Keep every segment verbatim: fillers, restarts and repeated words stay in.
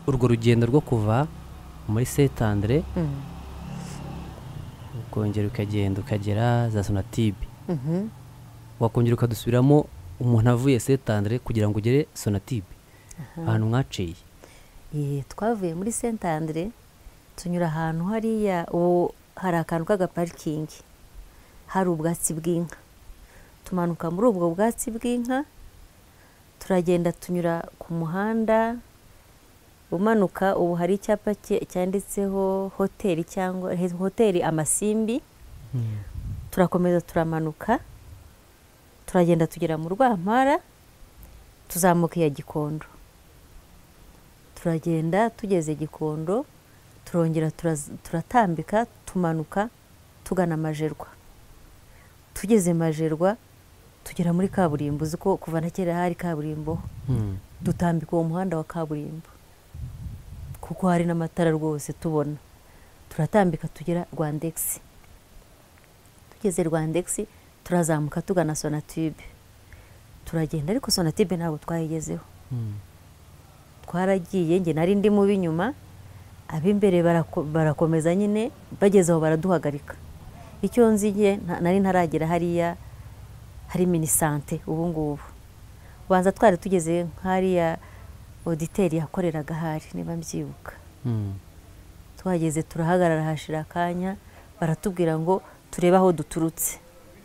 urwo rugendo rwo kuva muri Saint Andre ukongera ukagenda ukagera za Sonatube wakongera ukadusubiramo umuntu avuye Saint Andre kugira ngo ugere Sonatube ahantu mwaciye? Twavuye muri Saint Andre tunyura ahantu hariya ubu hari akantu k'agaparikingi, hari ubwatsi bw'inka, tumanuka muri ubwo bwatsi bw'inka turagenda tunyura ku muhanda umanuka. Ubu hari icyapa cyanditseho hoteli cyangwa hoteli Amasimbi. Turakomeza turamanuka turagenda tugera mu Rwampara, tuzamuka iya Gikondo. Turagenda tugeze Gikondo turongera turatambika tumanuka tugana Majerwa. Tugeze Majerwa tugera muri kaburimbo, uko kuva na kera hari kaburimbo. Dutambika uwo muhanda wa kaburimbo kuko hari n'amatara rwose tubona. Turatambika tugera Rwandex. Tugeze Rwandex turazamuka tugana Sonatube. Turagenda ariko Sonatube ntabwo twayigezeho. Twaragiye, nge nari ndi mu binyuma, ab'imbere barakomeza nyine, bagezeho baraduhagarika. Icyo nziye nari ntaragera hariya hari Minisante. Ubu ngubu banza twari tugeze nk'hariya auditeri yakoreraga hari, niba mbyibuka. Twageze turahagarara hashira akanya, baratubwira ngo turebe aho duturutse.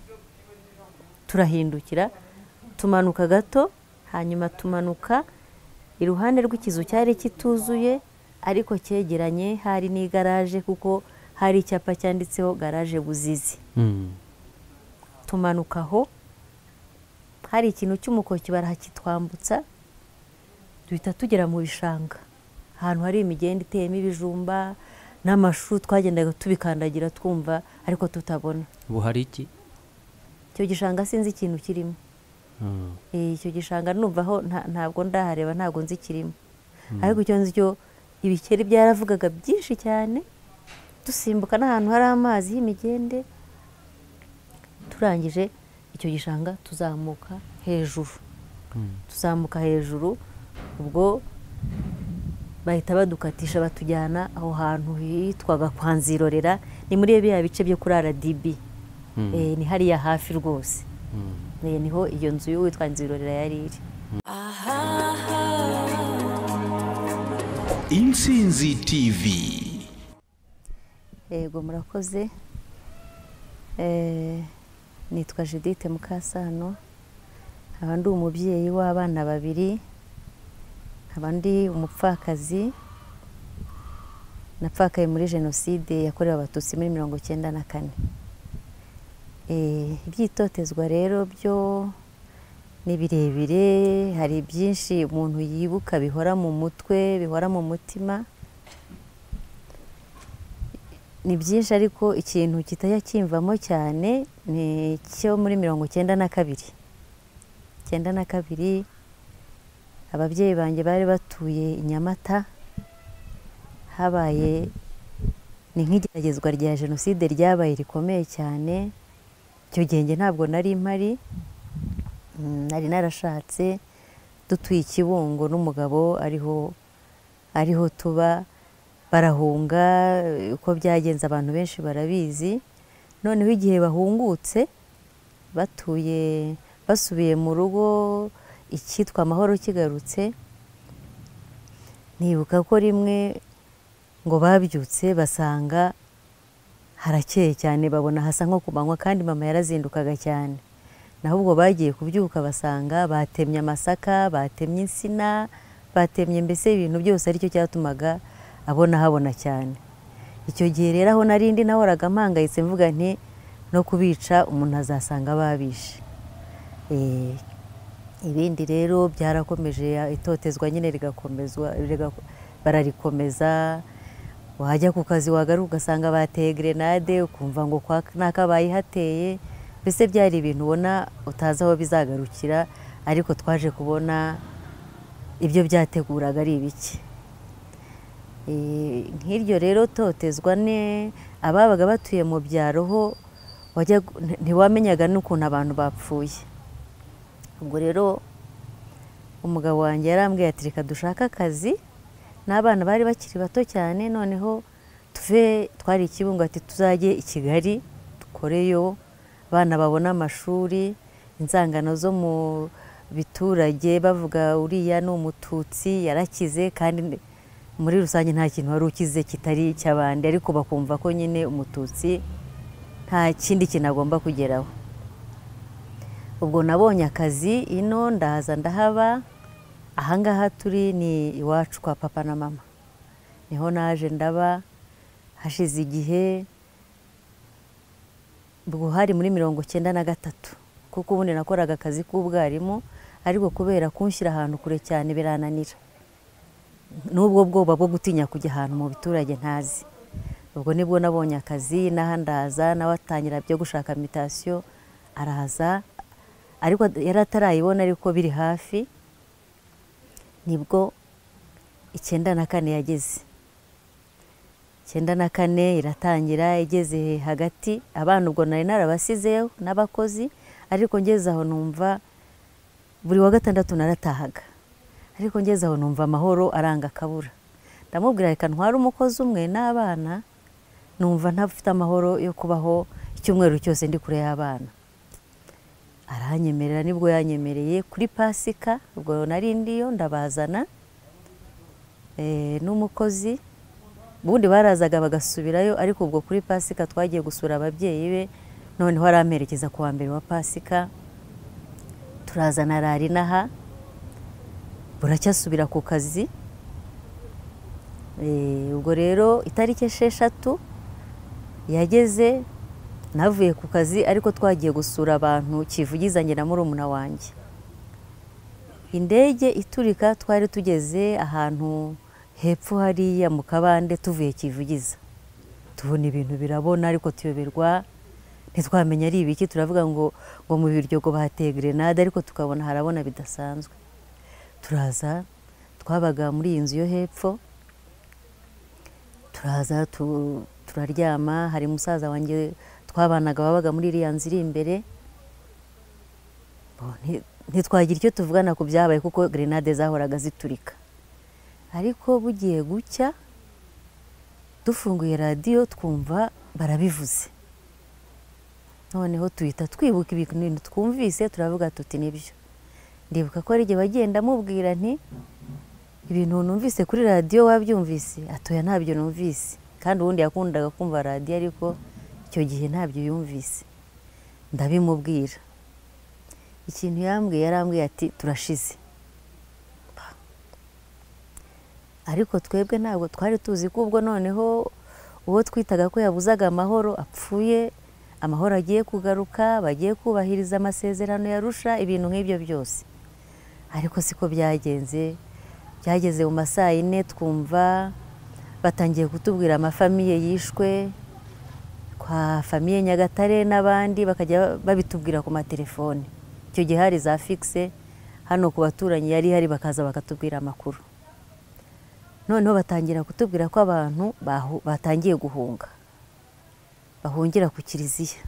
Turahindukira tumanuka gato, hanyuma tumanuka iruhande rw'ikizu cyari kituzuye ariko cyegeranye hari n'igaraje kuko hari icyapa cyanditseho garaje Buzizi. Tumanuka aho hari ikintu cy'umukoki barahakitwambutsa, duhita tugera mu bishanga ahantu hari imigenda iteyemo ibijumba n'amashu. Twagendaga tubikandagira twumva ariko tutabona. Ubu hari iki? Icyo gishanga sinzi ikintu kirimo. Icyo gishanga numvaho ntabwo ndahareba, ntabwo nzi kirimo. Ariko icyo nzi cyo ibikeri byaravugaga byinshi cyane, dusimbuka n'ahantu hari amazi y'imigende. Turangije icyo gishanga tuzamuka hejuru. Tuzamuka hejuru, ubwo bahita badukatisha batujyana aho hantu hitwaga kwa Nzirorera. Ni muri bya bice byo kuri R D B. Ni hariya hafi rwose. Niho iyo nzu y'uwitwa Nzirorera yari iri. Intsinzi T V. Yego murakoze. Eh nitwa Judith Mukasano. Abandi umubyeyi w'abana babiri. Abandi umupfakazi. Napfakaye muri Jenoside yakorewe Abatutsi muri mirongo icyenda na kane. Eh ibyitotezwa rero byo ni birebire, hari byinshi umuntu yibuka bihora mu mutwe, bihora mu mutima. Ni byinshi ariko ikintu kitajya kimvamo cyane ni cyo muri mirongo icyenda na kabiri. Icyenda na kabiri ababyeyi banjye bari batuye i Nyamata. Habaye ni nk'igeragezwa rya Jenoside ryabaye rikomeye cyane. Icyo gihe ntabwo nari mpari, nari narashatse, dutuye Kibungo n'umugabo ariho ariho tuba. Barahunga, uko byagenze abantu benshi barabizi. Noneho igihe bahungutse batuye basubiye mu rugo icyitwa Amahoro kigarutse, nibuka ko rimwe ngo babyutse basanga harakeye cyane, babona hasa nko kumanywa kandi mama yarazindukaga cyane. Naho ubwo bagiye kubyuka basanga batemye amasaka, batemye insina, batemye mbese ibintu byose aricyo cyatumaga abona habona cyane. Icyo gihe rero aho narindi nahoraga mpangayitse mvuga nti no kubica umuntu azasanga babishe. Eh ibindi rero byarakomeje, itotezwa nyine rigakomezwa, bararikomeza. Wajya ku kazi wagaruka ugasanga bateye grenade, ukumva ngo kwa nakabaye hateye. Mbese byari ibintu ubona utazi aho bizagarukira, ariko twaje kubona ibyo byateguraga ari ibiki. Nk'iryo rero totezwa ne ababaga batuye mu byaro ho wajya ntiwamenyaga n'ukuntu abantu bapfuye. Ubwo rero umugabo wanjye yarambwiye ati reka dushaka akazi n'abana bari bakiri bato cyane, noneho tuve twari ikibungo ati tuzajye i Kigali dukoreyo abana babona amashuri, inzangano zo mu biturage bavuga uriya ni umututsi yarakize, kandi muri rusange nta kintu wari ukize kitari icy'abandi, ariko bakumva ko nyine umututsi nta kindi kintu agomba kugeraho. Ubwo nabonye akazi ino ndahaza ndahaba, ahangaha turi ni iwacu kwa papa na mama, niho naje ndaba hashize igihe, ubwo hari muri mirongo cyenda na gatatu, kuko ubundi nakoraga akazi k'ubwarimu, ariko kubera kunshyira ahantu kure cyane birananira, n'ubwo bwoba bwo gutinya kujya ahantu mu biturage ntazi. Ubwo nibwo nabonye akazi, naha ndaza nawe atangira byo gushaka invitation, araza ariko yari atarayibona, ariko biri hafi. Nibwo icyenda na kane yageze, icyenda na kane iratangira, igeze hagati abana ubwo nari narabasizeyo n'abakozi, ariko ngeze aho numva buri wa gatandatu naratahaga, ariko ngeze aho numva amahoro aranga akabura. Ndamubwira reka ntware umukozi umwe n'abana, numva ntafite amahoro yo kubaho icyumweru cyose ndi kure y'abana. Aranyemerera, nibwo yanyemereye kuri Pasika, ubwo nari ndiyo ndabazana eh n'umukozi, bundi barazaga bagasubirayo, ariko ubwo kuri Pasika twagiye gusura ababyeyi be, noneho aramperekeza ku wa mbere wa Pasika, turazana rari naha, buracyasubira ku kazi. Eh ubwo rero itariki esheshatu yageze, navuye ku kazi, ariko twagiye gusura abantu kivugizanye na murumuna wanjye. Indege iturika, twari tugeze ahantu hepfo hariya mu kabande tuvuye kivugiza, tubona ibintu birabona, ariko tuyoberwa ntitwamenya ari ibiki, turavuga ngo ngo mu biryogo bahateye grenade, ariko tukabona harabona bidasanzwe. Turaza, twabaga muri iyi nzu yo hepfo, turaza tu, turaryama, hari musaza wanjye twabanaga babaga muri iriya nzu iri imbere. Ntitwagira icyo tuvugana ku byabaye, kuko grenade zahoraga ziturika. Ariko bugiye gucya, dufunguye radiyo twumva barabivuze, noneho tuhita twibuka ibintu twumvise, turavuga tuti nibyo. Ndibuka ko ari igihe bagenda mubwira nti ibintu numvise kuri radiyo wabyumvise, atoya ntabyo numvise, kandi ubundi yakundaga kumva radiyo, ariko icyo gihe ntabyo yumvise. Ndabimubwira, ikintu yambwiye yarambwiye ati turashize. Ariko twebwe ntabwo twari tuzi ko ubwo noneho uwo twitaga ko yabuzaga amahoro apfuye, amahoro agiye kugaruka, bagiye kubahiriza amasezerano yarusha, ibintu nk'ibyo byose. Ariko siko byagenze. Byageze mu masaa ine twumva batangiye kutubwira amafamiye yishwe, kwa famiye Nyagatare n'abandi bakajya babitubwira ku matelefone. Icyo gihe hari za fixe hano ku baturanyi yari hari, bakaza bakatubwira amakuru. Noneho batangira kutubwira ko abantu batangiye guhunga, bahungira ku kiliziya.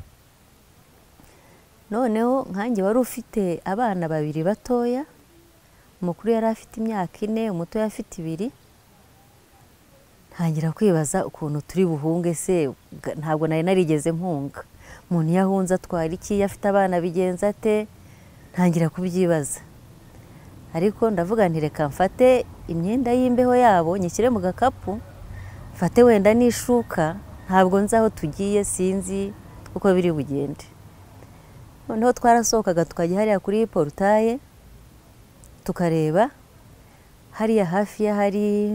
Noneho nkanjye wari ufite abana babiri batoya, umukuru yari afite imyaka ine, umutoya afite ibiri. Ntangira kwibaza ukuntu turi buhunge se, ntabwo nari narigeze mpunga. Umuntu yahunze atwara iki, afite abana bigenza ate? Ntangira kubyibaza. Ariko ndavuga nti reka mfate imyenda y'imbeho yabo nyishyire mu gakapu, mfate wenda n'ishuka, ntabwo nzi aho tugiye, sinzi uko biri bugende. Noneho twarasohokaga tukajya hariya kuri porutaye, tukareba hariya hafi ya hari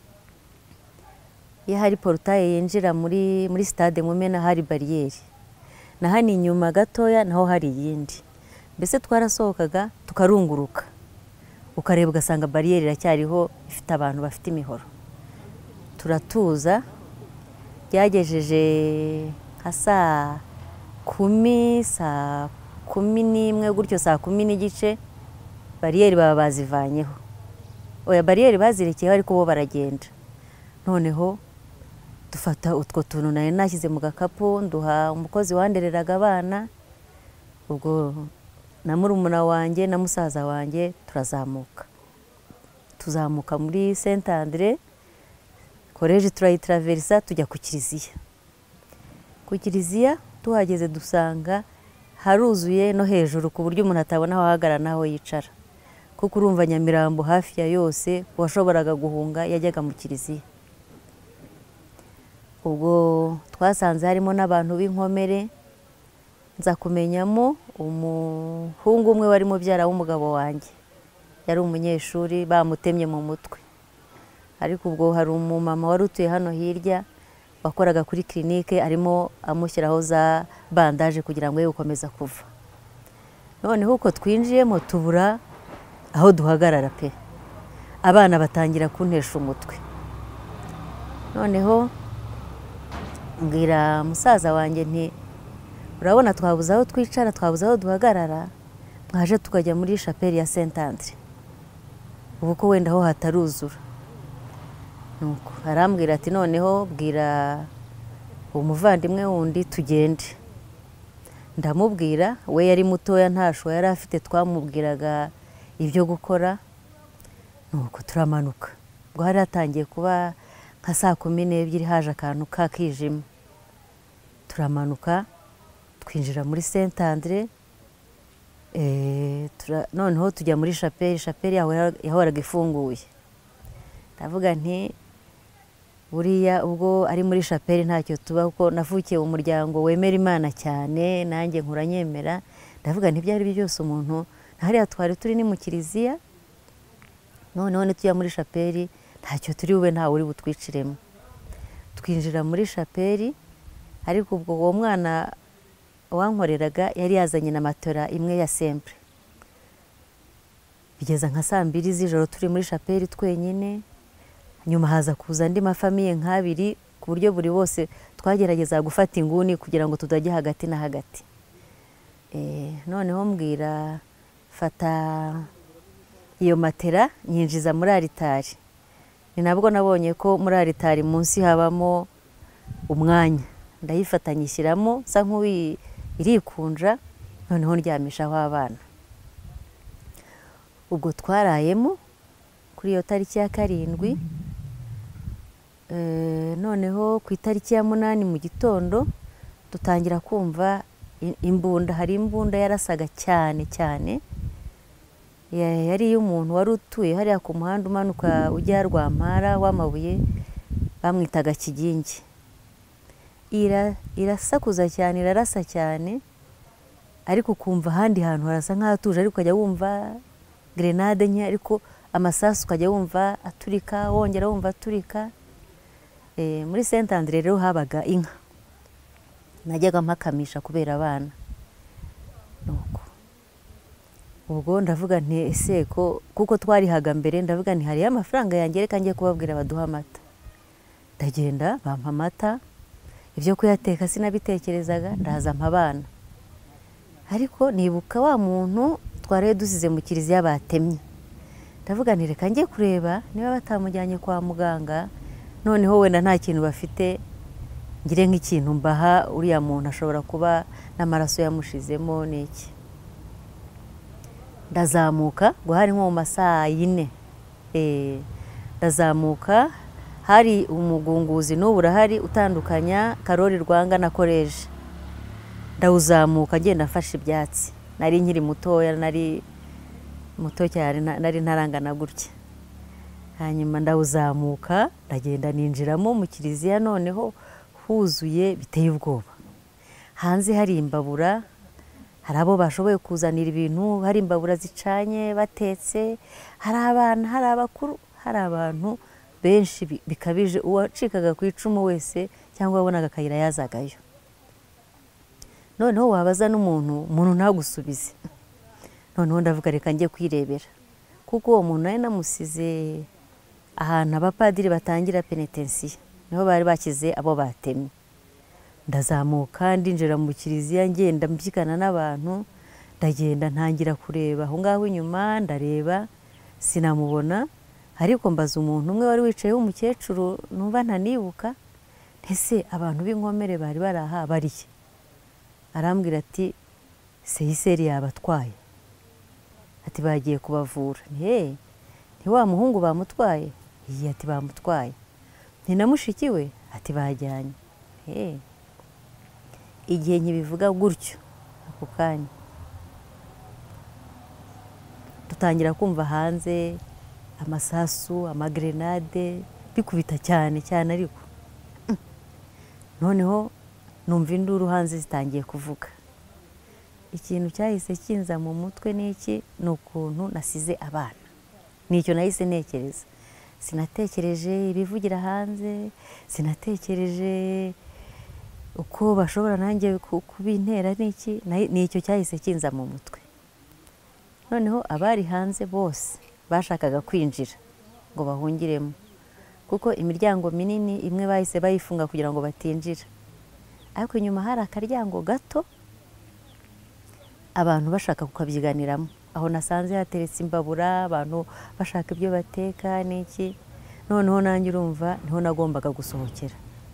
ya hari porutaye yinjira muri muri stade Mumena, hari bariyeri, na hano inyuma gatoya naho hari iyindi. Mbese twarasohokaga tukarunguruka, ukareba ugasanga bariyeri iracyariho, ifite abantu bafite imihoro. Turatuza, byagejeje nka saa kumi, saa kumi n'imwe gutyo, saa kumi n'igice bariyeri baba bazivanyeho. Oya, bariyeri bazirekeyeho, ariko bo baragenda. Noneho dufata utwo tuntu nari nashyize mu gakapu, nduha umukozi wandereraga abana. Ubwo na murumuna wanjye na musaza wanjye turazamuka, tuzamuka muri Saint Andre, koleji turayitaraverisa tujya ku kiliziya. Ku kiliziya tuhageze dusanga haruzuye no hejuru ku buryo umuntu atabona aho ahagarara n'aho yicara, kuko urumva Nyamirambo hafi ya yose uwashoboraga guhunga yajyaga mu kiliziya. Ubwo twasanze harimo n'abantu b'inkomere, nza kumenyamo umuhungu umwe wari mubyara w'umugabo wanjye, yari umunyeshuri bamutemye mu mutwe. Ariko ubwo hari umumama wari utuye hano hirya wakoraga kuri clinique arimo amushyiraho za bandaje kugira ngo ye gukomeza kuva. Noneho uko twinjiyemo tubura aho duhagarara pe, abana batangira kuntesha umutwe. Noneho mbwira musaza wanjye nti urabona twabuze aho twicara, twabuze aho duhagarara, mwaje tukajya muri chapelle ya Saint Andre, ubu ko wenda aho hataruzura. Nuko arambwira ati noneho bwira umuvandimwe wundi tugende. Ndamubwira, we yari mutoya ntasho yari afite, twamubwiraga ibyo gukora. Nuko turamanuka, ubwo hari hatangiye kuba nka saa kumi n'ebyiri haje akantu kakijima. Turamanuka twinjira muri Saint Andre, eh noneho tujya muri chapelle. Chapelle yahoraga ifunguye. Ndavuga nti buriya ubwo ari muri chapelle ntacyo tuba, kuko navukiye mu muryango wemera Imana cyane, nanjye nkura nyemera. Ndavuga nti byari byose umuntu hariya twari turi ni mu kiliziya, noneho nitujya muri chapelle ntacyo turi bube ntawe uri butwiciremo. Twinjira muri chapelle, ariko ubwo uwo mwana wankoreraga yari yazanye na matora imwe ya simple. Bigeza nka saa mbiri z'ijoro turi muri chapelle twenyine, nyuma haza kuza andi mafamiye nk'abiri, ku buryo buri bose twagerageza gufata inguni kugira ngo tudajya hagati na hagati. Eh noneho mbwira fata iyo matera nyinjiza muri aritari. Ni nabwo nabonye ko muri aritari munsi habamo umwanya, ndayifatanyishyiramo sa nk'uwi irikunja, noneho ndyamishaho abana. Ubwo twarayemo kuri iyo tariki ya karindwi. Eh noneho ku itariki ya munani mu gitondo dutangira kumva imbunda, hari imbunda yarasaga cyane cyane, yari y'umuntu wari utuye hariya ku muhanda umanuka ujya Rwampara w'amabuye, bamwitaga Kigingi. Ira irasakuza cyane, irarasa cyane, ariko kumva handi hantu harasa nk'atuje, ariko ukajya wumva grenade nke, ariko amasasu ukajya wumva aturika, wongera wumva aturika. Eh muri Saint Andre rero habaga inka, najyaga mpakamisha kubera abana. Nuko ubwo ndavuga nti ese ko kuko twarihaga mbere, ndavuga nti hari amafaranga yanjye reka ngiye kubabwira baduha amata. Ndagenda bampa amata, ibyo kuyateka sinabitekerezaga, ndaza mpa abana. Ariko nibuka wa muntu twari dusize mu kiliziya batemye. Ndavuga nti reka ngiye kureba niba batamujyanye kwa muganga, noneho wenda nta kintu bafite, ngire nk'ikintu mbaha uriya muntu ashobora kuba n'amaraso yamushizemo n'iki. Ndazamuka, ngo hari nko mu masaa yine. Eh ndazamuka, hari umugunguzi n'uburahari utandukanya Karori Rwanga na koleji. Ndawuzamuka ngenda mfashe ibyatsi, nari nkiri mutoya, nari muto cyane, nari ntarangana gutya. Hanyuma ndawuzamuka, ndagenda ninjiramo mu kiliziya, noneho huzuye biteye ubwoba. Hanze hari imbabura, hari abo bashoboye kuzanira ibintu, hari imbabura zicanye batetse, hari abana, hari abakuru, hari abantu benshi bikabije. Uwacikaga ku icumu wese cyangwa wabonaga akayira yazagayo. Noneho wabaza n'umuntu, umuntu ntagusubize. Noneho ndavuga reka ngiye kwirebera, kuko uwo muntu nawe namusize ahantu abapadiri batangira penitensiya, niho bari bakize abo batemye. Ndazamuka ndinjira mu kiliziya, ngenda mbyikana n'abantu, ndagenda ntangira kureba aho ngaho inyuma, ndareba sinamubona. Ariko mbaza umuntu umwe wari wicaye w'umukecuru numva ntanibuka, ese abantu b'inkomere bari baraha bariye. Arambwira ati seyiseri yabatwaye, ati bagiye kubavura. He, ni wa muhungu bamutwaye? Iyi ati bamutwaye. ni na mushiki we, ati bajyanye. Eh, igihe nkibivuga gutyo ako kanya dutangira kumva hanze amasasu, amagrenade bikubita cyane cyane, ariko noneho numva induru hanze zitangiye kuvuga. Ikintu cyahise kinza mu mutwe n'iki, ni ukuntu nasize abana. Nicyo nahise ntekereza. Sinatekereje ibivugira hanze, sinatekereje uko bashobora nanjye kubintera n'iki, nicyo cyahise kinza mu mutwe. Noneho abari hanze bose bashakaga kwinjira ngo bahungiremo, kuko imiryango minini imwe bahise bayifunga kugira ngo batinjira, ariko inyuma hari akaryango gato abantu bashaka kukabyiganiramo. Aho nasanze hateretse imbabura, abantu bashaka ibyo bateka n'iki. Noneho nanjye urumva niho nagombaga gusohokera.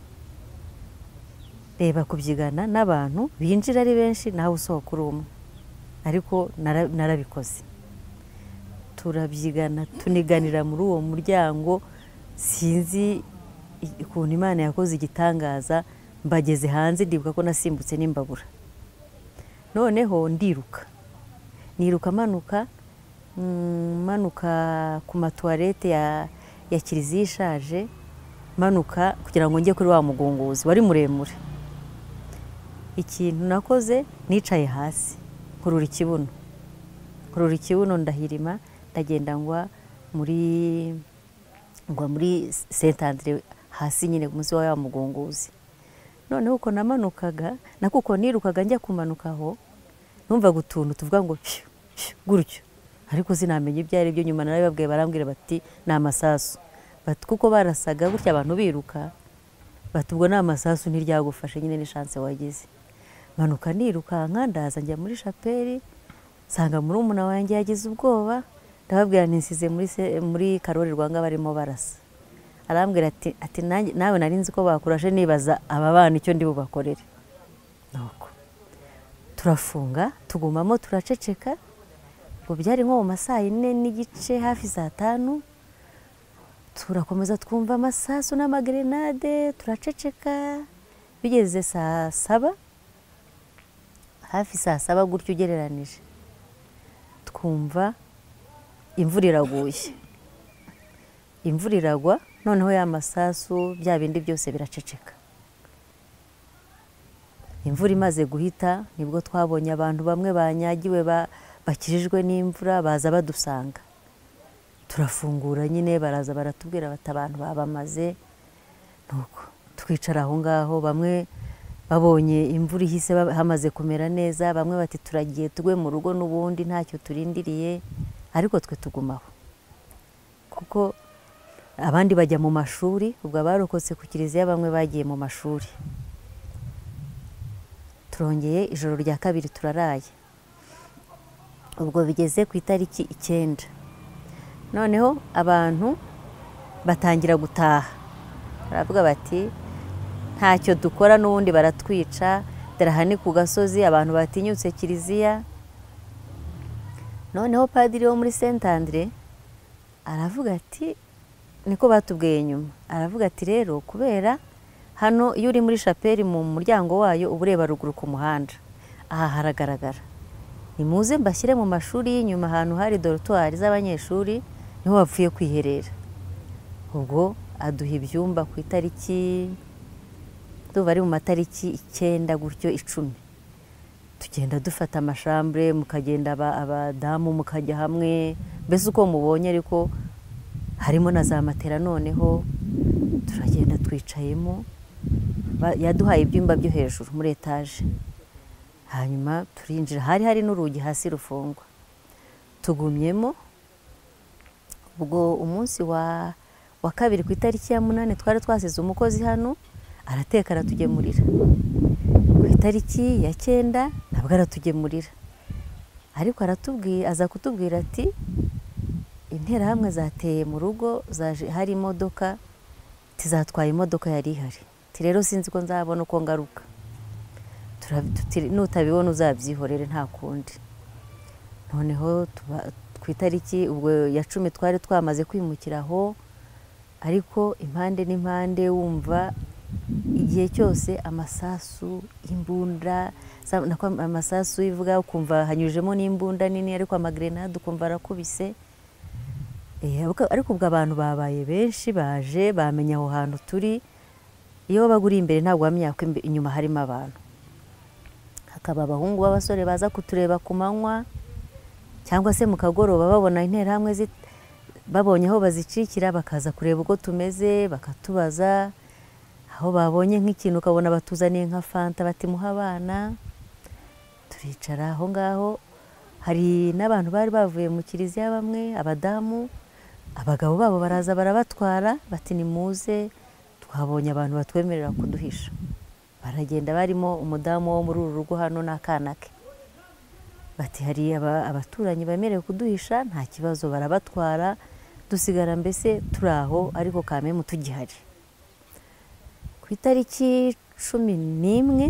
Reba kubyigana n'abantu binjira ari benshi, nawe usohoka uri umwe, ariko narabikoze. Turabyigana, tuniganira muri uwo muryango. Sinzi ukuntu Imana yakoze igitangaza, mbageze hanze ndibuka ko nasimbutse n'imbabura. Noneho ndiruka niruka manuka manuka ku matuwarete ya ya kiliziya ishaje, manuka kugira ngo njye kuri wa mugunguzi wari muremure. Ikintu nakoze, nicaye hasi nkurura ikibuno nkurura ikibuno ndahirima, ndagenda ngwa muri ngwa muri Saint Andre hasi nyine ku munsi wa wa mugunguzi. Noneho uko namanukaga nakuko nirukaga njya kumanukaho, numva gutuntu tuvuga ngo gutyo, ariko sinamenye ibyo ari byo. Nyuma narababwiye, barambwira bati ni amasasu, bati kuko barasaga gutya abantu biruka, bati ubwo ni amasasu ntiryagufashe, nyine ni chance wagize. Manuka niruka nkandaza njya muri chapeli, sanga muri umuna wanjye yagize ubwoba, ndababwira nisize muri muri Karori Rwanga barimo barasa. Arambwira ati ati nawe narinzi ko bakurashe, nibaza aba bana icyo ndi bubakorere. Nuko turafunga tugumamo turaceceka, ngo byari nko mu masaa ine n'igice hafi saa tanu. Turakomeza twumva amasasu n'amagrenade, turaceceka. Bigeze saa saba, hafi saa saba gutyo ugereranije, twumva imvura iraguye. Imvura iragwa, noneho ya masasu bya bindi byose biraceceka. Imvura imaze guhita nibwo twabonye abantu bamwe banyagiwe bakirijwe n'imvura, baza badusanga. Turafungura nyine, baraza baratubwira bati abantu babamaze. Nuko twicara aho ngaho, bamwe babonye imvura ihise hamaze kumera neza, bamwe bati turagiye tugwe mu rugo n'ubundi ntacyo turindiriye, ariko twe tugumaho kuko abandi bajya mu mashuri. Ubwo abarokotse ku kiliziya bamwe bagiye mu mashuri. Turongeye ijoro rya kabiri turaraye. Ubwo bigeze ku itariki icyenda, noneho abantu batangira gutaha, baravuga bati ntacyo dukora n'ubundi baratwica, darahani ku gasozi abantu batinyutse kiliziya. Noneho padiri wo muri Saint Andre aravuga ati, niko batubwiye nyuma, aravuga ati rero kubera hano iyo uri muri chapeli mu muryango wayo ubureba ruguru ku muhanda, aha haragaragara, nimuze mbashyire mu mashuri y'inyuma ahantu hari dortoir z'abanyeshuri, niho bapfuye kwiherera. Ubwo aduha ibyumba ku itariki, tuba ari mu matariki icyenda gutyo icumi. Tugenda dufata amashambre, mukagenda abadamu mukajya hamwe, mbese uko mubonye, ariko harimo na za matera. Noneho turagenda twicayemo, yaduhaye ibyumba byo hejuru muri etage. Hanyuma turinjira, hari hari n'urugi hasi rufungwa. Tugumyemo. Ubwo umunsi wa wa kabiri ku itariki ya munani twari twasize umukozi hano, arateka aratugemurira. Ku itariki ya cyenda nabwo aratugemurira, ariko aratubwira, aza kutubwira ati interahamwe zateye mu rugo, zaje hari imodoka, tizatwaye imodoka yari ihari, ti rero sinzi ko nzabona uko ngaruka, nutabibona uzabyihorere nta kundi. Noneho ku itariki ubwo ya cumi twari twamaze kwimukiraho, ariko impande n'impande wumva igihe cyose amasasu, imbunda, amasasu ivuga ukumva hanyujemo n'imbunda nini ariko amagrenade ukumva arakubise. Ariko ubwo abantu babaye benshi baje bamenya aho hantu turi, iyo baguri imbere ntabwo wamenya ko inyuma harimo abantu. Hakaba abahungu b'abasore baza kutureba ku manywa cyangwa se mu kagoroba babona interahamwe babonye aho bazicikira bakaza kureba uko tumeze, bakatubaza aho babonye nk'ikintu ukabona batuzaniye nka fanta bati muha abana. Turicara aho ngaho, hari n'abantu bari bavuye mu kiliziya bamwe, abadamu, abagabo babo baraza barabatwara bati nimuze twabonye abantu batwemerera kuduhisha. Baragenda, barimo umudamu wo muri uru rugo hano n'akana ke, bati hari abaturanyi bemerewe kuduhisha nta kibazo, barabatwara dusigara mbese turi aho ariko kamemu tugihari. Ku itariki cumi n'imwe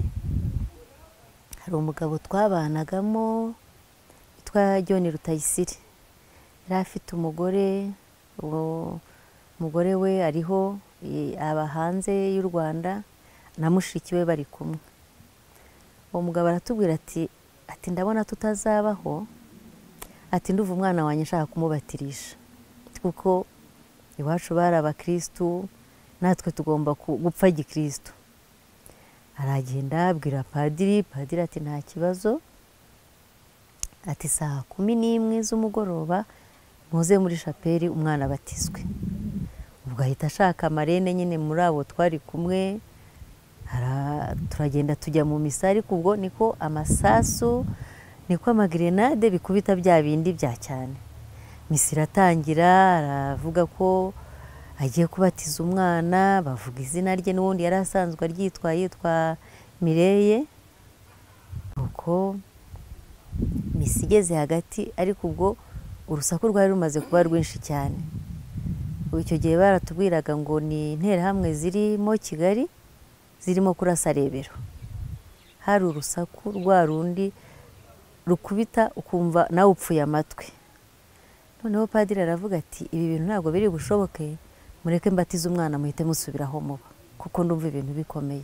hari umugabo twabanagamo witwa John Rutayisire, yari afite umugore, uwo umugore we ariho aba hanze y'u Rwanda na mushiki we bari kumwe. Uwo mugabo aratubwira ati ati ndabona tutazabaho, ati nduva umwana wanjye nshaka kumubatirisha kuko iwacu bari abakristu natwe tugomba gupfa gikristu. Aragenda abwira padiri, padiri ati nta kibazo, ati saa kumi n'imwe z'umugoroba muze muri shapeli umwana abatizwe. Ubwo ahita ashaka amarene nyine muri abo twari kumwe, turagenda tujya mu misa. Ariko ubwo niko amasasu, niko amagrenade bikubita bya bindi bya cyane. Misa iratangira, aravuga ko agiye kubatiza umwana, bavuga izina rye, n'ubundi yari asanzwe aryitwa yitwa Mireye. Uko misa igeze hagati, ariko ubwo urusaku rwari rumaze kuba rwinshi cyane. Icyo gihe baratubwiraga ngo ni interahamwe zirimo Kigali zirimo kurasa Rebero. Hari urusaku rwa rundi rukubita ukumva nawe upfuye amatwi. Noneho padiri aravuga ati ibi bintu ntabwo biri bushoboke, mureke mbatize umwana muhite musubiraho muba kuko ndumva ibintu bikomeye.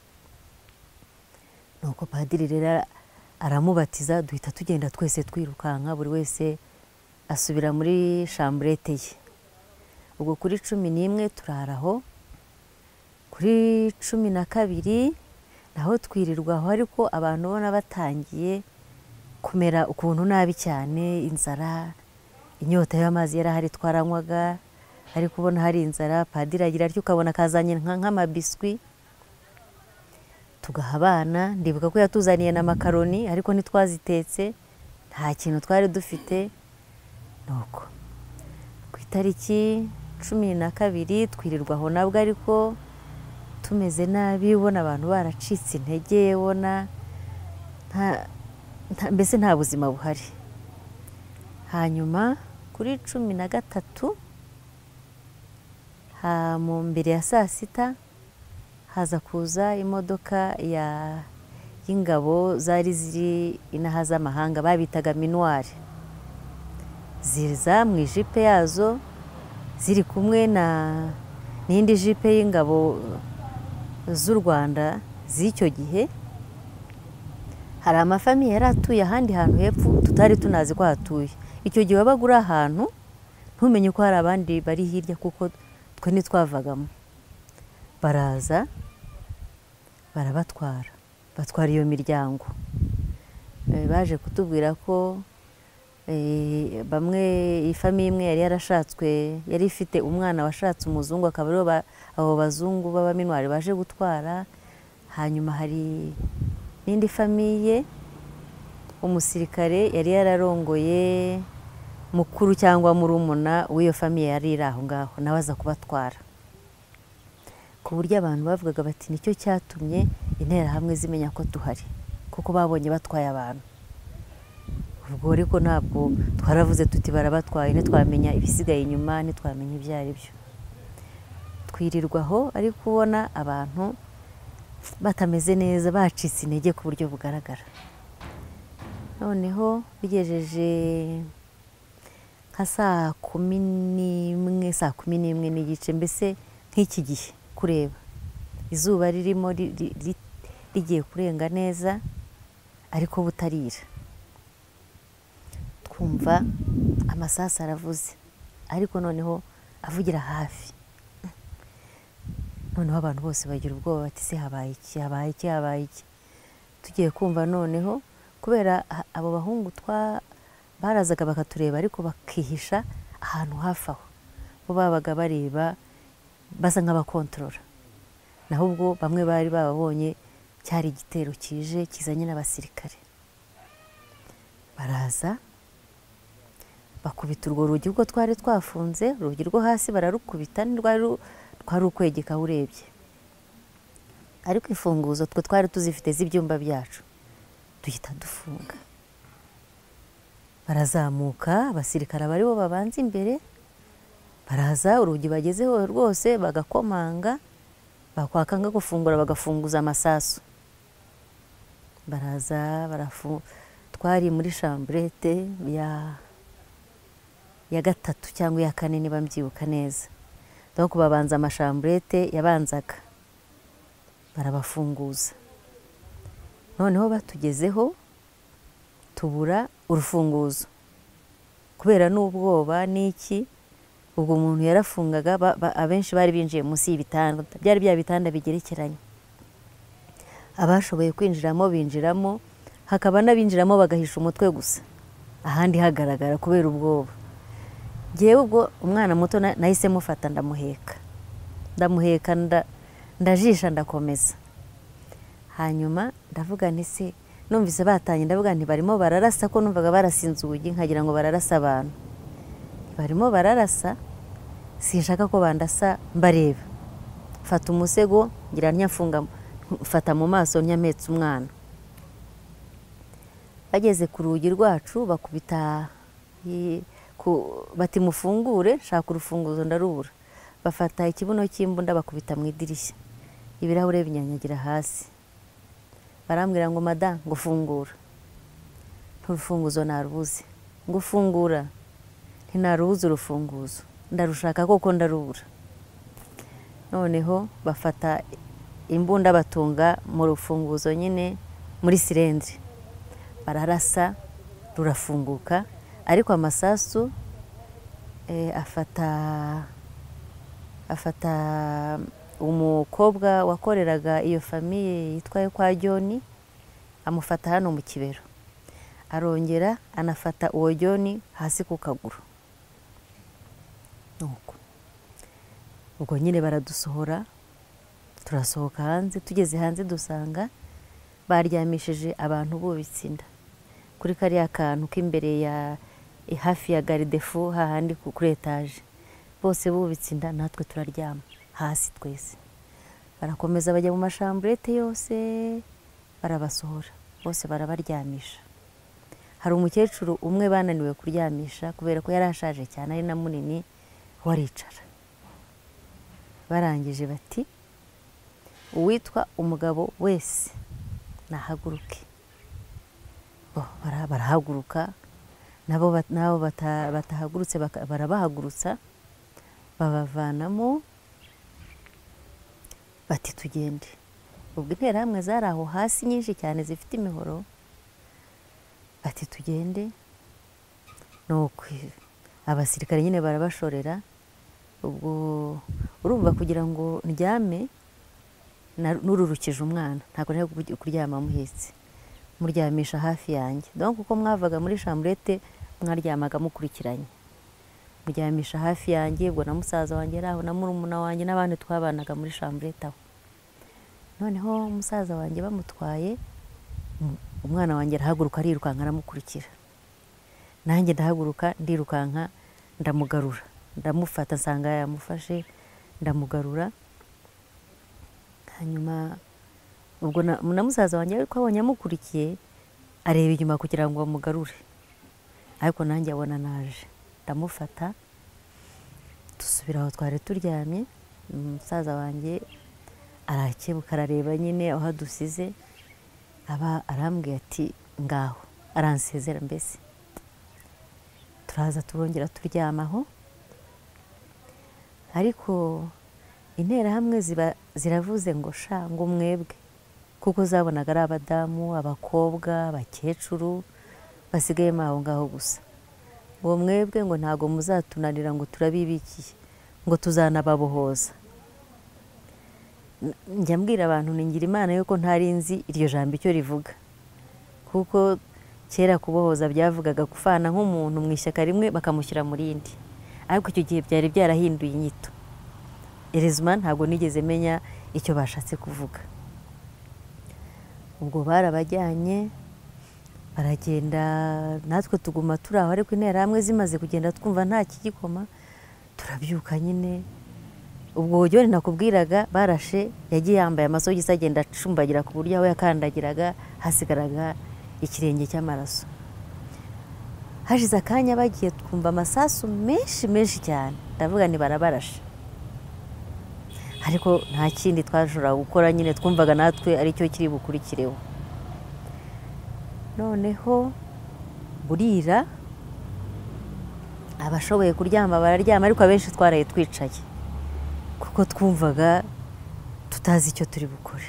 Nuko padiri rero aramubatiza, duhita tugenda twese twirukanka, buri wese asubira muri chambrette ye. Ubwo kuri cumi n'imwe turaraho, kuri cumi na kabiri naho twirirwaho, ariko abantu bona batangiye kumera ukuntu nabi cyane, inzara, inyota y'amazi yarahari twaranywaga, ariko ubona hari inzara. Padiri agira atyo ukabona kazanye nk'amabiswi tugaha abana. Ndibuka ko yatuzaniye na makaroni ariko ntitwazitetse, nta kintu twari dufite. Nuko ku itariki cumi na kabiri twirirwaho nabwo, ariko tumeze nabi, ubona abantu baracitse intege, ubona mbese nta buzima buhari. Hanyuma kuri cumi na gatatu mu mbere ya saa sita haza kuza imodoka y'ingabo zari ziri inaha z'amahanga, babitaga minuwari. Ziza mu ijipe yazo ziri kumwe na n'indi jipe y'ingabo z'u Rwanda z'icyo gihe. Hari amafamiye yari atuye ahandi hantu hepfo tutari tunazi ko hatuye. Icyo gihe wabaga uri ahantu ntumenye ko hari abandi bari hirya kuko twe ntitwavagamo. Baraza barabatwara, batwara iyo miryango. Baje kutubwira ko bamwe ifamiye imwe yari yarashatswe, yari ifite umwana washatse umuzungu, akaba aribo abo bazungu b'abaminwari baje gutwara. Hanyuma hari n'indi famiye, umusirikare yari yararongoye mukuru cyangwa murumuna w'iyo famiye yari iri aho ngaho, nawe aza kubatwara. Ku buryo abantu bavugaga bati nicyo cyatumye interahamwe zimenya ko tuhari, kuko babonye batwaye abantu. Ubwo ariko ntabwo twaravuze tuti barabatwaye, ntitwamenya ibisigaye inyuma, ntitwamenya ibyo ari byo. Twirirwaho ariko ubona abantu batameze neza, bacitse intege ku buryo bugaragara. Noneho bigejeje nka saa kumi n'imwe saa kumi n'imwe n'igice, mbese nk'iki gihe kureba izuba ririmo rigiye kurenga neza ariko butarira, twumva amasasu aravuze ariko noneho avugira hafi. Noneho abantu bose bagira ubwoba bati se habaye iki habaye iki habaye iki. Tugiye kumva noneho kubera abo bahungu twa barazaga bakatureba ariko bakihisha ahantu hafi aho, bo babaga bareba basa nk'abakontorora, naho ubwo bamwe bari babonye cyari igitero kije kizanye n'abasirikare. Baraza bakubita urwo rugi ubwo twari twafunze, urugi rwo hasi bararukubita, twari ukwegeka urebye, ariko imfunguzo twe twari tuzifite z'ibyumba byacu duhita dufunga. Barazamuka, abasirikare bari bo babanza imbere, baraza urugi bagezeho rwose bagakomanga, bakwakanga gufungura bagafunguza amasasu. Baraza barafu twari muri chambrette ya ya gatatu cyangwa ya kane niba mbyibuka neza, donc babanza amashambrette yabanzaga barabafunguza. Noneho batugezeho tubura urufunguzo kubera n'ubwoba n'iki, ubwo umuntu yarafungaga, abenshi bari binjiye munsi y'ibitanda, byari bya bitanda bigerekeranye. Abashoboye kwinjiramo binjiramo, hakaba n'abinjiramo bagahisha umutwe gusa, ahandi hagaragara kubera ubwoba. Ngewe ubwo umwana muto nahise mufata ndamuheka ndamuheka ndajisha ndakomeza. Hanyuma ndavuga nti se numvise batanye, ndavuga nti barimo bararasa, ko numvaga barasinze urugi nkagira ngo bararasa abantu. Barimo bararasa, sinshaka ko bandasa mbareba. Fata umusego ngira nyafunga, fata mu maso nyametse umwana. Bageze ku rugi rwacu bakubita bati mufungure, shaka urufunguzo ndarubura. Bafata ikibuno cy'imbunda bakubita mu idirishya, ibirahure binyanyagira hasi. Barambwira ngo madam ngo fungura. Urufunguzo narubuze. Ngo fungura. Ntinarubuze urufunguzo, ndarushaka koko ndarubura. Noneho bafata imbunda batunga mu rufunguzo nyine muri silindri, bararasa rurafunguka, ariko amasasu eh, afata afata umukobwa wakoreraga iyo famiye yitwaye kwa Joni, amufata hano mu kibero, arongera anafata uwo Joni hasi ku kaguru. Nuko ubwo nyine baradusohora, turasohoka hanze. Tugeze hanze dusanga baryamishije abantu bubitsinda kuri kariya kantu k'imbere ya hafi ya garde-fou hahandi kuri etage, bose bubitsinda, natwe turaryama hasi twese. Barakomeza bajya mu mashambrette yose barabasohora, bose barabaryamisha. Hari umukecuru umwe bananiwe kuryamisha kubera ko yarashaje cyane ari na munini, waricara. Barangije bati uwitwa umugabo wese nahaguruke. Bo barahaguruka, nabo nabo batahagurutse barabahagurutsa, babavanamo bati tugende. Ubwo interahamwe zari aho hasi nyinshi cyane zifite imihoro, bati tugende. Nuko abasirikare nyine barabashorera. Ubwo urumva kugira ngo ndyame nururukije umwana, ntabwo nari kuryama muhetse, muryamisha hafi yanjye. Donc uko mwavaga muri chambrette mwaryamaga mukurikiranye, muryamisha hafi yanjye. Ubwo na musaza wanjye araho, na murumuna wanjye n'abandi twabanaga muri chambrette aho. Noneho musaza wanjye bamutwaye, umwana wanjye arahaguruka arirukanka aramukurikira, nanjye ndahaguruka ndirukanka ndamugarura, ndamufata nsanga yamufashe, ndamugarura. Hanyuma ubwo na musaza wanjye ariko abonye amukurikiye, areba inyuma kugira ngo bamugarure, ariko nanjye abona naje, ndamufata dusubira aho twari turyamye. Musaza wanjye arakebuka arareba nyine aho dusize, aba arambwiye ati ngaho, aransezera mbese. turaza turongera turyamaho, ariko interahamwe ziba ziravuze ngo sha ngo mwebwe, kuko zabonaga ari abadamu, abakobwa, abakecuru basigayemo aho ngaho gusa, ngo mwebwe ngo ntago muzatunanira ngo turabibikiye, ngo tuzanababohoza. Njya mbwira abantu ningira Imana yuko ntari nzi iryo jambo icyo rivuga, kuko kera kubohoza byavugaga kufana nk'umuntu mu ishyaka rimwe bakamushyira mu rindi, ariko icyo gihe byari byarahinduye inyito. Erezima ntabwo nigeze menya icyo bashatse kuvuga. Ubwo barabajyanye baragenda, natwe tuguma turi aho, ariko interahamwe zimaze kugenda twumva nta kigikoma, turabyuka nyine. Ubwo buryo nakubwiraga barashe, yagiye yambaye amasogisi agenda acumbagira ku buryo aho yakandagiraga hasigaraga ikirenge cy'amaraso. Hashize akanya bagiye twumva amasasu menshi menshi cyane, ndavuga ni barabarashe, ariko nta kindi twashobora gukora, nyine twumvaga natwe ari cyo kiri bukurikireho. Noneho burira, abashoboye kuryama bararyama, ariko abenshi twaraye twicaye kuko twumvaga tutazi icyo turi bukore.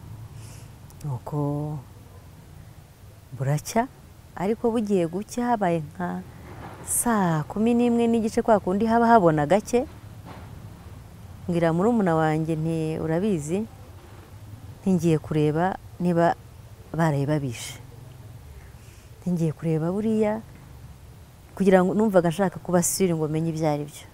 Nuko buracya, ariko bugiye gucya habaye nka saa kumi n'imwe n'igice, kwa kundi haba habona gake. Ngira murumuna wanjye nti urabizi, ntingiye kureba niba baraye babishe, ntingiye kureba buriya, kugira ngo numvaga nshaka kuba siri ngo menye ibyo ari byo.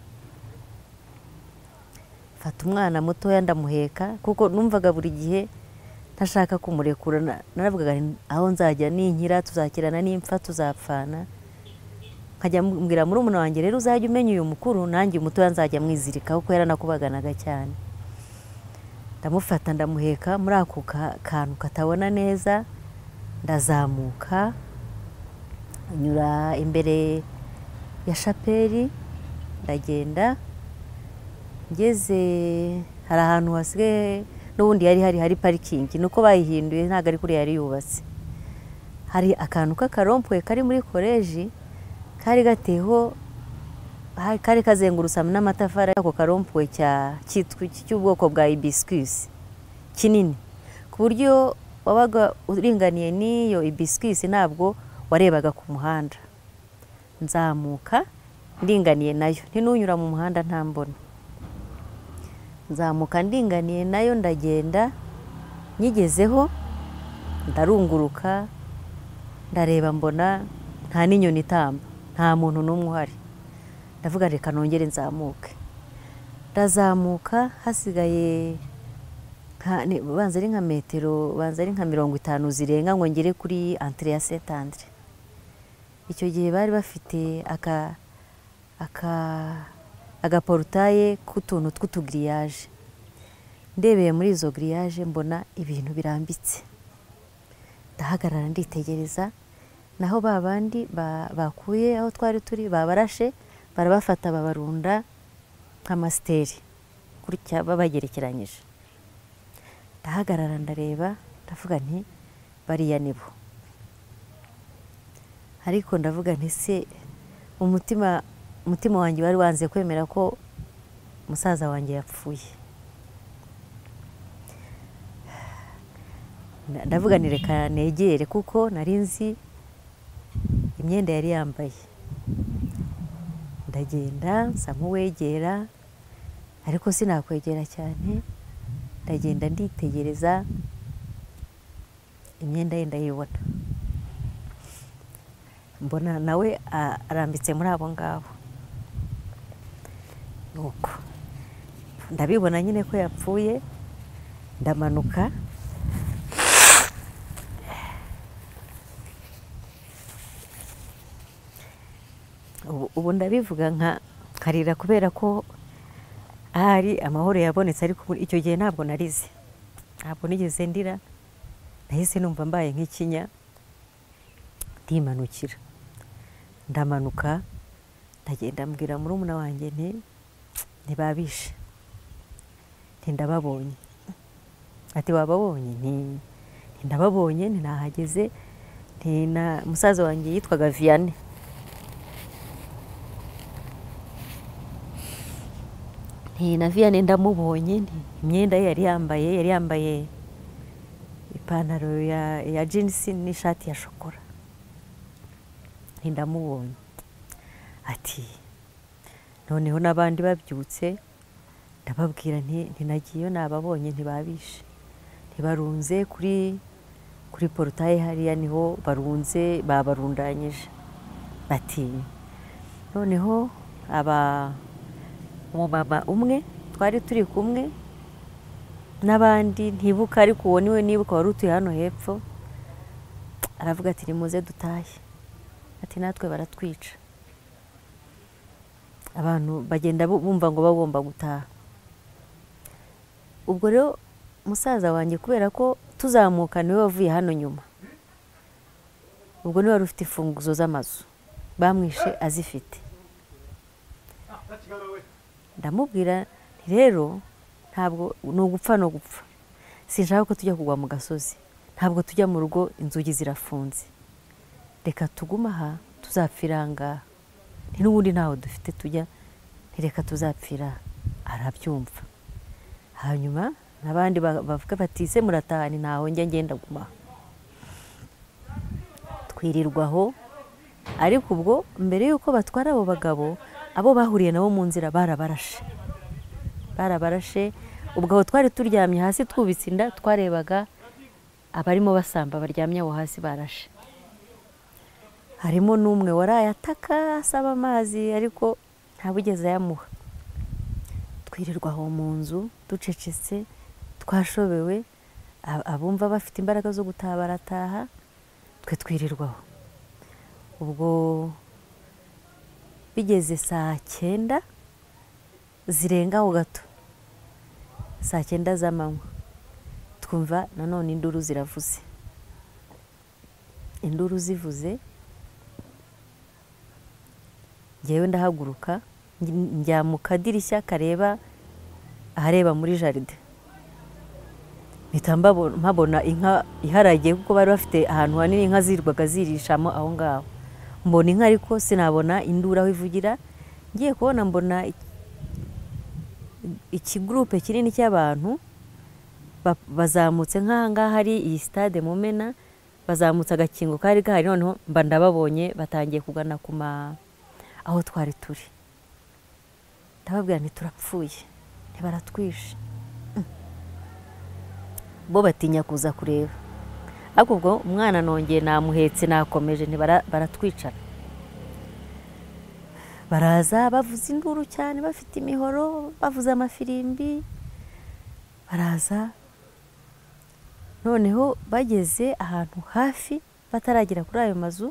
Fata umwana mutoya ndamuheka, kuko numvaga buri gihe ntashaka kumurekura. Naravugaga aho nzajya ninkira tuzakirana, n'impfa tuzapfana. Nkajya mbwira murumuna wanjye rero uzajya umenya uyu mukuru, nanjye umutoya nzajya mwizirikaho, kuko yaranakubaganaga cyane. Ndamufata ndamuheka muri ako kantu katabona neza, ndazamuka nyura imbere ya shapeli, ndagenda ngeze hari ahantu hasigaye n'ubundi yari hari hari parikingi, nuko bayihinduye ntabwo ari kuri yari yubatse. Hari akantu k'akarompwe kari muri koleji, kari gateho, kari kazengurutse n'amatafari. Ako karompwe cy'ubwoko bwa hibiscus kinini, ku buryo wabaga uringaniye n'iyo hibiscus ntabwo warebaga ku muhanda. Nzamuka ndinganiye nayo, ntinunyura mu muhanda ntambona. Nzamuka ndinganiye nayo, ndagenda, nyigezeho ndarunguruka, ndareba mbona nta n'inyoni itamba, nta muntu n'umwe uhari. Ndavuga reka nongere nzamuke. Ndazamuka, hasigaye banza ari nka metero, banza ari nka mirongo itanu zirenga ngo ngere kuri entrée ya Saint Andre. Icyo gihe bari bafite aka aka agaporutaye k'utuntu tw'utugiriyaje. Ndebeye muri izo giriyaje mbona ibintu birambitse, ndahagarara nditegereza. Naho ba bandi bakuye aho twari turi babarashe, barabafata babarunda nk'amasiteri gutya babagerekeranyije. Ndahagarara ndareba, ndavuga nti bariya nibo. Ariko ndavuga nti se umutima umutima wanjye wari wanze kwemera ko musaza wanjye yapfuye. Ndavuga ni reka negere, kuko nari nzi imyenda yari yambaye. Ndagenda nsa nk'uwegera, ariko sinakwegera cyane. Ndagenda nditegereza, imyenda ye ndayibona, mbona nawe arambitse muri abo ngabo. Nuko ndabibona nyine ko yapfuye, ndamanuka. Ubu ndabivuga nkarira kubera ko ahari amahoro yabonetse, ariko icyo gihe ntabwo narize, ntabwo nigeze ndira. Nahise numva mbaye nk'ikinya, ndimanukira. Ndamanuka, ndagenda mbwira murumuna wanjye nti ntibabishe, nti ndababonye. Ati wababonye? Nti ndababonye, nti nahageze, nti na musaza wanjye yitwaga Vianney. nti na Vianney ndamubonye nti imyenda ye yari yambaye yari yambaye ipantaro ya, ya jeans n'ishati ya shokora. Nti ndamubonye. Ati noneho n'abandi babyutse ndababwira nti ntinagiyeyo nababonye ntibabishe ntibarunze kuri kuri porutaye hariya niho barunze babarundanyije. Bati noneho aba umumama umwe twari turi kumwe n'abandi ntibuka ariko uwo niwe nibuka wari utuye hano hepfo aravuga ati nimuze dutahe ati natwe baratwica. Abantu bagenda bumva ngo bagomba gutaha. Ubwo rero musaza wanjye kubera ko tuzamuka niwe wavuye hano nyuma, ubwo niwe wari ufite imfunguzo z'amazu bamwishe azifite. Ndamubwira nti rero ntabwo ni ugupfa no gupfa, sinshaka ko tujya kugwa mu gasozi, ntabwo tujya mu rugo inzugi zirafunze, reka tuguma aha tuzapfira ngaha, nti n'ubundi ntaho dufite tujya, ntireka tuzapfira. Arabyumva. Hanyuma n'abandi bavuga bati se murataha, ni ntaho njya ngenda guma. Twirirwaho ariko ubwo mbere yuko batwara abo bagabo abo bahuriye nabo mu nzira barabarashe barabarashe ubwo aho twari turyamye hasi twubitse inda twarebaga abarimo basamba baryamye aho hasi barashe. Harimo n'umwe waraye ataka asaba amazi ariko ntabugeze yamuha. Twirirwaho mu nzu ducecetse twashobewe, abumva bafite imbaraga zo gutaha barataha, twe twirirwaho. Ubwo bigeze saa cyenda zirengaho gato, saa cyenda z'amanywa, twumva nanone induru ziravuze. Induru zivuze njyewe ndahaguruka njya mu kadirishya kareba ahareba muri jaride, mpita mpabona inka iharagiye kuko bari bafite ahantu hanini inka zirwaga zirishamo aho ngaho. Mbona inka ariko sinabona induru aho ivugira. Ngiye kubona mbona ikigurupe kinini cy'abantu bazamutse nk'aha ngaha hari iyi stade Mumena, bazamutse agakingo kari gahari, noneho mba ndababonye batangiye kugana ku ma aho twari turi. Ndababwira nti turapfuye ntibaratwishe. Bo batinya kuza kureba, ariko ubwo umwana nongeye namuhetse nakomeje ntibaratwicana. Baraza bavuza induru cyane bafite imihoro bavuza amafirimbi, baraza noneho bageze ahantu hafi bataragera kuri ayo mazu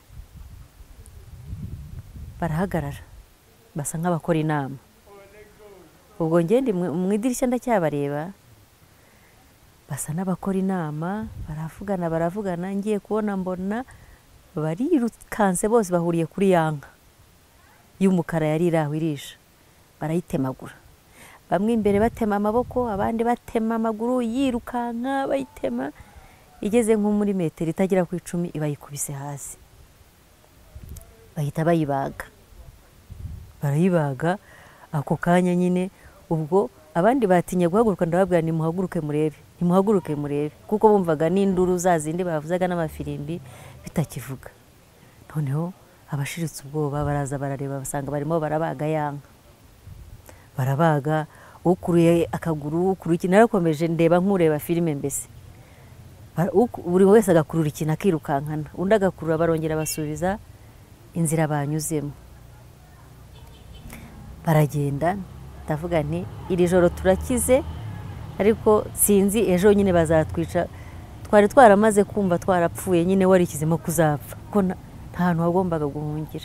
barahagarara basa nk'abakora inama. Ubwo ngende mu idirishya ndacyabareba, basa n'abakora inama baravugana baravugana. Ngiye kubona mbona barirukanse bose bahuriye kuri yanka y'umukara yari iraho irisha, barayitemagura. Bamwe imbere batema amaboko, abandi batema amaguru, yirukanka bayitema. Igeze nko muri metero itagera ku icumi ibayikubise hasi, bahita bayibaga. Barayibaga ako kanya nyine. Ubwo abandi batinye guhaguruka, ndababwira ni muhaguruke murebe, ni muhaguruke murebe, kuko bumvaga n'induru zazindi bavuzaga n'amafirimbi bitakivuga. Noneho abashiritse ubwoba baraza barareba basanga barimo barabaga yanka. Barabaga ukuruye akaguru, ukuruye ikintu. Narakomeje ndeba nk'ureba filime mbese. Buri wese agakurura ikintu akirukankana, undi agakurura, barongera basubiza inzira banyuzemo. Baragenda. Ndavuga nti iri joro turakize, ariko sinzi ejo nyine bazatwica. Twari twaramaze kumva twarapfuye nyine, warikizemo kuzapfa ko nta hantu hagombaga guhungira.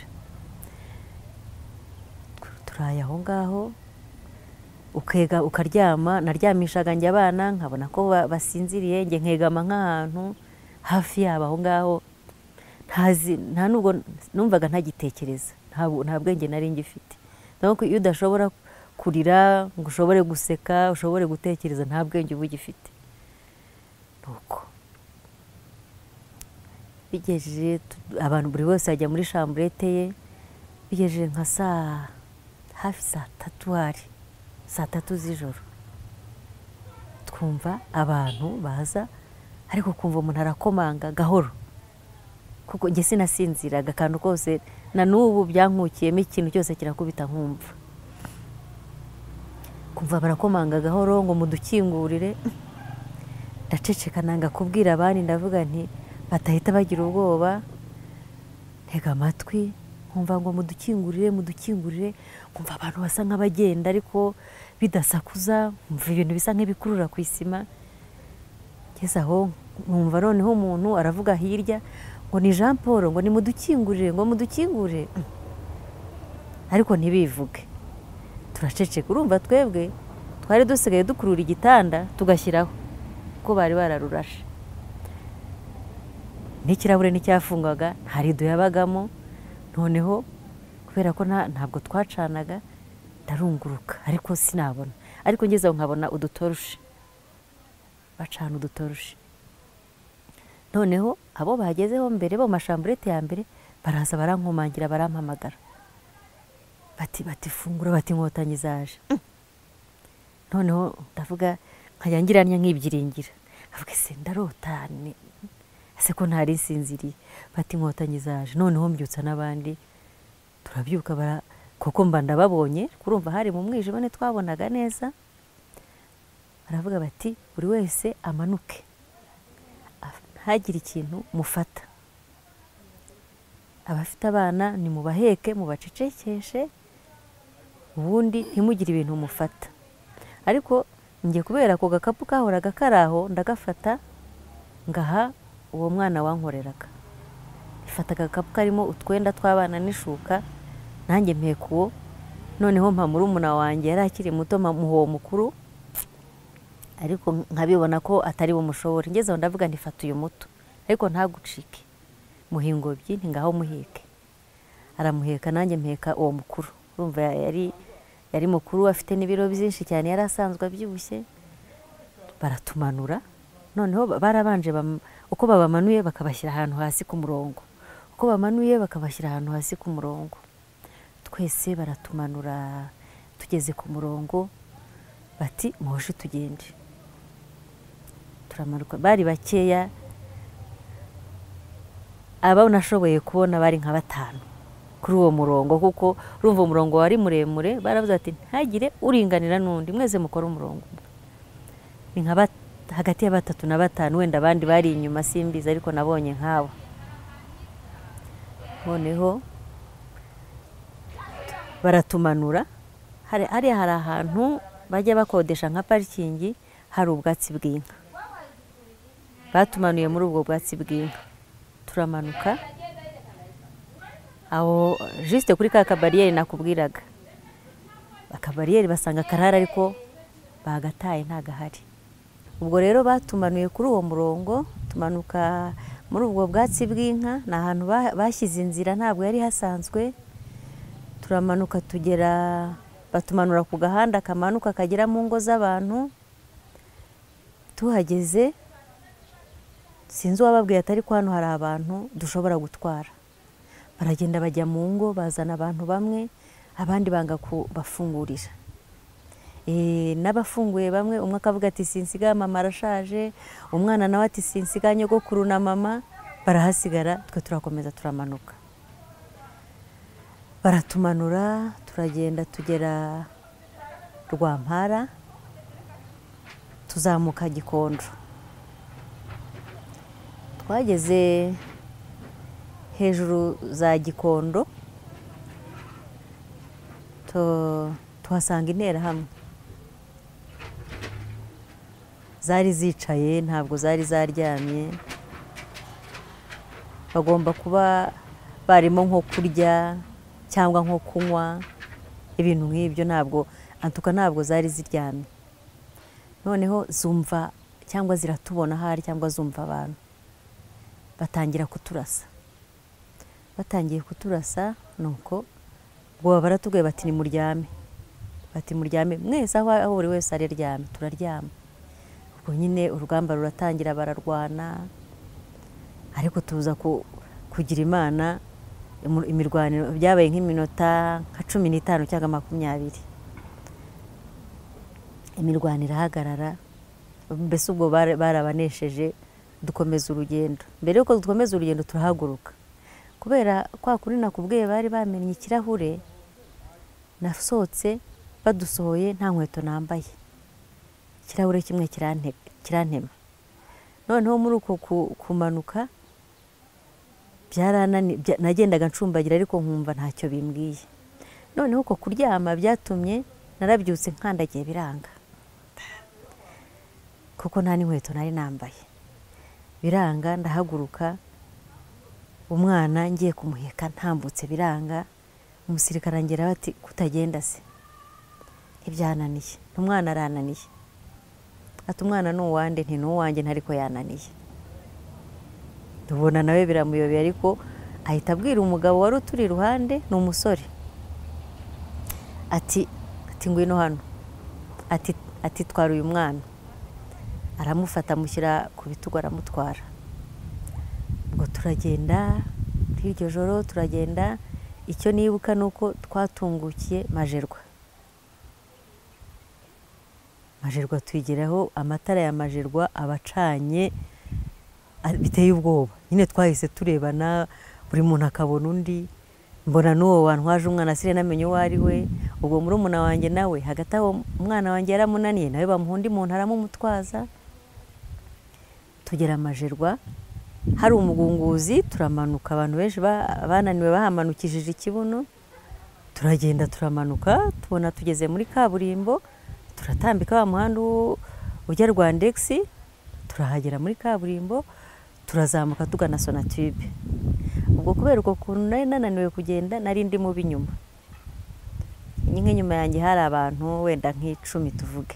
Turaye aho ngaho, ukega ukaryama. Naryamishaga njye abana nkabona ko basinziriye, njye nkegama nk'ahantu hafi yabo aho ngaho. Nta nubwo numvaga ntagitekereza, nta bwenge nari ngifite. Nuko iyo udashobora kurira ngo ushobore guseka, ushobore gutekereza, nta bwenge uba ugifite. Nuko bigejeje abantu buri wese ajya muri chambrette ye. Bigejeje nka saa hafi saa tatu hari saa tatu z'ijoro twumva abantu baza ariko kumva umuntu arakomanga gahoro kuko njye sinasinziraga akantu kose na n'ubu byankukiyemo ikintu cyose kirakubita nkumva kumva barakomanga gahoro ngo mudukingurire ndaceceka nanga kubwira abandi ndavuga nti batahita bagira ubwoba ntega amatwi nkumva ngo mudukingurire mudukingurire nkumva abantu basa nk'abagenda ariko bidasakuza nkumva ibintu bisa nk'ibikurura ku isima ngeze aho nkumva noneho umuntu aravuga hirya ngo ni Jean Paul ngo ni mudukingurire ngo mudukingurire ariko ntibivuge turaceceka urumva twebwe twari dusigaye dukurura igitanda tugashyiraho ko bari bararurashe n'ikirahure n'icyafungwaga nta rido yabagamo noneho kubera ko ntabwo twacanaga ndarunguruka ariko sinabona ariko ngeze aho nkabona udutorushe bacana udutorushe noneho abo bagezeho mbere bo mashamburete ya mbere baraza barankomangira barampamagara bati bati fungura bati inkotanyi zaje noneho ndavuga nkajya ngiranya nk'ibyiringira avuga se ndarota ese ko ntari nsinziriye bati inkotanyi zaje noneho mbyutsa n'abandi turabyuka bara kuko mba ndababonye kurumva hari mu mwijima ne twabonaga neza baravuga bati buri wese amanuke ntagire ikintu mufata abafite abana ni mubaheke mubacecekeshe ubundi ntimugire ibintu mufata ariko ngiye kubera ko gakapu kahoraga karaho ndagafata ngaha uwo mwana wankoreraga ifataga agakapu karimo utwenda tw'abana n'ishuka nanjye mpeka uwo noneho mpa murumuna wanjye yari akiri muto muho mukuru ariko nkabibona ko atari bumushobore ngeze aho ndavuga ntifata uyu muto ariko ntagucike muhingobyi ntingaho muheke aramuheka nanjye mpeka uwo mukuru urumva yari yari mukuru afite n'ibiro byinshi cyane yari asanzwe abyibushye baratumanura noneho barabanje uko babamanuye bakabashyira ahantu hasi ku murongo uko bamanuye bakabashyira ahantu hasi ku murongo twese baratumanura tugeze ku murongo bati muhoje tugende turamanuka bari bakeya aba nashoboye kubona bari nka batanu kuri uwo murongo kuko urumva umurongo wari muremure baravuze ati ntagire uringanira n'undi mwese mukora umurongo ni nka hagati ya batatu na batanu wenda abandi bari inyuma simbiza ariko nabonye nkabo noneho baratumanura hari hari hari ahantu bajya bakodesha nka parikingi hari ubwatsi bw'inka batumanuye muri ubwo bwatsi bw'inka turamanuka aho juste kuri ka kabariyeri nakubwiraga akabariyeri basanga karara ariko bagataye ntagahari ubwo rero batumanuye kuri uwo murongo tumanuka muri ubwo bwatsi bw'inka ni ahantu bashyize inzira ntabwo yari hasanzwe turamanuka tugera batumanura ku gahanda kamanuka kagera mu ngo z'abantu tuhageze sinzi uwababwiye atari ko hano hari abantu dushobora gutwara baragenda bajya mu ngo bazana abantu bamwe abandi banga kubafungurira n'abafunguye bamwe umwe akavuga ati sinsiga mama arashaje umwana nawe ati sinsiga nyogokuru na mama barahasigara twe turakomeza turamanuka baratumanura turagenda tugera Rwampara tuzamuka Gikondo twageze hejuru za Gikondo tuhasanga interahamwe zari zicaye ntabwo zari zaryamye bagomba kuba barimo nko kurya cyangwa nko kunywa ibintu nk'ibyo ntabwo antuka ntabwo zari ziryamye noneho zumva cyangwa ziratubona hari cyangwa zumva abantu batangira kuturasa batangiye kuturasa nuko ubwo baratubwiye bati ni muryame bati muryame mwese aho aho buri wese aryame turaryama ubwo nyine urugamba ruratangira bararwana ariko tuza kugira Imana imirwaniro byabaye nk'iminota nka cumi n'itanu cyangwa makumyabiri imirwano irahagarara, mbese ubwo barabanesheje, dukomeza urugendo. Mbere yuko dukomeza urugendo turahaguruka, kubera kwa kuri nakubwiye bari bamenye ikirahure, nasohotse badusohoye nta nkweto nambaye, ikirahure kimwe kirantema. Noneho muri uko kumanuka byaranani, nagendaga ncumbagira ariko nkumva ntacyo bimbwiye. Noneho uko kuryama byatumye narabyutse nkandagiye biranga, kuko nta n'inkweto nari nambaye. Biranga, ndahaguruka, umwana ngiye kumuheka ntambutse biranga. Umusirikare angera bati kutagenda se, ntibyananiye, umwana arananiye. Ati umwana ni uwande? Nti ni uwanjye, ntariko yananiye. Tubona nawe biramuyobeye, ariko ahita abwira umugabo wari uturi iruhande, ni umusore, ati ati ngwino hano, ati ati twara uyu mwana. Aramufata amushyira ku bitugu aramutwara. Ubwo turagenda, iryo joro turagenda. Icyo nibuka nuko twatungukiye Majerwa. Majerwa twigeraho, amatara ya Majerwa abacanye biteye ubwoba. Nyine twahise turebana, buri muntu akabona undi. Mbona n'uwo wantwaje umwana sire namenye uwo ari we. Ubwo murumuna wanjye nawe, hagati aho umwana wanjye yaramunaniye, nawe bamuhundi muntu aramumutwaza. Tugera Majerwa, hari umugunguzi, turamanuka. Abantu benshi bananiwe bahamanukishije ikibuno. Turagenda turamanuka, tubona tugeze muri kaburimbo. Turatambika wa muhanda ujya Rwandex, turahagera muri kaburimbo, turazamuka tugana Sonatube. Ubwo kubera uko kuntu nari nananiwe kugenda, nari ndi mu binyuma. Nyuma yanjye hari abantu wenda nk'icumi tuvuge.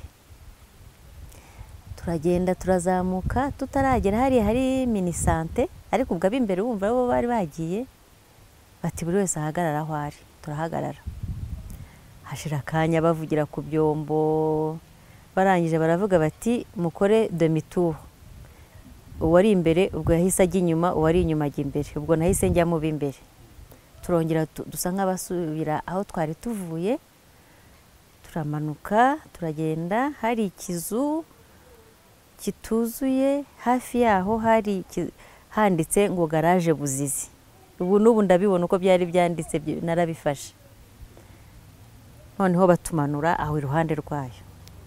Turagenda turazamuka, tutaragera hariya hari mini sante, ariko ubwo abimbere bumva bo bari bagiye, bati buri wese ahagarara aho ari. Turahagarara, hashira akanya bavugira ku byombo, barangije baravuga bati mukore demi tour. Uwari imbere ubwo yahise ajya inyuma, uwari inyuma ajya imbere. Ubwo nahise njya mu b'imbere. Turongera dusa nk'abasubira aho twari tuvuye. Turamanuka turagenda, hari ikizu kituzuye, hafi yaho hari handitse ngo garage Buzizi. Ubu n'ubu ndabibona uko byari byanditse, narabifashe. Noneho batumanura aho iruhande rwayo.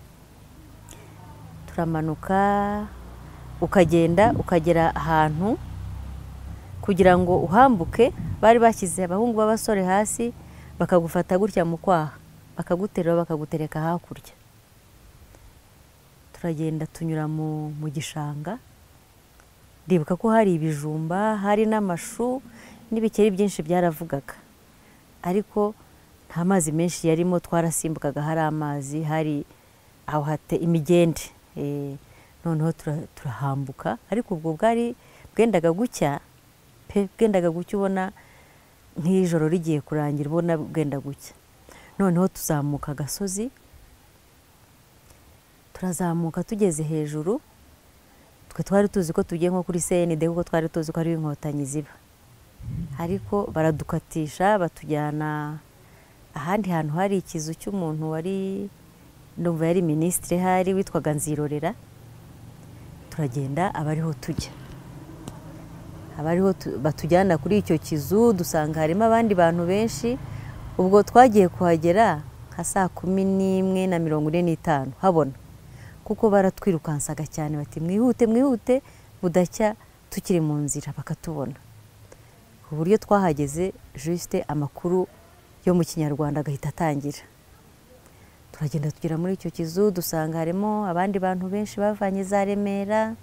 Turamanuka, ukagenda ukagera ahantu kugira ngo uhambuke, bari bashyize abahungu b'abasore hasi, bakagufata gutya mu kwaha, bakaguterura bakagutereka hakurya. Turagenda tunyura mu mu gishanga. Ndibuka ko hari ibijumba, hari n'amashu n'ibikeri byinshi byaravugaga, ariko nta mazi menshi yarimo. Twarasimbukaga, hari amazi, hari aho hate imigende. Eh, noneho turahambuka, ariko ubwo bwari bwendaga gucya pe, bwendaga gucya, ubona nk'ijoro rigiye kurangira, ubona bwenda gucya. Noneho tuzamuka agasozi, turazamuka tugeze hejuru. Twe twari tuzi ko tugiye nko kuri C N D, kuko twari tuzi ko ari inkotanyi ziba, ariko baradukatisha batujyana ahandi hantu hari ikizu cy'umuntu wari, ndumva yari ministre hari, witwaga Nzirorera. Turagenda abariho tujya, abariho batujyana kuri icyo kizu. Dusanga harimo abandi bantu benshi. Ubwo twagiye kuhagera nka saa kumi n'imwe na mirongo ine n'itanu habona, kuko baratwirukansaga cyane, bati mwihute mwihute budacya tukiri mu nzira bakatubona. Ku buryo twahageze juste amakuru yo mu Kinyarwanda agahita atangira. Turagenda tugera muri icyo kizu, dusanga harimo abandi bantu benshi bavanye za Remera.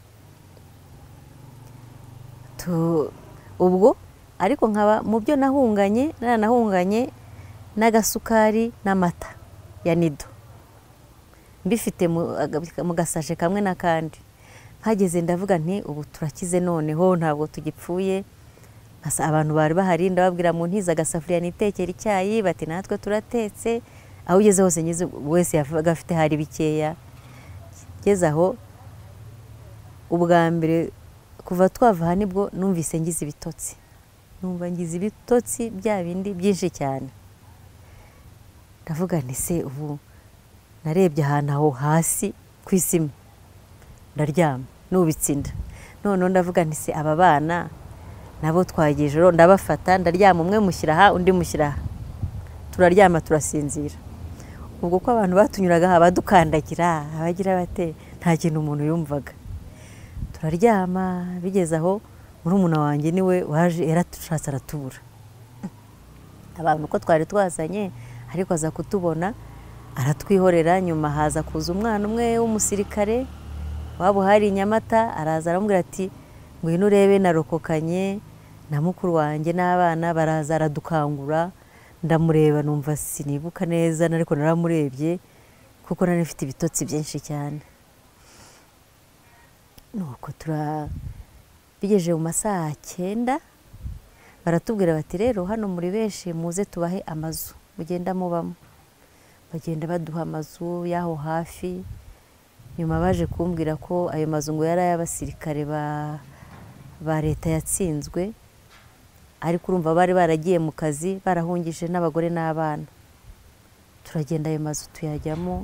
Tu ubwo ariko nkaba mu byo nahunganye, naranahunganye n'agasukari n'amata ya Nido, mbifite mu gasashe kamwe n'akandi. Hageze ndavuga nti ubu turakize, noneho ntabwo tugipfuye. Asa abantu bari bahari, ndababwira mu ntiza agasafuriya nitekera icyayi, bati natwe turatetse. Aho ugeze hose nyize wese yavuga afite hari bikeya. Ngeze aho ubwa mbere kuva twava aha nibwo numvise ngize ibitotsi, numva ngize ibitotsi bya bindi byinshi cyane. Ndavuga nti se ubu narebye ahantu aho hasi ku isima ndaryama nubitse inda, noneho ndavuga nti se aba bana nabo twagiye ijoro, ndabafata ndaryama, umwe mushyira aha undi mushyira aha, turaryama turasinzira. ubwo ko abantu batunyuraga abadukandagira abagira bate nta kintu umuntu yumvaga, turaryama. Bigeze aho murumuna wanjye niwe waje yaratushatse aratubura, abantu uko twari twazanye ariko aza kutubona aratwihorera. Nyuma haza kuza umwana umwe w'umusirikare waba hari i Nyamata, araza aramubwira ati ngwino urebe narokokanye na mukuru wanjye n'abana, baraza aradukangura. Ndamureba numva sinibuka neza ariko naramurebye kuko nari mfite ibitotsi byinshi cyane. Nuko tura bigeje mu masaha cyenda baratubwira bati rero hano muri benshi muze tubahe amazu mugenda mubamo. Bagenda baduha amazu yaho hafi. Nyuma baje kumbwira ko ayo mazu ngo yari ay'abasirikare ba ba leta yatsinzwe, ariko urumva bari baragiye mu kazi barahungije n'abagore n'abana. Turagenda ayo mazu tuyajyamo,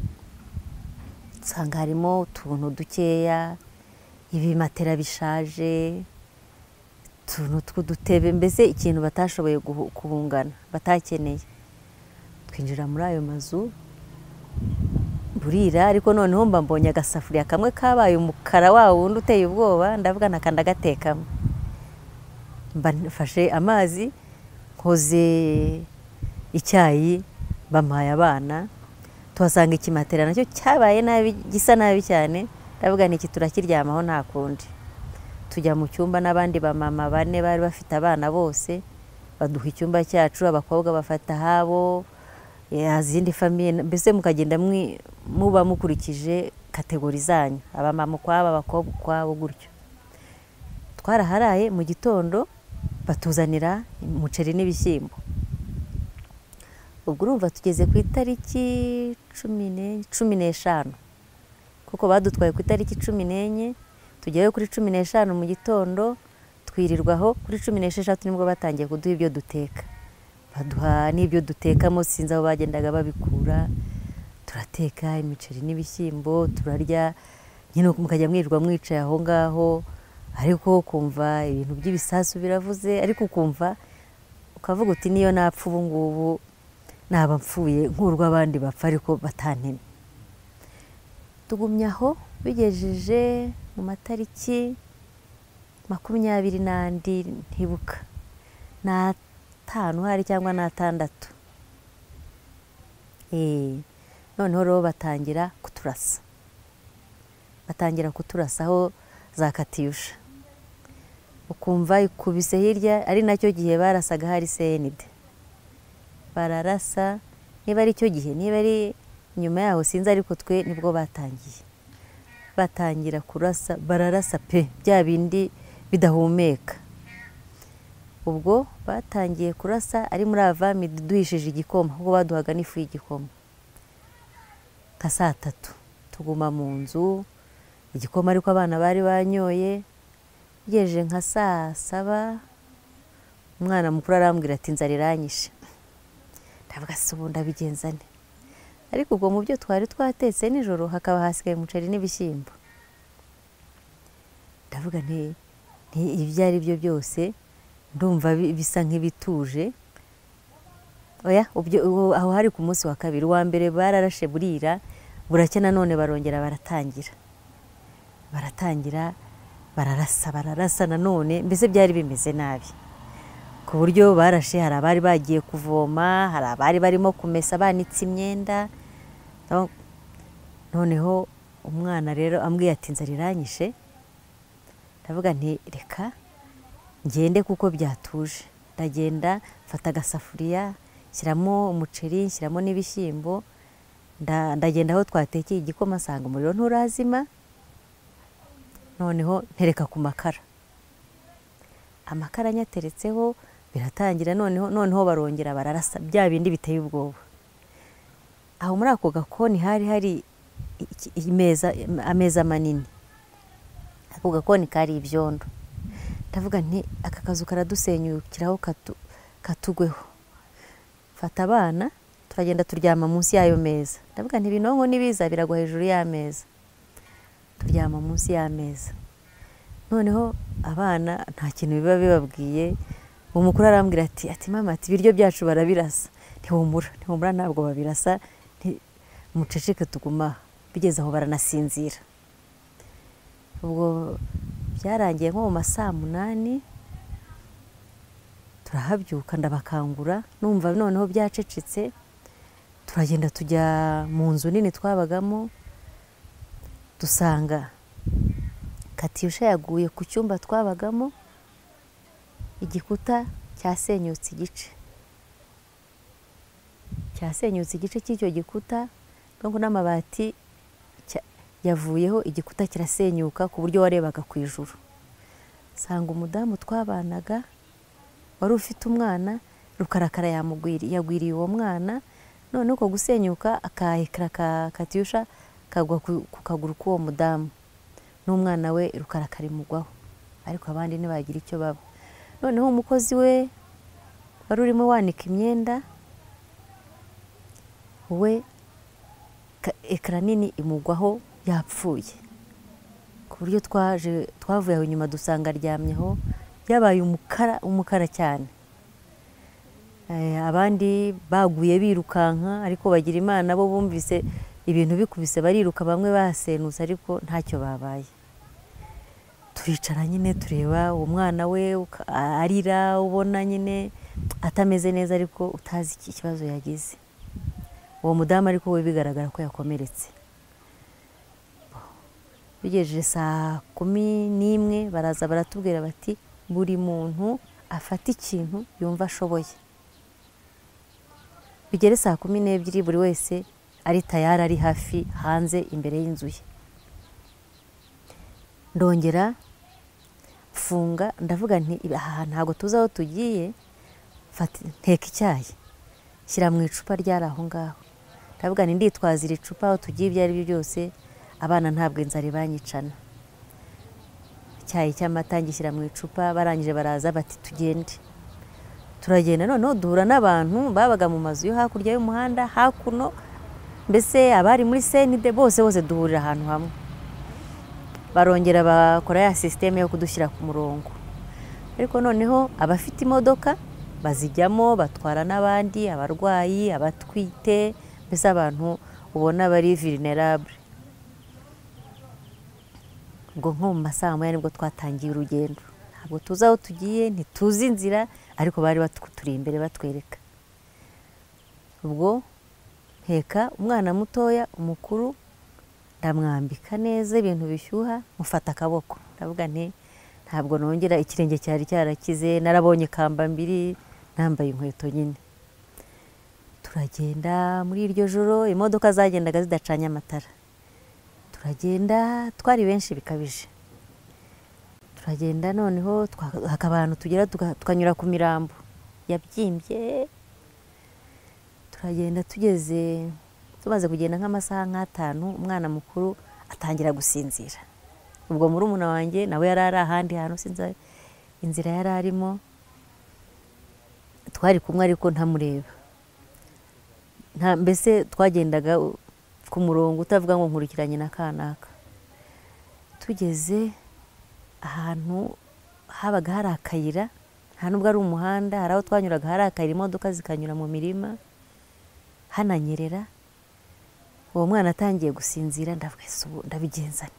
nsanga harimo utuntu dukeya, ibimatera bishaje, utuntu tw'udutebe, mbese ikintu batashoboye kubungana batakeneye. Twinjira muri ayo mazu burira, ariko noneho mba mbonye agasafuriya kamwe kabaye umukara wa wundi uteye ubwoba, ndavuga nakanda gatekamo. Mba nfashe amazi nkoze icyayi bampaye abana, tuhasanga ikimatera nacyo cyabaye nabi, gisa nabi cyane. Ndavuga niki turakiryamaho nta kundi. Tujya mu cyumba n'abandi bamama bane bari bafite abana bose, baduha icyumba cyacu, abakobwa bafata habo, yazindi famiye, mbese mukagenda muba mukurikije kategori zanyu, abamama kwabo abakobwa kwabo gutyo. Twaraharaye, mu gitondo batuzanira umuceri n'ibishyimbo. Ubwo urumva tugeze ku itariki cumi n'eshanu, kuko badutwaye ku itariki cumi n'enye, tujyayo kuri cumi n'eshanu mu gitondo, twirirwaho. Kuri cumi n'esheshatu nibwo batangiye kuduha ibyo duteka, baduha n'ibyo dutekamo, sinzi aho bagendaga babikura. Turateka imiceri n'ibishyimbo turarya, nyine mukajya mwirirwa mwicaye aho ngaho, ariko ukumva ibintu by'ibisasu biravuze, ariko ukumva ukavuga uti niyo napfa ubu ngubu naba mpfuye nk'urw'abandi bapfa ariko batantemye. Tugumye aho bigejeje mu matariki makumyabiri n'andi ntibuka n'atanu hari cyangwa n'atandatu. Eh, noneho rero batangira kuturasa, batangira kuturasaho za katiyusha, ukumva ikubise hirya. Ari nacyo gihe barasaga hari C N D, bararasa. Niba ari cyo gihe, niba ari nyuma yaho sinzi, ariko twe nibwo batangiye, batangira kurasa, bararasa pe bya bindi bidahumeka. Ubwo batangiye kurasa ari muri avami duhishije igikoma, ubwo baduhaga n'ifu y'igikoma. Nka saa tatu tuguma mu nzu igikoma, ariko abana bari banyoye. Bigejeje nka saa saba umwana mukuru arambwira ati inzara iranyishe. Ndavuga se ubu ndabigenza nte? Ariko ubwo mu byo twari twatetse nijoro hakaba hasigaye umuceri n'ibishyimbo. Ndavuga nti ibyo ari byo byose ndumva bisa nk'ibituje. Oya, aho hari ku munsi wa kabiri. Wa mbere bararashe burira, buracya nanone barongera baratangira baratangira bararasa bararasa nanone, mbese byari bimeze nabi ku buryo barashe. Hari abari bagiye kuvoma, hari abari barimo kumesa banitse imyenda. Noneho umwana rero ambwiye ati inzara iranyishe. Ndavuga nti reka ngende kuko byatuje. Ndagenda mfata agasafuriya, nshyiramo umuceri, nshyiramo n'ibishyimbo. Ndagenda aho twatekeye igikoma, nsanga umuriro nturazima. Noneho ntereka ku makara, amakara nyateretseho, biratangira. Noneho noneho barongera bararasa bya bindi biteye ubwoba. Aho muri ako gakoni hari hari imeza, ameza manini. Ako gakoni kari ibyondo. Ndavuga nti aka kazu karadusenyukiraho katugweho. Fata abana turagenda turyama munsi y'ayo meza. Ndavuga nti ibinonko nibiza biragwa hejuru y'ameza. Turyama munsi y'ameza. Noneho abana nta kintu biba bibabwiye. Umukuru arambwira ati ati mama ati ibiryo byacu barabirasa. Ntihumura ntihumura ntabwo babirasa, muceceke tuguma. Bigeze aho baranasinzira. Ubwo byarangiye nko mu masaa munani turahabyuka ndabakangura numva noneho byacecetse. Turagenda tujya mu nzu nini twabagamo, dusanga Katyusha yaguye ku cyumba twabagamo, igikuta cyasenyutse igice cyasenyutse igice cy'icyo gikuta, ngo n'amabati yavuyeho, igikuta kirasenyuka ku buryo warebaga ku ijuru. Sanga umudamu twabanaga wari ufite umwana, rukarakara yamugwiriye yagwiriye uwo mwana, none uko gusenyuka akahekera ka Katyusha kagwa ku kaguru k'uwo mudamu, n'umwana we rukarakara imugwaho, ariko abandi ntibagira icyo baba. Noneho umukozi we wari urimo wanika imyenda, we ekara nini imugwaho yapfuye, ku buryo twaje twavuye aho inyuma dusanga aryamyeho, yabaye umukara umukara cyane. Abandi baguye birukanka, ariko bagira Imana bo bumvise ibintu bikubise bariruka, bamwe basenutse ariko ntacyo babaye. Turicara nyine tureba uwo mwana we arira, ubona nyine atameze neza ariko utazi iki kibazo yagize. Uwo mudamu ariko we bigaragara ko yakomeretse. Bigejeje saa kumi n'imwe baraza baratubwira bati buri muntu afata ikintu yumva ashoboye. Bigere saa kumi n'ebyiri buri wese ari tayari, ari hafi hanze imbere y'inzu ye. Ndongera funga ndavuga nti aha ntago tuza aho tugiye, fata nteka icyayi shyira mu icupa ryari aho ngaho. Ndavuga nti nditwaza iri cupa aho tugiye ibyo ari byo byose, abana ntabwo inzara banyicana. Icyayi cy'amata ngishyira mu icupa, barangije baraza bati tugende. Turagenda noneho duhura n'abantu babaga mu mazu yo hakurya y'umuhanda hakuno, mbese abari muri senide bose bose duhurira ahantu hamwe. Barongera bakora ya systeme yo kudushyira ku murongo, ariko noneho abafite imodoka bazijyamo batwara n'abandi, abarwayi, abatwite, mbese abantu ubona bari vulnerable. Ngo nko mu masaha moya nibwo twatangiye urugendo. Ntabwo tuzi aho tugiye, ntituzi inzira, ariko bari baturi imbere batwereka. Ubwo heka umwana mutoya, umukuru ndamwambika neza ibintu bishyuha, mufata akaboko. Ndavuga nti ntabwo nongera, ikirenge cyari cyarakize, narabonye kambambiri, nambaye inkweto nyine. Turagenda muri iryo joro, imodoka zagendaga zidacanye amatara. Turagenda twari benshi bikabije. Turagenda noneho hakaba abantu tugera tukanyura ku mirambo yabyimbye. Turagenda tugeze tumaze kugenda nk'amasaha nk'atanu, umwana mukuru atangira gusinzira. Ubwo muri umuna wanjye nawe yari ari ahandi hantu sinzi inzira yari arimo, twari kumwe ariko ntamureba. Nta mbese twagendaga ku murongo utavuga ngo nkurikiranye na kanaka. Tugeze ahantu habaga hari akayira, nta nubwo ari umuhanda, hari aho twanyuraga hari akayira imodoka zikanyura mu mirima hananyerera. Uwo mwana atangiye gusinzira, ndavuga isubu ndabigenzane.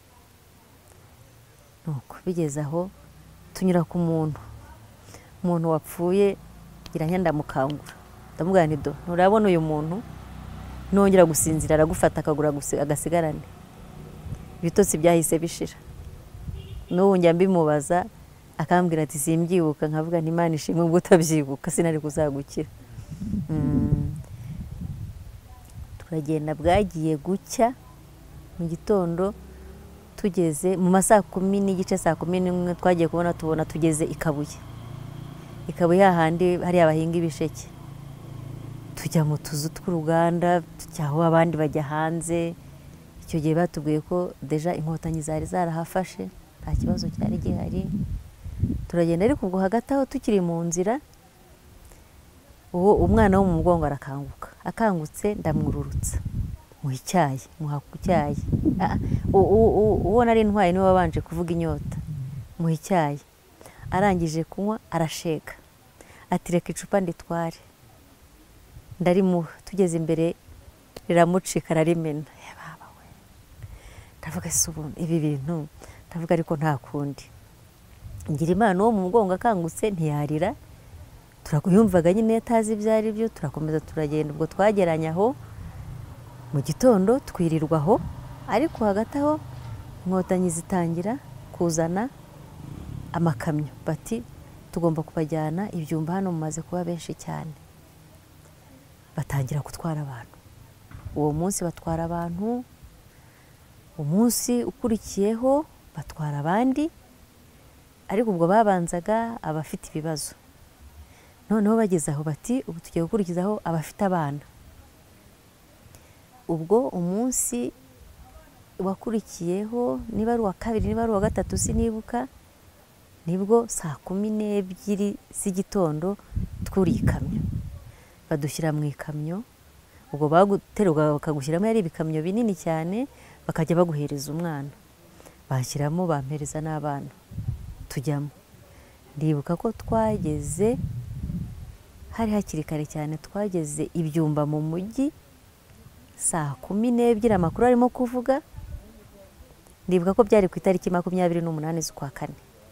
Nuko bigeze aho tunyura ku muntu umuntu wapfuye, ngira ndamukangura. Ndamubwira nti do nturabona uyu muntu nongera gusinzira aragufata akagura agasigarane. Ibitotsi byahise bishira. N'ubu njya mbimubaza akambwira ati simbyibuka, nkavuga nti Imana ishimwe ubwo utabyibuka sinari kuzagukira. Turagenda bwagiye gucya mu gitondo, tugeze mu masaa kumi n'igice saa kumi n'imwe twagiye kubona tubona tugeze Ikabuye. Ikabuye hahandi hari abahinga ibisheke. Tujya mu tuzu tw'uruganda, tujyaho abandi bajya hanze. Icyo gihe batubwiye ko deja inkotanyi zari zarahafashe, nta kibazo cyari gihari. Turagenda ariko ubwo hagati aho tukiri mu nzira uwo umwana wo mu mugongo arakanguka, akangutse ndamwururutsa muha icyayi, muha ku cyayi. Ah, u- u- u- uwo nari ntwaye niwe wabanje kuvuga inyota, muha icyayi. Arangije kunywa arasheka ati reka icupa nditware, ndarimuha. Tugeze imbere riramucika ararimena. Ya baba we, ndavuga se ubu ibi bintu, ndavuga ariko nta kundi. Ngira Imana uwo mu mugongo akangutse ntiyarira, turakuyumvaga nyine atazi ibyo ari byo. Turakomeza turagenda, ubwo twageranye aho mu gitondo twirirwa aho, ariko hagati aho inkotanyi zitangira kuzana amakamyo, bati tugomba kubajyana ibyumba, hano mumaze kuba benshi cyane. Batangira gutwara abantu. Uwo munsi batwara abantu, umunsi ukurikiyeho batwara abandi, ariko ubwo babanzaga abafite ibibazo. Noneho bageze aho bati ubu tugiye gukurikizaho abafite abana. Ubwo umunsi wakurikiyeho, niba ari uwa kabiri niba ari uwa gatatu sinibuka, nibwo saa kumi n'ebyiri z'igitondo twuriye ikamyo, badushyira mu ikamyo. Ubwo baguterurwa bakagushyiramo, yari ibikamyo binini cyane, bakajya baguhereza umwana, bashyiramo bampereza n'abana, tujyamo. Ndibuka ko twageze hari hakiri kare cyane, twageze ibyumba mu mujyi saa kumi n'ebyiri amakuru arimo kuvuga. Ndibuka ko byari ku itariki makumyabiri n'umunani z'ukwa kane.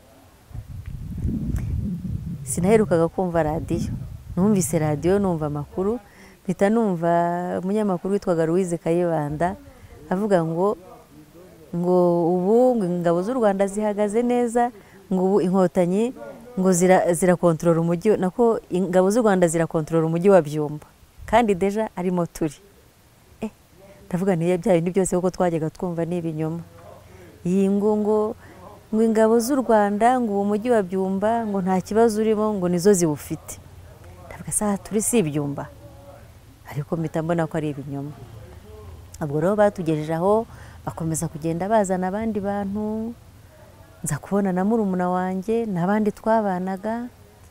Sinaherukaga kumva radiyo, numvise radiyo numva amakuru, mpita numva umunyamakuru witwaga Louise Kayibanda avuga ngo ngo ubu ngo ingabo z'u Rwanda zihagaze neza, ngo ubu inkotanyi ngo zira zirakontorora umujyi, nako ingabo z'u Rwanda zirakontorora umujyi wa Byumba, kandi deja arimo turi. Eh, ndavuga ntiye bya bindi byose kuko twajyaga twumva ni ibinyoma. Iyi ngo ngo ngo ingabo z'u Rwanda ngo uwo mujyi wa Byumba ngo nta kibazo urimo, ngo nizo ziwufite. Ndavuga saha turi si Byumba, ariko mpita mbona ko ari ibinyoma. Ubwo rero batugejeje aho, bakomeza kugenda bazana abandi bantu, nza kubona na murumuna wanjye n'abandi twabanaga.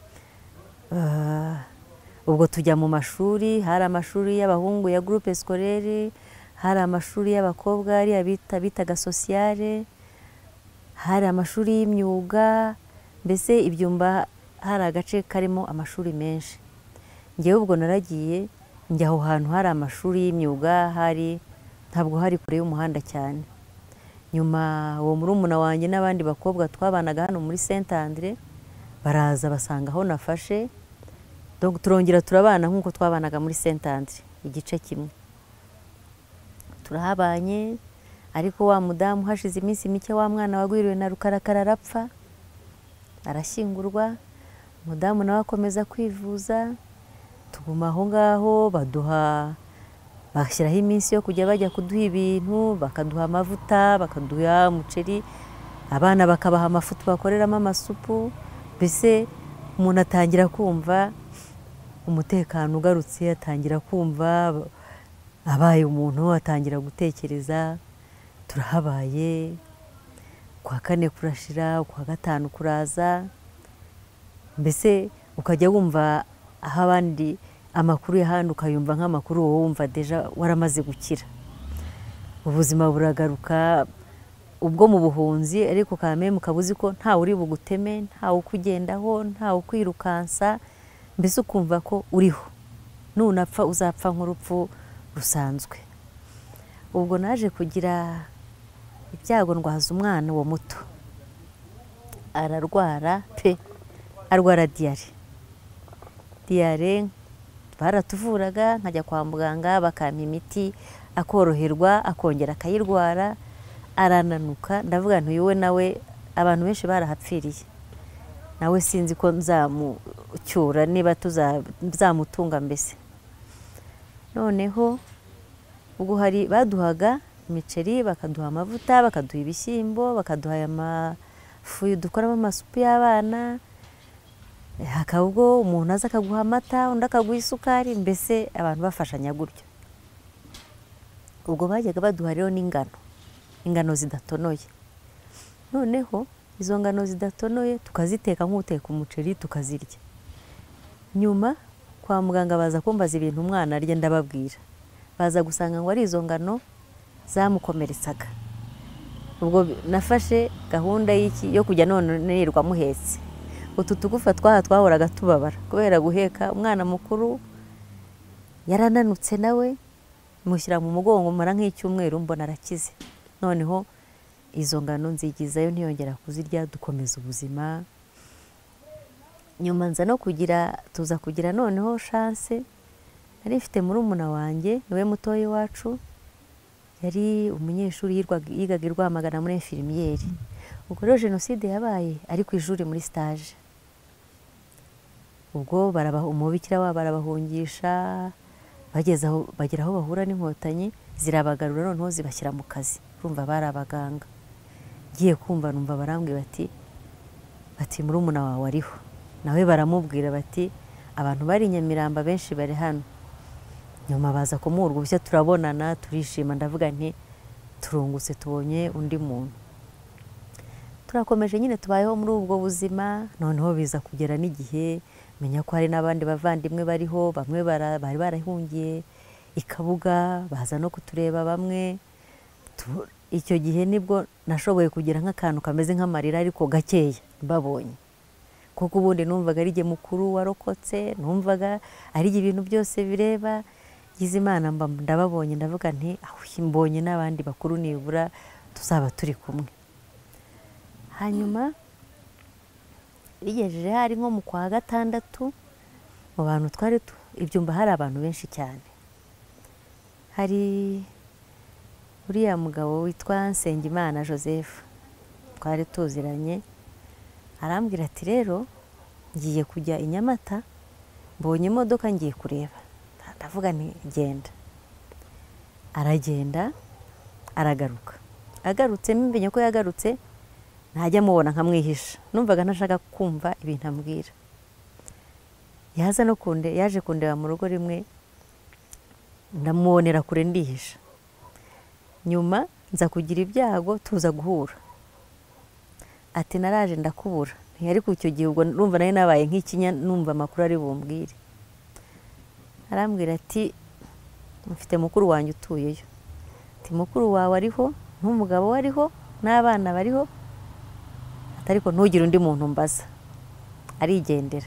Uh, ubwo tujya mu mashuri, hari amashuri y'abahungu ya groupe scolaire, hari amashuri y'abakobwa ari abita bitaga sociale, hari amashuri y'imyuga, mbese ibyumba hari agace karimo amashuri menshi. Ngewe ubwo naragiye njya aho hantu hari amashuri y'imyuga, hari ntabwo hari kure y'umuhanda cyane. Nyuma uwo murumuna wanjye n'abandi bakobwa twabanaga hano muri Saint Andre baraza basanga aho nafashe, donc turongera turabana nk'uko twabanaga muri Saint Andre igice kimwe. Turahabanye, ariko wa mudamu hashize iminsi mike wa mwana wagwiriwe na rukarakara arapfa, arashyingurwa. Umudamu nawe akomeza kwivuza, tuguma aho ngaho, baduha bashyiraho iminsi yo kujya bajya kuduha ibintu, bakaduha amavuta, bakaduha umuceri, abana bakabaha amafutu bakoreramo amasupu. Mbese umuntu atangira kumva umutekano ugarutse, atangira kumva abaye umuntu, atangira gutekereza. Turahabaye, kwa kane kurashira, kwa gatanu kuraza, mbese ukajya wumva aho abandi amakuru y'ahandi ukayumva nk'amakuru wowe wumva deja waramaze gukira. Ubuzima buragaruka ubwo mu buhunzi, ariko kame mukabuzi ko nta uri buguteme, nta ukugendaho, nta ukwirukansa, mbese ukumva ko uriho, nunapfa uzapfa nk'urupfu rusanzwe. Ubwo naje kugira ibyago, ndwaza umwana uwo muto, ararwara pe, arwara diyare. Diyare baratuvuraga, nkajya kwa muganga bakampa imiti, akoroherwa, akongera akayirwara, arananuka. Ndavuga nti uyu we nawe abantu benshi barahapfiriye, nawe sinzi ko nzamucyura niba tuzamutunga mbese. Noneho ubwo hari baduhaga imiceri, bakaduha amavuta, bakaduha ibishyimbo, bakaduha amafu dukoramo amasupu y'abana, hakaba ubwo umuntu aza akaguha amata, undi akaguha isukari, mbese abantu bafashanya gutyo. Ubwo bajyaga baduha rero n'ingano, ingano zidatonoye. Noneho izo ngano zidatonoye tukaziteka nk'uteka umuceri tukazirya. Nyuma kwa muganga baza kumbaza ibintu umwana arya ndababwira, baza gusanga ngo ari izo ngano zamukomeretsaga. Ubwo nafashe gahunda y'iki yo kujya none nirirwa muhetse. Utu tugufa twaha twahoraga tubabara kubera guheka umwana mukuru, yarananutse nawe mushyira mu mugongo mara nk'icyumweru mbona arakize. Noneho izo ngano nzigizayo ntiyongera kuzirya, dukomeza ubuzima. Nyuma nza no kugira tuza kugira noneho chance, nari mfite murumuna wanjye niwe mutoyi wacu, yari umunyeshuri yigaga i Rwamagana muri infirmiere. Ubwo rero jenoside yabaye ari ku ishuri muri stage. Ubwo barabaha umubikira wabo barabahungisha, bageze aho bagera aho bahura n'inkotanyi zirabagarura noneho zibashyira mu kazi. Urumva bari abaganga. Giye kumva numva barambwira bati bati murumuna wawe ariho. Nawe baramubwira bati abantu bari Nyamiramba benshi bari hano. Nyuma baza kumurwa ubushya turabonana turishima, ndavuga nti turungutse tubonye undi muntu. Turakomeje nyine tubayeho muri ubwo buzima. Noneho biza kugera n'igihe menya ko hari n'abandi bavandimwe bariho, bamwe bari barahungiye i Kabuga, baza no kutureba bamwe. Icyo gihe nibwo nashoboye kugira nk'akantu kameze nk'amarira ariko gakeya babonye, kuko ubundi numvaga ari jye mukuru warokotse, numvaga ari ibintu byose bireba. Gize Imana mba ndababonye ndavuga nti aho mbonye n'abandi bakuru nibura tuzaba turi kumwe. Hanyuma bigejeje hari nko mu kwa gatandatu, mu bantu twari ibyumba hari abantu benshi cyane. Hari uriya mugabo witwa Nsengimana Joseph twari tuziranye, arambwira ati rero ngiye kujya i Nyamata, mbonye imodoka ngiye kureba. Ndavuga nti genda. Aragenda aragaruka. Agarutse mbenye ko yagarutse, ntajya mubona nkamwihisha. Numvaga ntashaka kumva ibintu ambwira. Yaza no kunde yaje kundeba mu rugo rimwe, ndamubonera kure ndihisha. Nyuma nza kugira ibyago tuza guhura. Ati naraje ndakubura. Ntiyari ku icyo gihe ubwo numva nayo nabaye nk'ikinya, numva amakuru ari bumbwire. Arambwira ati mfite mukuru wanjye utuyeyo. Ati mukuru wawe ariho, n'umugabo wariho, n'abana bariho, atariko ntugire undi muntu mbaza. Arigendera.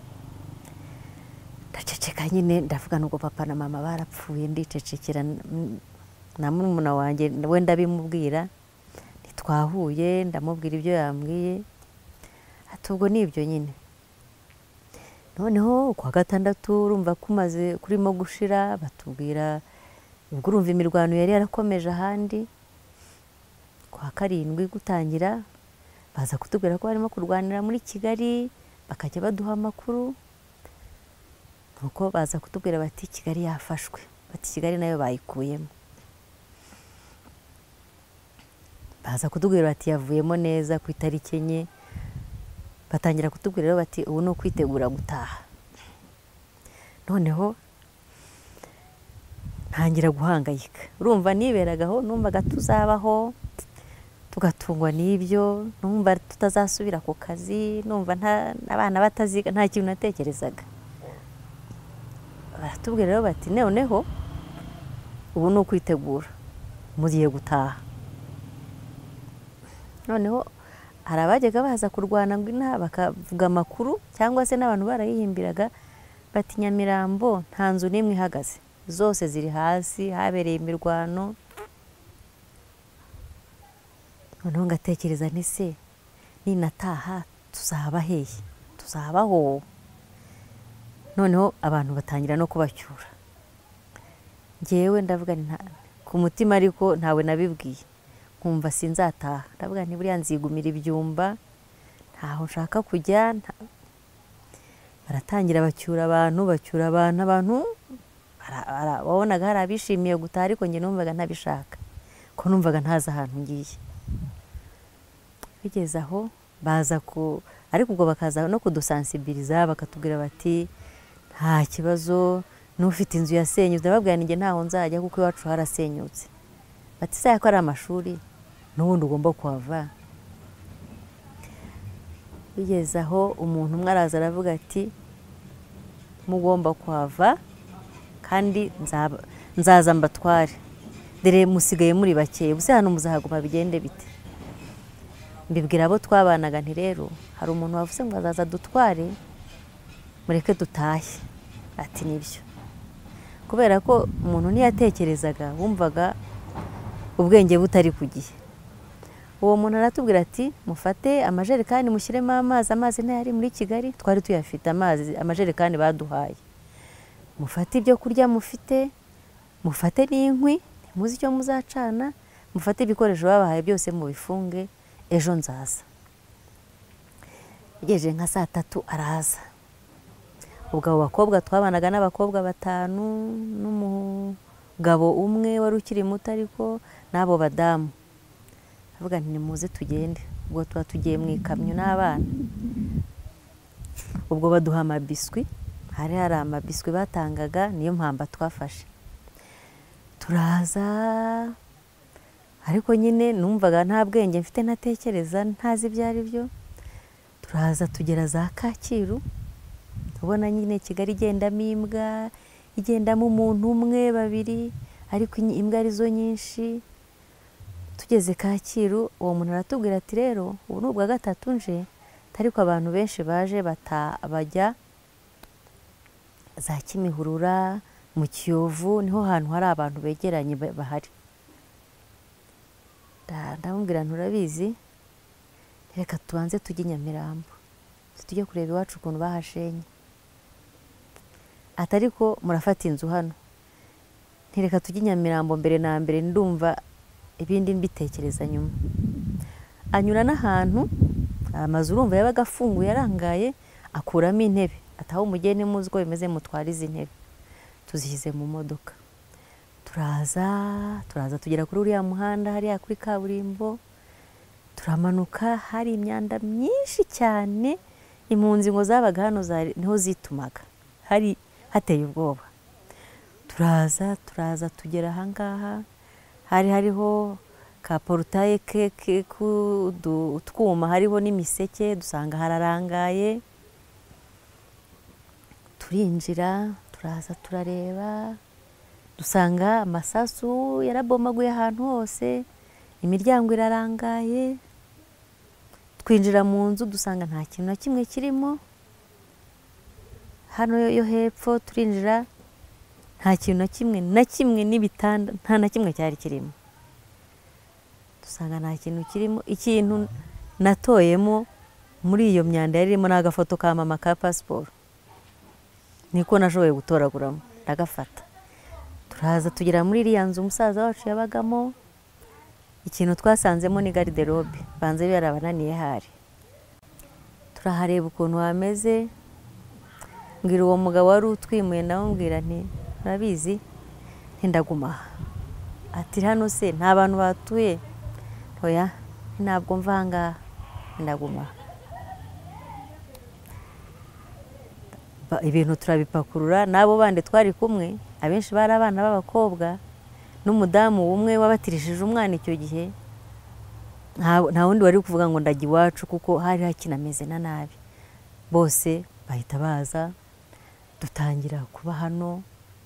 Ndaceceka nyine ndavuga nuko papa na mama barapfuye, ndicecekera na murumuna wanjye we ndabimubwira. Ntitwahuye, ndamubwira ibyo yambwiye. Ati ubwo nibyo nyine. Noneho kwa gatandatu urumva kumaze kurimo gushira, batubwira ubwo urumva imirwano yari yarakomeje ahandi. Kwa karindwi gutangira baza kutubwira ko barimo kurwanira muri Kigali, bakajya baduha amakuru. Nuko baza kutubwira bati Kigali yafashwe, bati Kigali nayo bayikuyemo. Baza kutubwira bati yavuyemo neza ku itariki enye. Batangira kutubwira bati ubu no kwitegura gutaha. Noneho ntangira guhangayika. Urumva niberagaho, numvaga tuzabaho tugatungwa n'ibyo, numva tutazasubira ku kazi, numva nta abana bataziga, nta kintu natekerezaga. Baratubwira rero bati noneho ubu no kwitegura mugiye gutaha. Noneho hari abajyaga baza kurwana ngo inaha bakavuga amakuru, cyangwa se n'abantu barayihimbiraga bati Nyamirambo nta nzu n'imwe ihagaze, zose ziri hasi, habereye imirwano. Noneho ngatekereza nti se ninataha tuzaba hehe, tuzabaho? Noneho abantu batangira no kubacyura. Njyewe ndavuga nti ku mutima ariko ntawe nabibwiye, nkumva sinzataha. Ndavuga nti buriya nzigumira ibyumba, ntaho nshaka kujya. Baratangira bacyura abantu, bacyura abantu, abantu babonaga hari abishimiye gutaha, ariko njye numvaga ntabishaka, ko numvaga ntazi ahantu ngiye. Bigeze aho baza ku ariko ubwo bakaza no kudusensibiliza, bakatubwira bati nta kibazo, n'ufite inzu yasenyutse. Ndababwira njye ntaho nzajya kuko iwacu harasenyutse. Bati se ko ari amashuri n'ubundi ugomba kuhava. Bigeze aho umuntu umwe araza aravuga ati mugomba kuhava kandi nzaba- nzaza mbatware, dore musigaye muri bakeya, ubuse hano muzahaguma bigende bite? Mbibwira abo twabanaga nti rero hari umuntu wavuze ngo azaza dutware, mureke dutahe. Ati nibyo, kubera ko umuntu ntiyatekerezaga, wumvaga ubwenge butari ku gihe. Uwo muntu aratubwira ati mufate amajerekani mushyiremo amazi, amazi ntayari muri Kigali, twari tuyafite amazi, amajerekani baduhaye. Mufate ibyo kurya mufite, mufate n'inkwi, muzi icyo muzacana, mufate ibikoresho babahaye byose mubifunge, ejo nzaza. Igejeje nka saa tatu araza. Ubwo abo bakobwa twabanaga n'abakobwa batanu n'umugabo umwe wari ukiri muto ariko n'abo badamu. Avuga nti nimuze tugende. Ubwo tuba tugiye mu ikamyo n'abana. Ubwo baduha amabiswi, hari hari amabiswi batangaga, niyo mpamba twafashe. Turaza ariko nyine numvaga nta bwenge mfite, ntatekereza, ntazi ibyo ari byo. Turaza tugera za Kacyiru, ubona nyine Kigali igendamo imbwa, igendamo umuntu umwe babiri, ariko imbwa arizo nyinshi. Tugeze Kacyiru, uwo muntu aratubwira ati rero ubu ni ubwa gatatu nje, ariko abantu benshi baje bajya za Kimihurura, mu Kiyovu, niho hantu hari abantu begeranye bahari. Ndamubwira nturabizi, reka tubanze tujye Nyamirambo, tujye kureba iwacu ukuntu bahashenye. Ati ariko murafata inzu hano. Ntireka tujye Nyamirambo mbere na mbere, ndumva ibindi mbitekereza nyuma. Anyura n'ahantu amazu urumva yabaga afunguye arangaye, akuramo intebe, ataho umugeni muzi ko bimeze, mutwara izi ntebe. Tuzishyize mu modoka, turaza turaza tugera kuri uriya muhanda hariya kuri kaburimbo. Turamanuka, hari imyanda myinshi cyane, impunzi ngo zabaga hano niho zitumaga, hari hateye ubwoba. Turaza turaza tugera ahangaha, hari hariho ka porutaye ke twuma, hariho n'imiseke, dusanga hararangaye. Turinjira, turaza turareba, dusanga amasasu yarabomaguye ahantu hose, imiryango irarangaye. Twinjira mu nzu, dusanga nta kintu na kimwe kirimo. Hano yo hepfo turinjira, nta kintu na kimwe na kimwe, n'ibitanda nta na kimwe cyari kirimo. Dusanga nta kintu kirimo. Ikintu natoyemo muri iyo myanda yarimo n'agafoto ka mama ka pasiporo, niko nashoboye gutoraguramo, ndagafata. Turaza tugera muri iriya nzu umusaza wacu yabagamo. Ikintu twasanzemo ni garderobe, banze barabananiye hari. Turahareba ukuntu hameze. Mbwira uwo mugabo wari utwimuye, ndamubwira nti urabizi ntindaguma. Ati hano se nta bantu batuye? Oya, ntabwo mva ngaha, ndaguma. Ibintu turabipakurura, nabo bandi twari kumwe, abenshi bari abana b'abakobwa, n'umudamu umwe wabatirishije umwana icyo gihe. Nta wundi wari kuvuga ngo ndajya iwacu, kuko hari hakinameze na nabi. Bose bahita baza, dutangira kuba hano.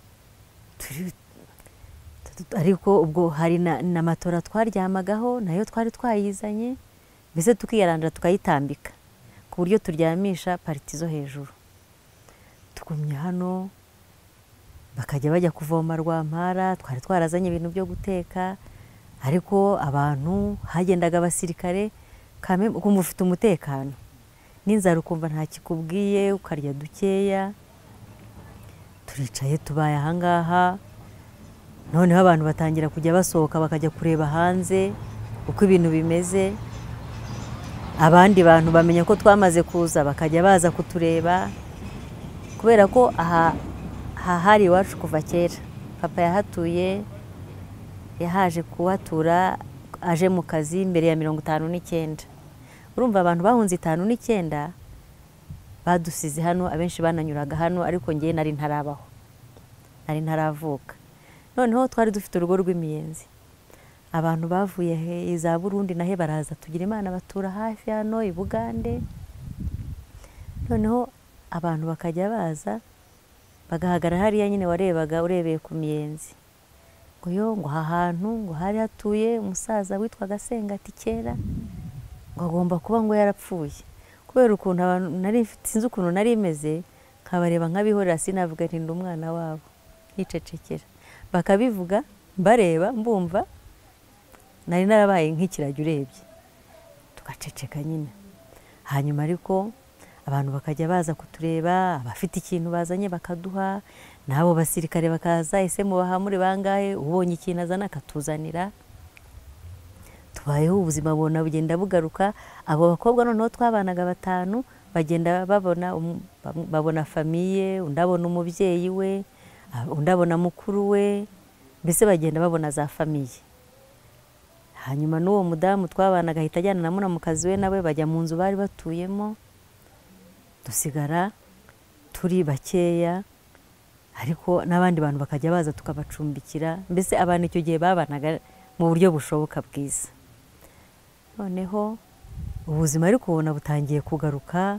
Ariko ubwo hari na matora twaryamagaho, nayo twari twayizanye, mbese tukiyarandura tukayitambika, ku buryo turyamisha pariti zo hejuru. Tugumye hano, bakajya bajya kuvoma Rwampara, twari twarazanye ibintu byo guteka, ariko abantu hagendaga abasirikare, ukumva ufite umutekano, n'inzara ukumva nta kikubwiye, ukarya dukeya. Turicaye tubaye ahangaha, noneho abantu batangira kujya basohoka bakajya kureba hanze uko ibintu bimeze. Abandi bantu bamenya ko twamaze kuza, bakajya baza kutureba, kubera ko aha hari iwacu kuva kera. Papa yahatuye, yahaje kuhatura aje mu kazi mbere ya mirongo itanu n'icyenda. Urumva abantu bahunze itanu n'icyenda badusize hano, abenshi bananyuraga hano, ariko ngiye nari ntarabaho, nari ntaravuka. Noneho twari dufite urugo rw'imiyenzi. Abantu bavuye za Burundi nahe baraza, tugira Imana batura hafi hano i Bugande. Noneho abantu bakajya baza bagahagarara hariya nyine warebaga urebeye ku miyenzi ngo yo ngo aha hantu ngo hari hatuye umusaza witwaga Sengati kera ngo agomba kuba ngo yarapfuye kubera ukuntu abantu nari sinzi ukuntu nari imeze nkabareba nkabihorera sinavuga nti ndi umwana wabo nicecekera bakabivuga bareba mbumva nari narabaye nk'ikiragi urebye tugaceceka nyine hanyuma ariko abantu bakajya baza kutureba abafite ikintu bazanye bakaduha nabo basirikare bakaza ese mubaha muri bangahe ubonye ikintu azana akatuzanira tubayeho ubuzima bona bugenda bugaruka abo bakobwa noneho twabanaga batanu bagenda babona um, babona famiye undabona umubyeyi we undabona mukuru we mbese bagenda babona za famiye hanyuma n'uwo mudamu twabanaga ahita ajyana na munamukazi we nawe bajya mu nzu bari batuyemo dusigara turi bakeya ariko n'abandi bantu bakajya baza tukabacumbikira mbese abantu icyo gihe babanaga mu buryo bushoboka bwiza noneho ubuzima ariko ubona butangiye kugaruka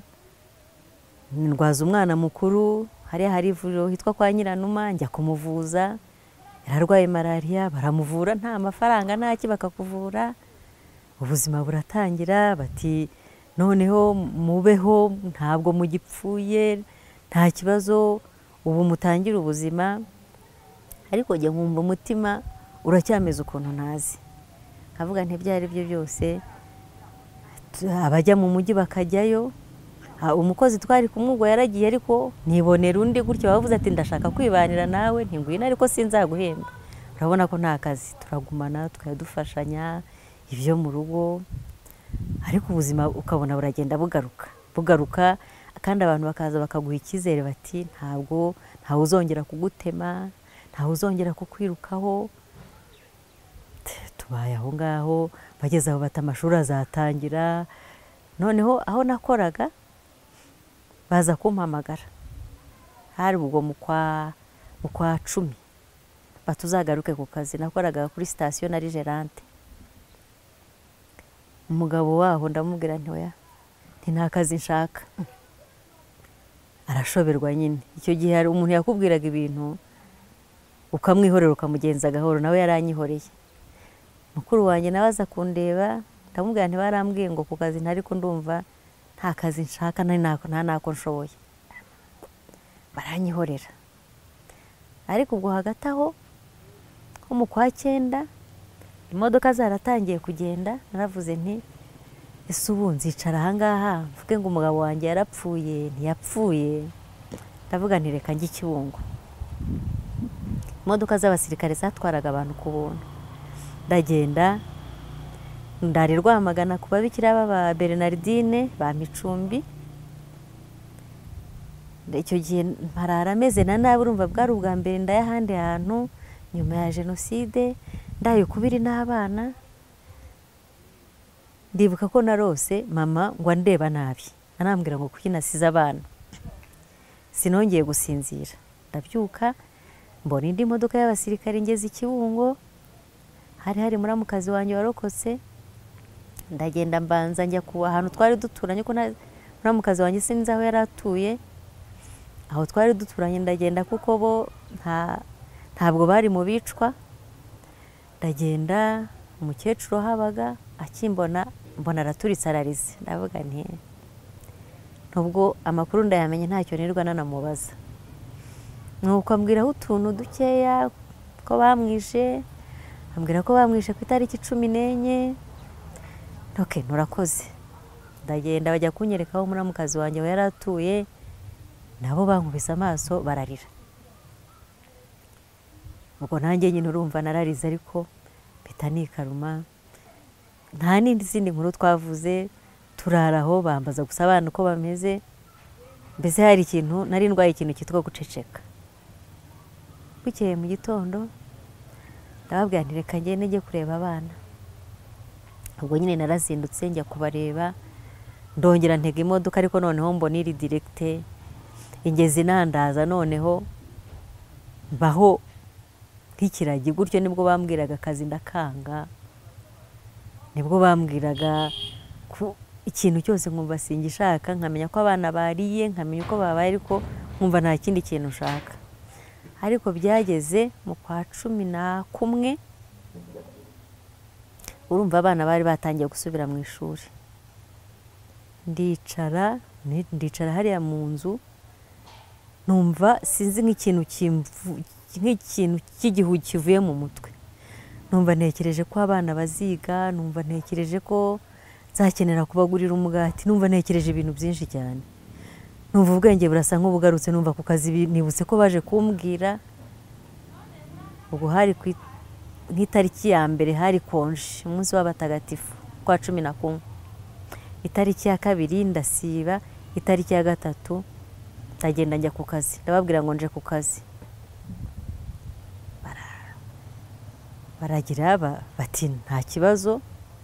ndwaza umwana mukuru hariya hari ivuriro hitwa kwa Nyiranuma njya kumuvuza yararwaye malariya baramuvura nta mafaranga ntaki bakakuvura ubuzima buratangira bati noneho mubeho ntabwo mugipfuye nta kibazo ubu mutangira ubuzima ariko njye nkumva umutima uracyameze ukuntu ntazi nkavuga nti byari byo byose abajya mu mujyi bakajyayo umukozi twari kumwubwo yaragiye ariko nibonera undi gutyo bavuze ati ndashaka kwibanira nawe ntingwina ariko sinzaguhemba urabona ko nta kazi turagumana tukadufashanya ibyo mu rugo ariko ubuzima ukabona buragenda bugaruka bugaruka kandi abantu bakaza bakaguha icyizere bati ntabwo ntawe uzongera kugutema ntawe uzongera kukwirukaho tubaye aho ngaho bageze aho bata amashuri azatangira noneho aho nakoraga baza kumpamagara hari ubwo mu kwa mu kwa cumi batuzagaruke ku kazi nakoraga kuri station na Gerante umugabo waho ndamubwira nti oya nti nta kazi nshaka arashoberwa nyine icyo gihe hari umuntu yakubwiraga ibintu ukamwihorera ukamugenza gahoro nawe yaranyihoreye mukuru wanjye nawe aza kundeba ndamubwira nti barambwiye ngo ku kazi ntari ko ndumva nta kazi nshaka nta nako nshoboye baranyihorera ariko ubwo hagati aho nko mu kwa cyenda imodoka zaratangiye kugenda naravuze nti ese ubu nzicara ahangaha mvuge ngo umugabo wanjye yarapfuye ntiyapfuye ndavuga nti reka njye Kibungo imodoka z'abasirikare zatwaraga abantu ku buntu ndagenda ndari Rwamagana ku babikira baba Bernardine ba Micumbi icyo gihe mparara ameze na nabi urumva bwari ubwa mbere ndayahandi hantu nyuma ya jenoside ndayo kubiri n'abana ndibuka ko narose mama ngo andeba nabi anambwira ngo kuki nasize abana sinongeye gusinzira ndabyuka mbona indi modoka y'abasirikare ngeze Kibungo hari hari muramukazi wanjye warokotse ndagenda mbanza njya ku ahantu twari duturanye ko muramukazi wanjye sinzi aho yaratuye aho twari duturanye ndagenda kuko bo nta ntabwo bari mu bicwa ndagenda umukecuru habaga akimbona mbona araturitse ararize ndavuga nti nubwo amakuru ndayamenye ntacyo nirwa nanamubaza nuko ambwiraho utuntu dukeya ko bamwishe ambwira ko bamwishe ku itariki cumi n'enye okay nurakoze ndagenda bajya kunyereka aho muramukazi wanjye yaratuye nabo bankubise amaso bararira ubwo nanjye nyine urumva nararize ariko bitanikaruma nta n'indi zindi nkuru twavuze turaraho bambaza gusa abantu uko bameze mbese hari ikintu nari ndwaye ikintu cyitwa guceceka bukeye mu gitondo ndababwira nti reka ngende njye kureba abana ubwo nyine narazindutse njya kubareba ndongera ntega imodoka ariko noneho mbona iri directe ingezi nandaza noneho baho nk'ikiragi gutyo nibwo bambwiraga akazi ndakanga nibwo bambwiraga ku ikintu cyose nkumva singishaka nkamenya ko abana bariye nkamenya uko babaye ariko nkumva nta kindi kintu ushaka. Ariko byageze mu kwa cumi na kumwe urumva abana bari batangiye gusubira mu ishuri, ndicara ndicara hariya mu nzu, numva sinzi nk'ikintu nk'ikintu cy'igihu kivuye mu mutwe. Numva ntekereje ko abana baziga, numva ntekereje ko nzakenera kubagurira umugati, numva ntekereje ibintu byinshi cyane. Numva ubwenge burasa nk'ubugarutse, numva ku kazi nibutse ko baje kumbwira. Ubwo hari nk'itariki ya mbere hari konje, umunsi w'abatagatifu kwa cumi na kumwe. Itariki ya kabiri ndasiba, itariki ya gatatu ndagenda njya ku kazi, ndababwira ngo nje ku kazi. Baragira bati nta kibazo,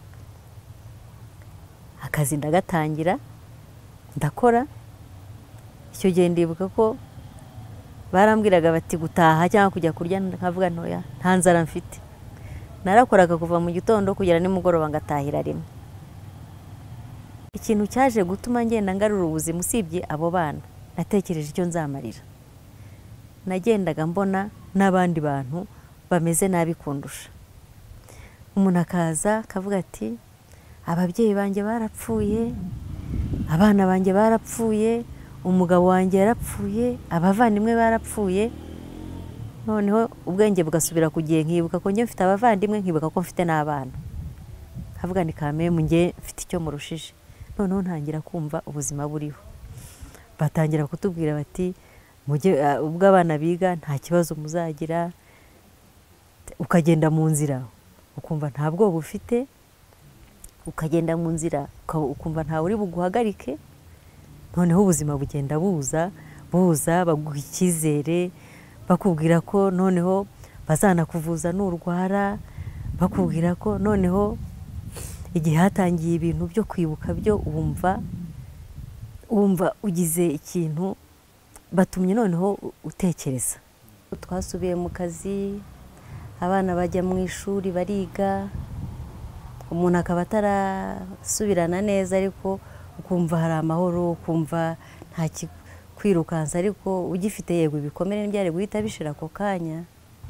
akazi ndagatangira ndakora. Icyo gihe ndibuka ko barambwiraga bati gutaha cyangwa kujya kurya, nkavuga ntoya nta nzara mfite. Narakoraga kuva mu gitondo kugera nimugoroba ngatahira rimwe. Ikintu cyaje gutuma ngenda ngarura ubuzima usibye abo bana, natekereje icyo nzamarira. Nagendaga mbona n'abandi bantu bameze nabi kundusha. Umuntu akaza akavuga ati ababyeyi banjye barapfuye, abana banjye barapfuye, umugabo wanjye yarapfuye, abavandimwe barapfuye. Noneho ubwenge bugasubira ku gihe, nkibuka ko njye mfite abavandimwe, nkibuka ko mfite n'abana. Havuga ni kameme njye mfite icyo murushije. Noneho ntangira kumva ubuzima buriho. Batangira kutubwira bati mujye ubwo abana biga nta kibazo muzagira, ukagenda mu nzira ukumva nta bwoba ufite, ukagenda mu nzira ukumva nta uri buguhagarike. Noneho ubuzima bugenda buza buza baguha icyizere, bakubwira ko noneho bazanakuvuza n'urwara, bakubwira ko noneho igihe hatangiye ibintu byo kwibuka byo wumva wumva ugize ikintu, batumye noneho utekereza. Twasubiye mu kazi, abana bajya mu ishuri bariga, umuntu akaba atarasubirana neza, ariko ukumva hari amahoro, ukumva nta kwirukansa, ariko ugifite yego ibikomere ntibyari guhita bishira ako kanya.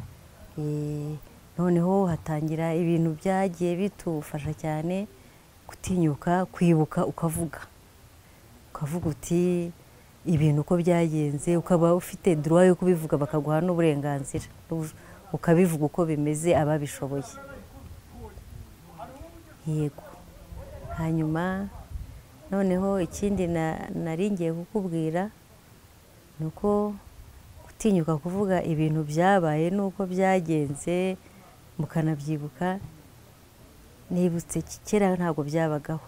Noneho hatangira ibintu byagiye bitufasha cyane, gutinyuka kwibuka, ukavuga ukavuga uti ibintu uko byagenze, ukaba ufite droit yo kubivuga, bakaguha n'uburenganzira ukabivuga uko bimeze ababishoboye. Yego. Hanyuma noneho ikindi naringiye kukubwira nuko gutinyuka kuvuga ibintu byabaye nuko byagenze mukanabyibuka. Nibutse kera ntabwo byabagaho.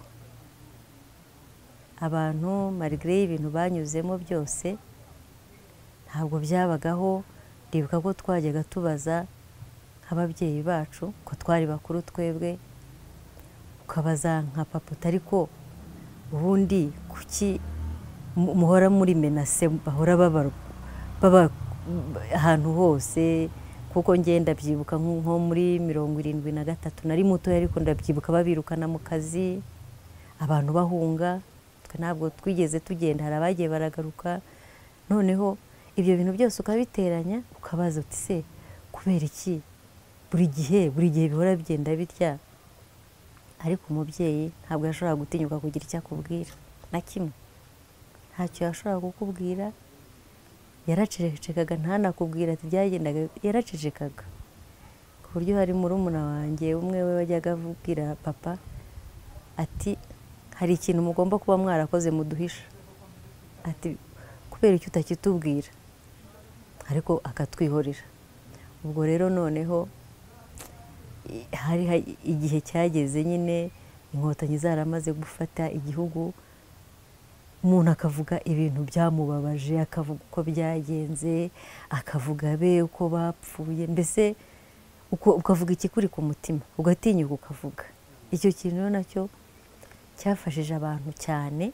Abantu malgré ibintu banyuzemo byose ntabwo byabagaho. Ndibuka ko twajyaga tubaza nk'ababyeyi bacu ko twari bakuru twebwe, ukabaza nka papa ariko ubundi kuki muhora muri menase, bahora baba baba ahantu hose. Kuko ngenda byibuka nko muri mirongo irindwi na gatatu nari muto, ariko ndabyibuka babirukana mu kazi, abantu bahunga, twe ntabwo twigeze tugenda, hari abagiye baragaruka. Noneho ibyo bintu byose ukabiteranya ukabaza uti se kubera iki buri gihe buri gihe bihora bigenda bitya? Ariko umubyeyi ntabwo yashobora gutinyuka kugira icyo akubwira na kimwe, ntacyo yashobora kukubwira. Yaracecekaga, ntanakubwira ati byagendaga, yaracecekaga. Ku buryo hari murumuna wanjye umwe we wajyaga avubwira papa ati hari ikintu mugomba kuba mwarakoze muduhisha, ati kubera icyo utakitubwira, ariko akatwihorera. Ubwo rero noneho hari igihe cyageze nyine inkotanyi zaramaze gufata igihugu, umuntu akavuga ibintu byamubabaje, akavuga uko byagenze, akavuga be uko bapfuye, mbese ukavuga ikikuri ku mutima, ugatinyuka ukavuga. Icyo kintu nacyo cyafashije abantu cyane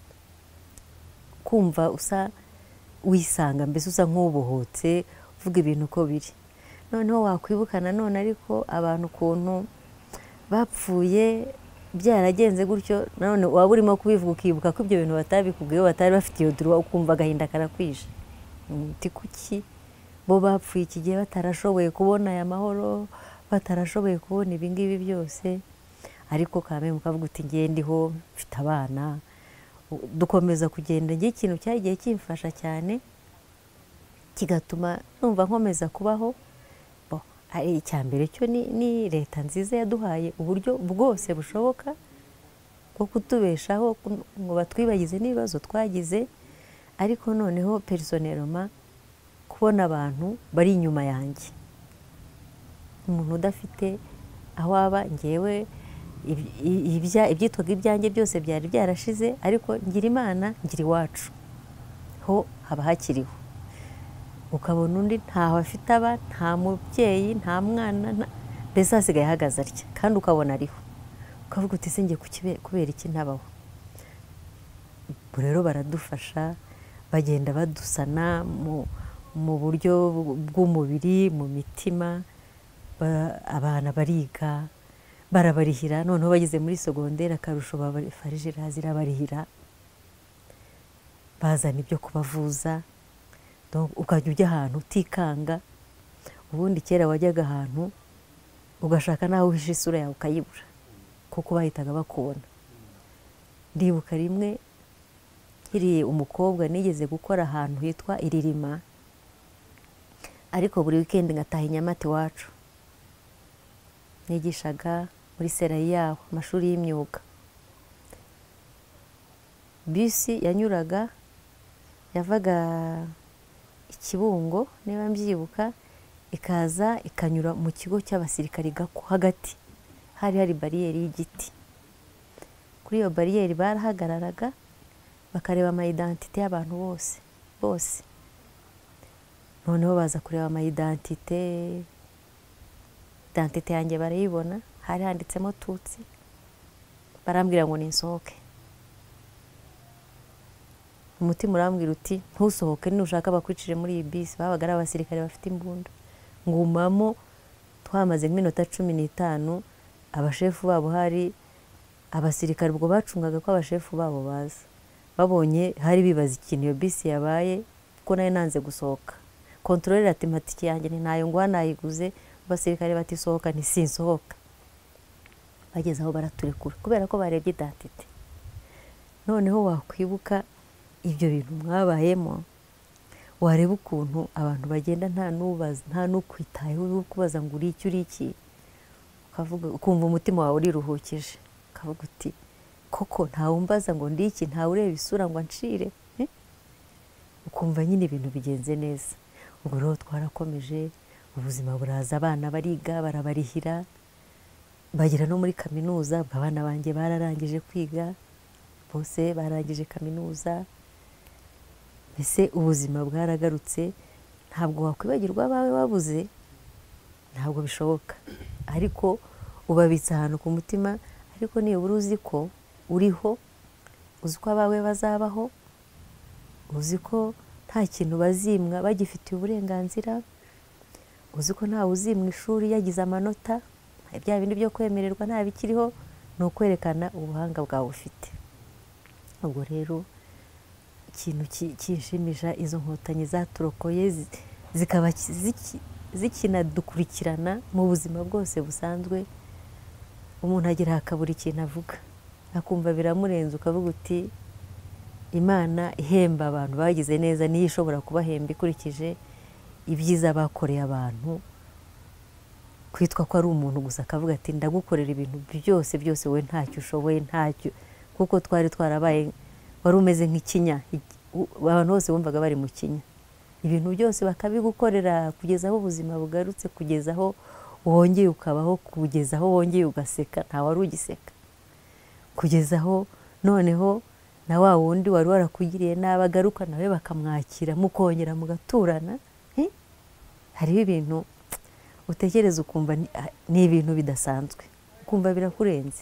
kumva usa wisanga, mbese usa nk'ubohotse uvuga ibintu uko biri. Noneho wakwibuka nanone ariko abantu ukuntu bapfuye byaragenze gutyo, none waba urimo kubivuga ukibuka ko ibyo bintu batabikubwiye, batari bafite iyo droit, ukumva agahinda karakwishe. muti kuki bo bapfuye iki gihe batarashoboye kubona aya mahoro, batarashoboye kubona ibi ngibi byose, ariko kame mukavuga uti ngiye ndiho mfite abana. Dukomeza kugenda, ngiye ikintu cyagiye kimfasha cyane kigatuma numva nkomeza kubaho. Bo ari icyambere cyo ni, ni leta nziza yaduhaye uburyo bwose bushoboka bwo kutubeshaho ngo batwibagize n'ibibazo twagize, ariko noneho personnellement kubona abantu bari inyuma yanjye, umuntu udafite aho aba, ngewe ibyitwaga ibyanjye byose byari byarashize, ariko ngira Imana ngira iwacu ho haba hakiriho. Ukabona undi ntaho afite aba, nta mubyeyi, nta mwana, mbese hasigaye ahagaze atya kandi ukabona ariho, ukavuga uti se ngiye kubera iki ntabaho. Rero baradufasha, bagenda badusana mu buryo bw'umubiri, mu mitima, abana bariga barabarihira, noneho bageze muri segonderi akarusho farije zirabarihira, bazana ibyo kubavuza, ukajya ujya ahantu utikanga. Ubundi kera wajyaga ahantu ugashaka naho uhisha isura yawe ukayibura kuko bahitaga bakubona. Ndibuka rimwe nkiri umukobwa nigeze gukora ahantu hitwa Iririma, ariko buri weekend ngataha i Nyamata iwacu, nigishaga muri serayi yaho amashuri y'imyuga. Bisi yanyuraga yavaga Ikibungo niba mbyibuka, ikaza ikanyura mu kigo cy'abasirikari Gako hagati, hari hari bariyeri y'igiti. Kuri iyo bariyeri barahagararaga bakareba ama identité y'abantu bose bose, noneho baza kureba ama identité identité yanjye barayibona, hari handitsemo Tutsi, barambwira ngo ninsohoke. Umutima urambwira uti ntusohoke, nushaka bakwicire muri iyi bisi. Babaga ari abasirikare bafite imbunda. Ngumamo twamaze nk'iminota cumi n'itanu, abashefu babo hari abasirikare ubwo bacungaga ko abashefu babo baza, babonye hari bibaza ikintu iyo bisi yabaye, ko nayo nanze gusohoka. Contrôleur ati matiki yanjye ni nayo ngwa nayiguze, abasirikare bati sohoka, ni sinsohoka. Bageze aho baraturekura kubera ko barebye identité. Noneho wakwibuka ibyo bintu mwabayemo, wareba ukuntu abantu bagenda nta nubaza, nta nukwitayeho kubaza ngo uri iki uri iki, ukavuga ukumva umutima wawe uriruhukije, ukavuga uti koko nta wumbaza ngo ndi iki, nta ureba isura ngo anshire, ukumva nyine ibintu bigenze neza. Ubwo rero twarakomeje, ubuzima buraza, abana bariga barabarihira, bagera no muri kaminuza. Abana banjye bararangije kwiga, bose barangije kaminuza, mbese ubuzima bwaragarutse. Ntabwo wakwibagirwa abawe wabuze, ntabwo bishoboka, ariko ubabitse ahantu ku mutima. Ariko nibura uzi ko uriho, uzi ko abawe bazabaho, uzi ko nta kintu bazimwa bagifitiye uburenganzira, uzi ko ntawe uzimwa ishuri yagize amanota, bya bindi byo kwemererwa nta bikiriho, ni ukwerekana ubuhanga bwawe ufite. Ubwo rero ikintu kinshimisha, izo nkotanyi zaturokoye zikaba zikinadukurikirana mu buzima bwose busanzwe. Umuntu agira hakabura ikintu avuga, akumva biramurenze, ukavuga uti Imana ihemba abantu bagize neza, niyo ishobora kubahemba ikurikije ibyiza bakoreye abantu. Kwitwa ko ari umuntu gusa akavuga ati ndagukorera ibintu byose byose, we ntacyo ushoboye, ntacyo, kuko twari twarabaye, wari umeze nk'ikinya, abantu bose bumvaga bari mu kinya, ibintu byose bakabigukorera kugeza aho ubuzima bugarutse, kugeza aho wongeye ukabaho, kugeza aho wongeye ugaseka, nta wari ugiseka, kugeza aho noneho na wa wundi wari warakugiriye nabi agaruka nawe bakamwakira, mukongera mugaturana. Hariho ibintu utekereza ukumva ni ibintu bidasanzwe, ukumva birakurenze.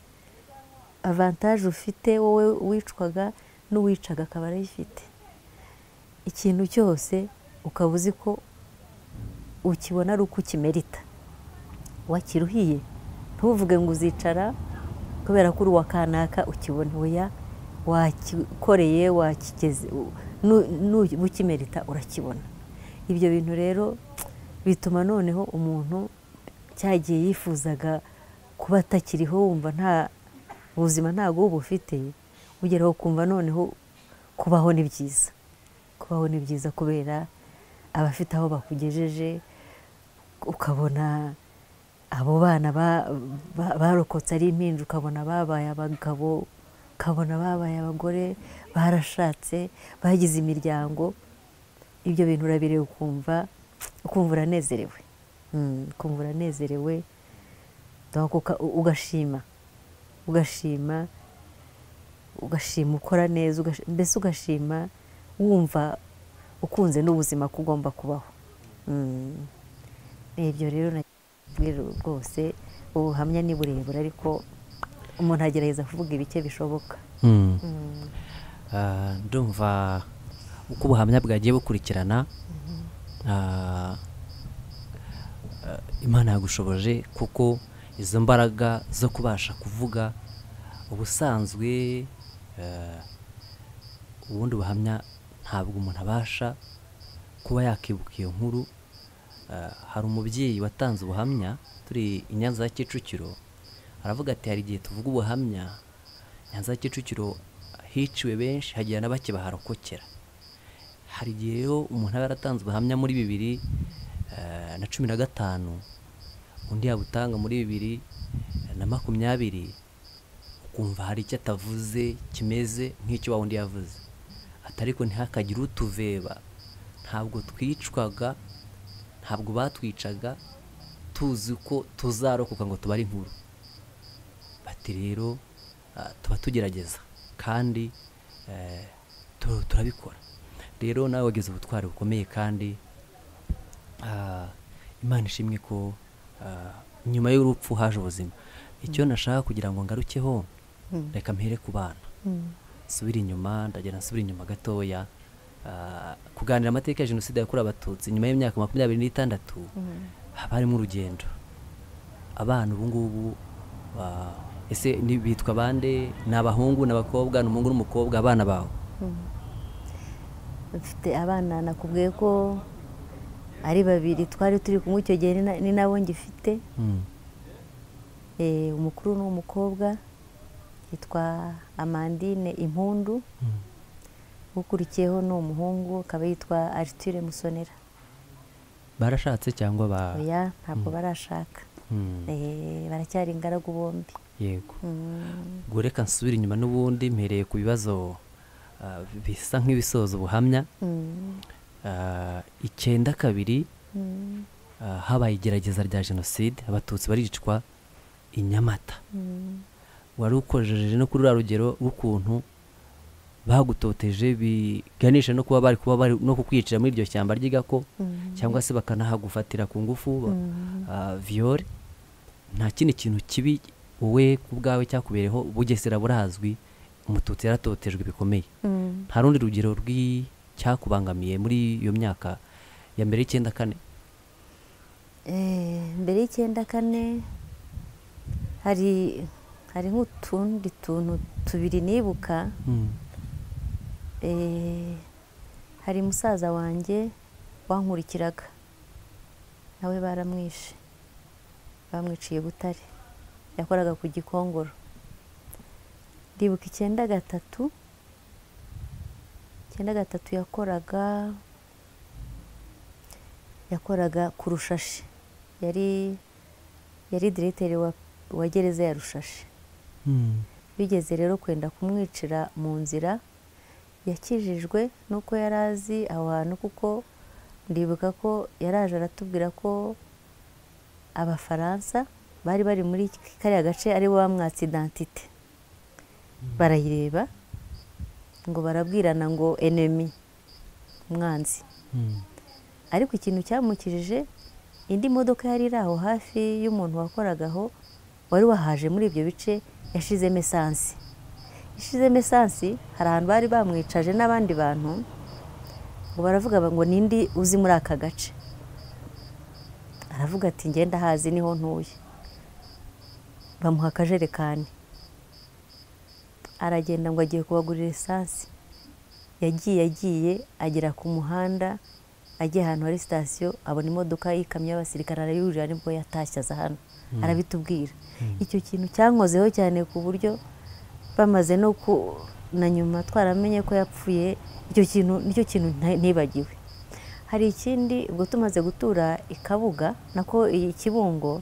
Avantage ufite wowe wicwaga n'uwicaga akaba arayifite, ikintu cyose ukaba uzi ko ukibona ari uko ukimerita. Wakiruhiye ntuvuge ngo uzicara kubera ko uri uwa kanaka ukibona, oya, wakikoreye, wakigeze, bukimerita urakibona. Ibyo bintu rero bituma noneho umuntu cyagiye yifuzaga kuba atakiriho, wumva nta ubuzima ntabwo uba ufite, ugeraho kumva noneho kubaho ni byiza. Kubaho ni byiza kubera abafite aho bakugejeje, ukabona abo bana barokotse ari impinja, ukabona babaye abagabo, ukabona babaye abagore, barashatse, bagize imiryango. Ibyo bintu urabireba ukumva ukumva uranezerewe, ukumva uranezerewe, ugashima ugashima ugashima ukora neza, mbese ugashima wumva ukunze n'ubuzima ko ugomba kubaho. Ibyo rero rwose ubuhamya ni burebure, ariko umuntu agerageza kuvuga ibike bishoboka. Ndumva uko ubuhamya bwagiye bukurikirana, Imana yagushoboje, kuko izo mbaraga zo kubasha kuvuga ubusanzwe, ubundi buhamya ntabwo umuntu abasha kuba yakibuka iyo nkuru. Hari umubyeyi watanze ubuhamya turi i Nyanza ya Kicukiro, aravuga ati hari igihe tuvuga ubuhamya Nyanza ya Kicukiro hiciwe benshi, hagira na bake baharokokera. Hari igihe rero umuntu aba yaratanze ubuhamya muri bibiri na cumi na gatanu, undi yabutanga muri bibiri na makumyabiri, ukumva hari icyo atavuze kimeze nk'icyo wa wundi yavuze. Ariko ntihakagire utuveba, ntabwo twicwaga, ntabwo batwicaga tuzi ko tuzarokoka ngo tubare inkuru. Bati rero tuba tugerageza kandi turabikora. Rero nawe wagize ubutwari bukomeye, kandi Imana ishimwe ko nyuma y'urupfu haje ubuzima. Icyo nashaka kugira ngo ngarukeho, reka mpere ku bana. Subira inyuma, ndagera nsubira inyuma gatoya, kuganira amateka ya Jenoside yakorewe Abatutsi nyuma y'imyaka makumyabiri n'itandatu, harimo urugendo. Abana ubu ngubu ese bitwa bande? Ni abahungu n'abakobwa, ni umuhungu n'umukobwa abana bawe? Mfite abana nakubwiye ko ari babiri, twari turi kumwe icyo gihe, ni nabo ngifite. Umukuru ni umukobwa yitwa Amandine Impundu, ukurikiyeho ni umuhungu akaba yitwa Arthur Musonera. Barashatse cyangwa ba? Oya, ntabwo barashaka, baracyari ingaragu bombi. Yego. Ubwo reka nsubire inyuma n'ubundi, mpereye ku bibazo bisa nk'ibisoza ubuhamya. Icyenda kabiri habaye igerageza rya Jenoside, Abatutsi baricwa i Nyamata. Wari ukojeje no kuri rugero rw'ukuntu bagutoteje biganisha no kuba bari kuba bari no kukwicira muri iryo shyamba ry'Igako, cyangwa se bakanahagufatira ku ngufu, viole. Nta kindi kintu kibi wowe ku bwawe cyakubereho, Bugesera burazwi, Umututsi yaratotejwe bikomeye. Nta rundi rugero rw'icyakubangamiye muri iyo myaka ya mbere y'icyenda kane? Mbere y'icyenda kane hari hari nk'utundi tuntu tubiri nibuka. Hari musaza wanjye wankurikiraga, nawe baramwishe, bamwiciye Butare, yakoraga ku Gikongoro. Ndibuka icyenda gatatu icyenda gatatu yakoraga yakoraga ku Rushashi, yari yari diregiteri wa, wa gereza ya Rushashi. Bigeze rero kwenda kumwicira mu nzira, yakijijwe nuko yarazi aho hantu, kuko ndibuka ko yaraje aratubwira ko Abafaransa bari bari muri kariya gace ari bo bamwatse identite. Barayireba ngo barabwirana ngo enemy, umwanzi. Ariko ikintu cyamukijije, indi modoka yari iri aho hafi y'umuntu wakoragaho, wari wahaje muri ibyo bice, yashizemo esansi. Yashizemo esansi, hari ahantu bari bamwicaje n'abandi bantu, ngo baravuga ngo nindi uzi muri aka gace. Aravuga ati ngenda hazi, niho ntuye. Bamuha akajerekani, aragenda ngo agiye kubagurira esansi. yagiye yagiye agera ku muhanda agiye ahantu hari sitasiyo abona imodoka y'ikamyo y'abasirikare arayurira nibwo yatashye aza hano arabitubwira icyo kintu cyankozeho cyane ku buryo bamaze no ku na nyuma twaramenye ko yapfuye icyo kintu nicyo kintu ntibagiwe. Hari ikindi ubwo tumaze gutura ikabuga nako ikibungo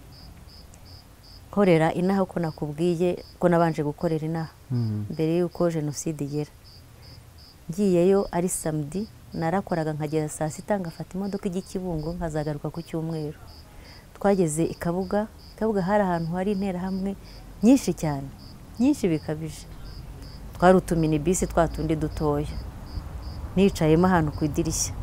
korera inaha ko nakubwiye ko nabanje gukorera inaha mbere yuko jenoside igera. Ngiyeyo ari samedi narakoraga nkagera saa sita ngafata imodoka y'ikibungo nkazagaruka ku cyumweru. Twageze ikabuga ikabuga hari ahantu hari interahamwe nyinshi cyane nyinshi bikabije. Twari utumini bisi twatundi dutoya nicayemo ahantu ku idirishya.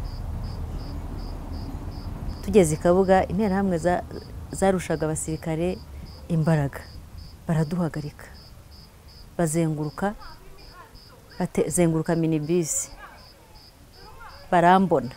Tugeze ikabuga interahamwe zarushaga abasirikare imbaraga baraduhagarika bazenguruka bazenguruka minibisi barambona.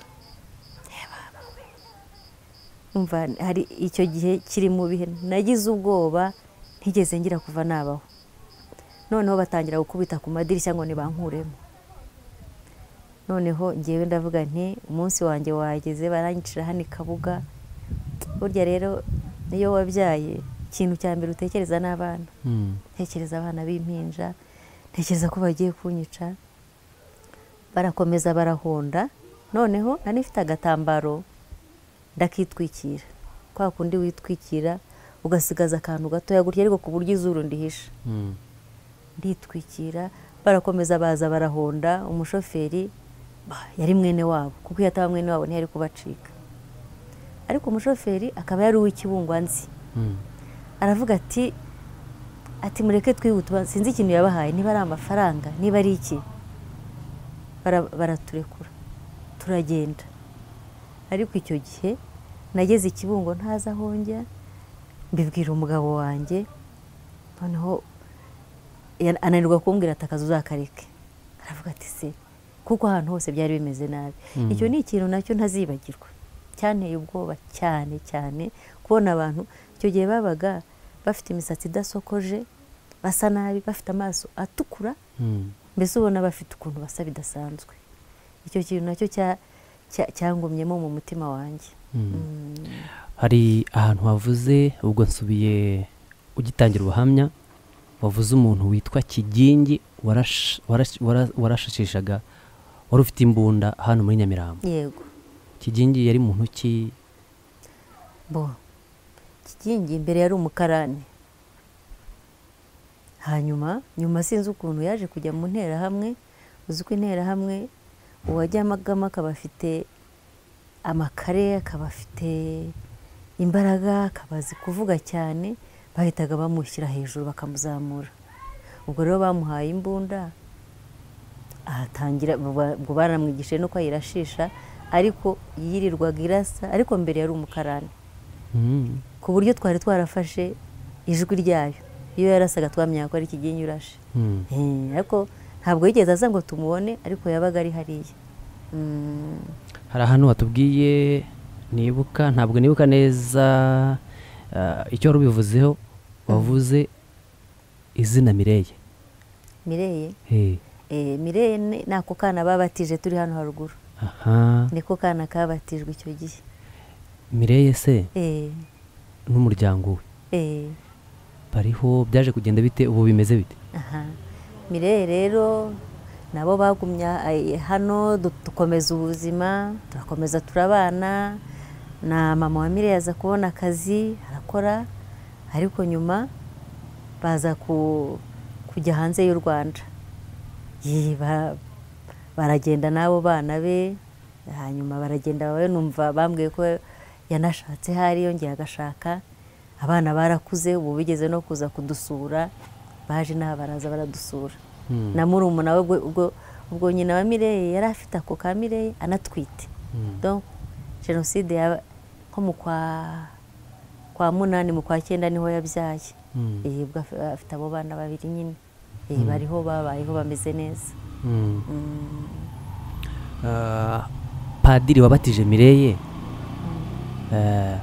Umva hari icyo gihe kiri mu bihe nagize ubwoba ntigeze ngira kuva nabaho. Noneho batangira gukubita ku madirishya ngo nibankuremo. Noneho ngewe ndavuga nti umunsi wanjye wageze baranyicira hano ikabuga. Burya rero niyo wabyaye ikintu cya mbere utekereza n'abana. Tekereza abana b'impinja, tekereza ko bagiye kunyica. Barakomeza barahonda. Noneho nari mfite agatambaro ndakitwikira. Kwa kundi witwikira ugasigaza akantu gatoya gutya ariko ku buryo izuru ndihisha. Nditwikira barakomeza baza barahonda. Umushoferi yari mwene wabo kuko iyo ataba mwene wabo ntiyari kubacika. Ariko umushoferi akaba yari uw'ikibungo nzi. Aravuga ati ati mureke twihuta sinzi ikintu yabahaye niba ari amafaranga niba ari iki. Baraturekura turagenda. Ariko icyo gihe nageze ikibungo ntaza aho njya mbibwira umugabo wanjye. Noneho ananirwa kumbwira ati akazi uzakareke. Aravuga ati se kuko ahantu hose byari bimeze nabi. Icyo ni ikintu nacyo ntazibagirwa cyanteye ubwoba cyane cyane kubona abantu icyo gihe babaga bafite imisatsi idasokoje basa nabi bafite amaso atukura mbese ubona bafite ukuntu basa bidasanzwe. Icyo kintu nacyo cyangumyemo mu mutima wanjye. Hari ahantu havuze ubwo nsubiye ugitangira ubuhamya wavuze umuntu witwa Kigingi warashashishaga wari ufite imbunda hano muri Nyamirambo. Yego. Kigingi yari muntu ki? Bo Kigingi imbere yari umukarani. Hanyuma nyuma sinzi ukuntu yaje kujya mu ntera hamwe. Uzi ko intera hamwe uwajyamagamo akaba afite amakare akaba afite imbaraga akabazi kuvuga cyane bahitaga bamushyira hejuru bakamuzamura. Ubwo rero bamuhaye imbunda ahatangira ubwo baramwigishije no kwayirashisha ariko yirirwaga irasa ariko mbere yari umukarani. Ku buryo twari twarafashe ijwi ryayo iyo yarasaga twamenya ko ari Kigingi urashe. Ariko ntabwo yigeze aza ngo tumubone ariko yabaga ari hariya. Hari ahantu watubwiye nibuka ntabwo nibuka neza icyo wari ubivuzeho wavuze izina Mireye. Mireye? Eh Mireye nako kana babatije turi hano haruguru. Aha. Niko kana kabatijwe icyo gihe. Mireye se? Eh. N'umuryango we. Eh. Bariho byaje kugenda bite ubu bimeze bite? Aha. Mireye rero nabo bagumya hano dukomeza ubuzima turakomeza turabana na mama wa Mireye aza kubona akazi arakora ariko nyuma baza ku kujya hanze y'u Rwanda. Yiba baragenda nabo bana be hanyuma baragenda bawe numva bambwiye ko yanashatse hari yongeye agashaka. Abana barakuze ubu bigeze no kuza kudusura baje naha baraza baradusura. Na murumuna we ubwo ubwo nyina wa Mireye yari afite ako ka Mireye anatwite. Donc jenoside ya ko mu kwa kwa munani mu kwa cyenda niho yabyaye. Eh ubwo afite abo bana babiri nyine. Eh bariho babayeho bameze neza. Ah padiri wabatije Mireye eh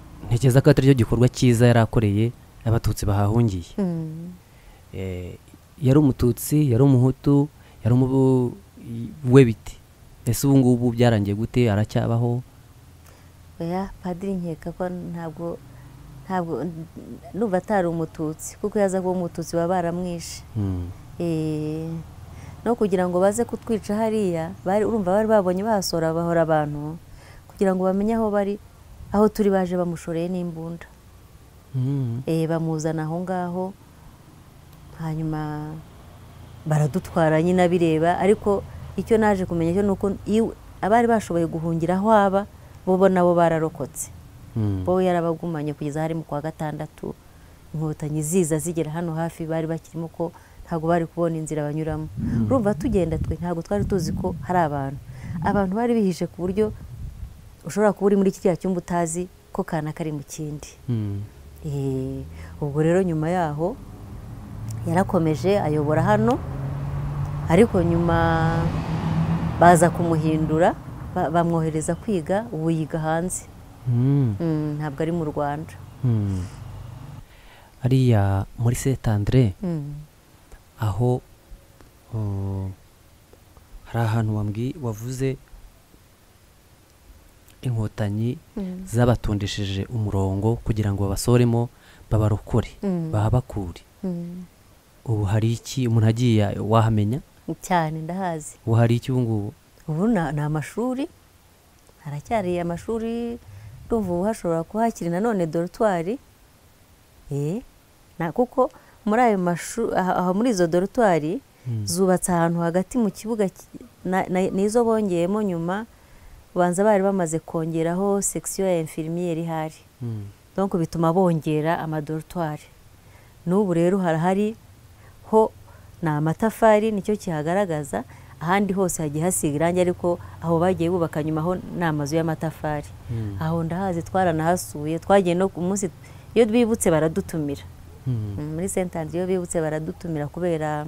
ntekeza ko atari cyo gikorwa cyiza yarakoreye abatutsi bahahungiye. Eh yari umututsi, yari umuhutu, yari umubu we biti? Ese ubu ngubu byarangiye gute, aracyabaho? oya padiri nkeka ko ntabwo ntabwo numva atari umututsi, kuko yaza kuba umututsi baba baramwishe. Mm. Eh, no kugira ngo baze kutwica hariya bari urumva bari babonye bahasora bahora abantu kugira ngo bamenye aho bari, aho turi baje bamushoreye n'imbunda. Mm. Eh, bamuzana aho ngaho, hanyuma baradutwara nyine abireba, ariko icyo naje kumenya cyo nuko iwe- abari bashoboye guhungira aho aba bo bo nabo bararokotse. Mm. bo yarabagumanye kugeza hari mu kwa gatandatu, inkotanyi ziza zigera hano hafi bari bakirimo ko ntabwo bari kubona inzira banyuramo. Urumva tugenda twe ntabwo twari tuzi ko hari abantu abantu bari bihishe ku buryo ushobora kuba uri muri kiriya cyumba utazi ko kana kari mu kindi. Mm. Eh, ubwo rero nyuma yaho yarakomeje ayobora hano, ariko nyuma baza kumuhindura ba- bamwohereza kwiga, ubu yiga hanze. Mm. Mm, ntabwo ari mu Rwanda. Mm. Ariya muri Saint Andre Mm. aho uh, hari ahantu wambwi wavuze inkotanyi Mm. zabatondesheje umurongo kugira ngo babasoremo babarokore, Mm. bahabakure. Mm. Ubu hari iki umuntu agiye wahamenya? cyane ndahazi. Ubu hari iki ubu ngubu? Ubu na- ni amashuri, haracyari amashuri, ndumva ubu hashobora kuba hakiri nanone dorutwari. Eh, na kuko muri ayo mashuri aho muri izo dorutwari Mm. zubatse ahantu hagati mu kibuga ki- na- na- nizo bongeyemo nyuma, ubanza bari bamaze kongeraho section ya infirmiere ihari, Mm. donc bituma bongera amadorutwari. N'ubu rero harahari ho ni amatafari nicyo kihagaragaza, ahandi hose hagiye hasiga irangi, ariko aho bagiye bubaka nyuma ho ni amazu y'amatafari. Mm. Aho ndahazi twaranahasuye, twagiye no ku munsi iyo bibutse baradutumira. Mm. Mm, muri Saint Andre iyo bibutse baradutumira kubera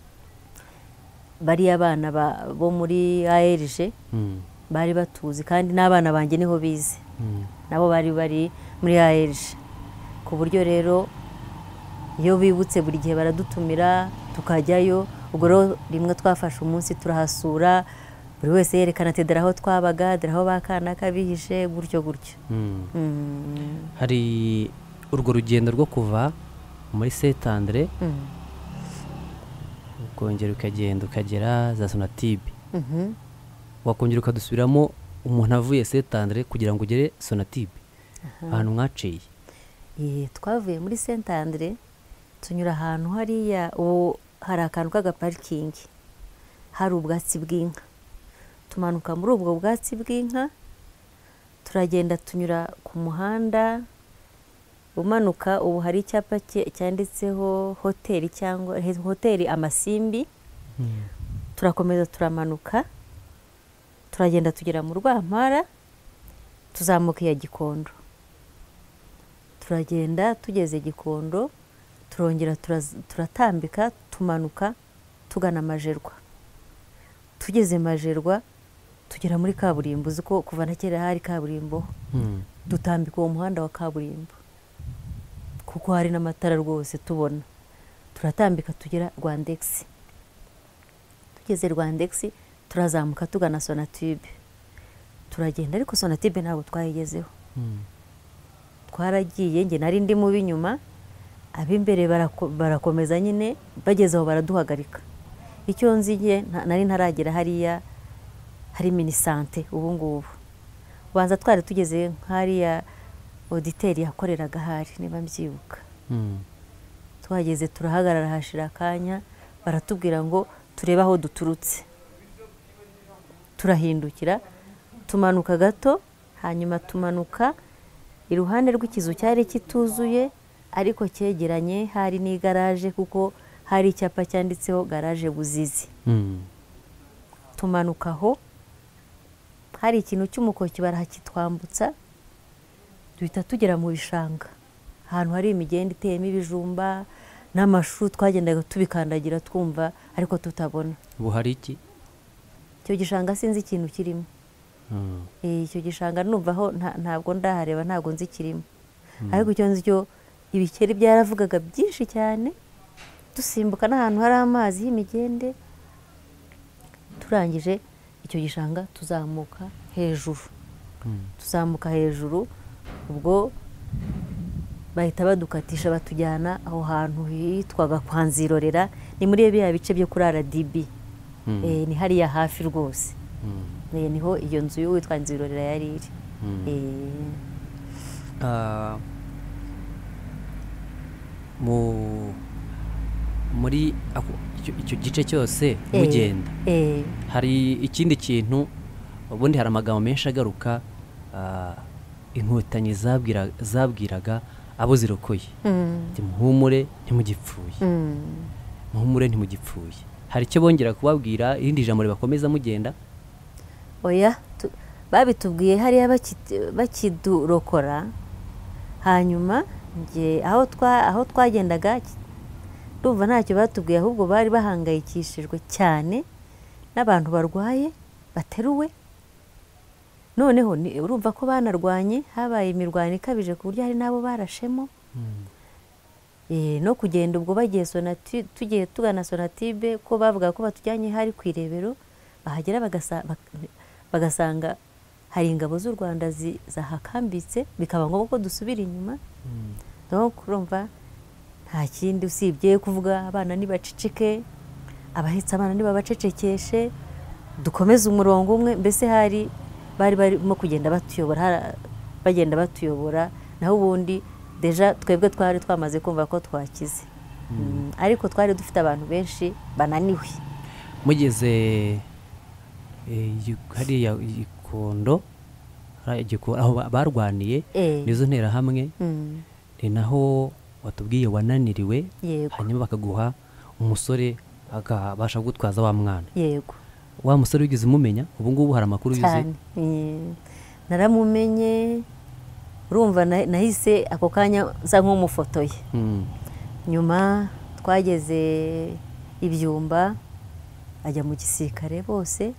bariya abana ba- bo muri A R G Mm. bari batuzi, kandi n'abana banjye niho bize, Mm. nabo bari bari muri A R G, ku buryo rero iyo bibutse buri gihe baradutumira tukajyayo. Ubwo rero rimwe twafashe umunsi turahasura, buri wese yerekana ati dore aho twabaga, dore aho bakana kabihishe, gutyo gutyo. Mm. Mm. Hari urwo rugendo rwo kuva muri Saint Andre Mm. ukongera ukagenda ukagera za Sonatube, Mhm. wakongera ukadusubiramo umuntu avuye Saint Andre kugira ngo ugere Sonatube, ahantu mwaciye? Eh, twavuye muri Saint Andre tunyura ahantu hariya, ubu hari akantu k'agaparikingi, hari ubwatsi bw'inka. Tumanuka muri ubwo bwatsi bw'inka, turagenda tunyura ku muhanda umanuka. Ubu hari icyapa cye- cyanditseho hoteli cyangwa he- hoteli Amasimbi. Mm. Turakomeza turamanuka, turagenda tugera mu Rwampara, tuzamuka iya Gikondo. Turagenda tugeze Gikondo, turongera turaz- turatambika tumanuka tugana Majerwa. Tugeze Majerwa tugera muri kaburimbo, uzi ko kuva na kera hari kaburimbo. Mm. Dutambika uwo muhanda wa kaburimbo kuko hari n'amatara rwose tubona. Turatambika tugera Rwandex. Tugeze Rwandex turazamuka tugana Sonatube. Turagenda, ariko Sonatube ntabwo twayigezeho. Mm. Twaragiye, njye nari ndi mu b'inyuma, ab'imbere barako- barakomeza nyine, bageze aho baraduhagarika. Icyo nzi njye nta- nari ntaragera hariya hari minisante. Ubu ngubu ubanza twari tugeze nk'hariya auditeri yakoreraga hari, niba mbyibuka. Mm. Twageze turahagarara, hashira akanya, baratubwira ngo turebe aho duturutse. Turahindukira tumanuka gato, hanyuma tumanuka iruhande rw'ikizu cyari kituzuye ariko cyegeranye, hari n'igaraje kuko hari icyapa cyanditseho garaje Buzizi. Mm. Tumanuka aho hari ikintu cy'umukoki barahakitwambutsa, duhita tugera mu bishanga, ahantu hari imigenda iteyemo ibijumba n'amashu. Twagendaga tubikandagira twumva ariko tutabona. Ubu hari iki? Icyo gishanga sinzi ikintu kirimo. Mm. Eh, icyo gishanga numvaho nta- ntabwo ndahareba, ntabwo nzi kirimo. Ariko icyo nzi cyo ibikeri byaravugaga byinshi cyane, dusimbuka n'ahantu hari amazi y'imigende, turangije icyo gishanga tuzamuka hejuru tuzamuka hejuru ubwo bahita badukatisha batujyana aho hantu hitwaga kwa Nzirorera, ni muri biriya bice byo kuri R D B. Eh, ni hariya hafi rwose. Eh, niho iyo nzu y'uwitwa Nzirorera yari iri. Eh, Ah, mu muri ako- icyo- icyo gice cyose eh, mugenda eh, hari ikindi kintu, ubundi hari amagambo menshi agaruka ah, inkotanyi zabwira- zabwiraga abo zirokoye mm, ati muhumure ntimugipfuye, mm. muhumure ntimugipfuye. Hari icyo bongera kubabwira, irindi jambo ribakomeza mugenda? Oya, tu- babitubwiye hariya baki- bakidurokora, hanyuma nge aho twa aho twagendaga ndumva ntacyo batubwiye, ahubwo bari bahangayikishijwe cyane n'abantu barwaye bateruwe. Noneho ni- urumva ko banarwanye, habaye imirwano ikabije ku buryo hari n'abo barashemo. Eh, no kugenda ubwo bagiye Sonati- tugiye tugana Sonatibe, ko bavuga ko batujyanye hari ku Irebero, bahagera bagasa- bak- bagasanga hari ingabo z'u Rwanda zi- zahakambitse, bikaba ngombwa ko dusubira inyuma. No kurumva nta kindi usibye kuvuga abana nibaceceke, abahetse abana nibabacecekeshe, dukomeze umurongo umwe. Mbese hari bari barimo kugenda batuyobora, hara- bagenda batuyobora, naho ubundi deja twebwe twari twamaze kumva ko twakize. Mm, ariko twari dufite abantu benshi bananiwe. Mugeze eh, yi- hariya Gikondo, hariya Giko- aho ba- barwaniye Eh, nizo nterahamwe, mm, ni naho watubwiye wananiriwe, yego hanyuma bakaguha umusore akabasha kugutwaza wa mwana. yego Wa musore wigeze umumenya? Ubu ngubu hari amakuru yuzuye. cyane. Eh, naramumenye, urumva na- nahise ako kanya nsa nk'umufotoye. Mm. Nyuma twageze Ibyumba, ajya mu gisirikare bose.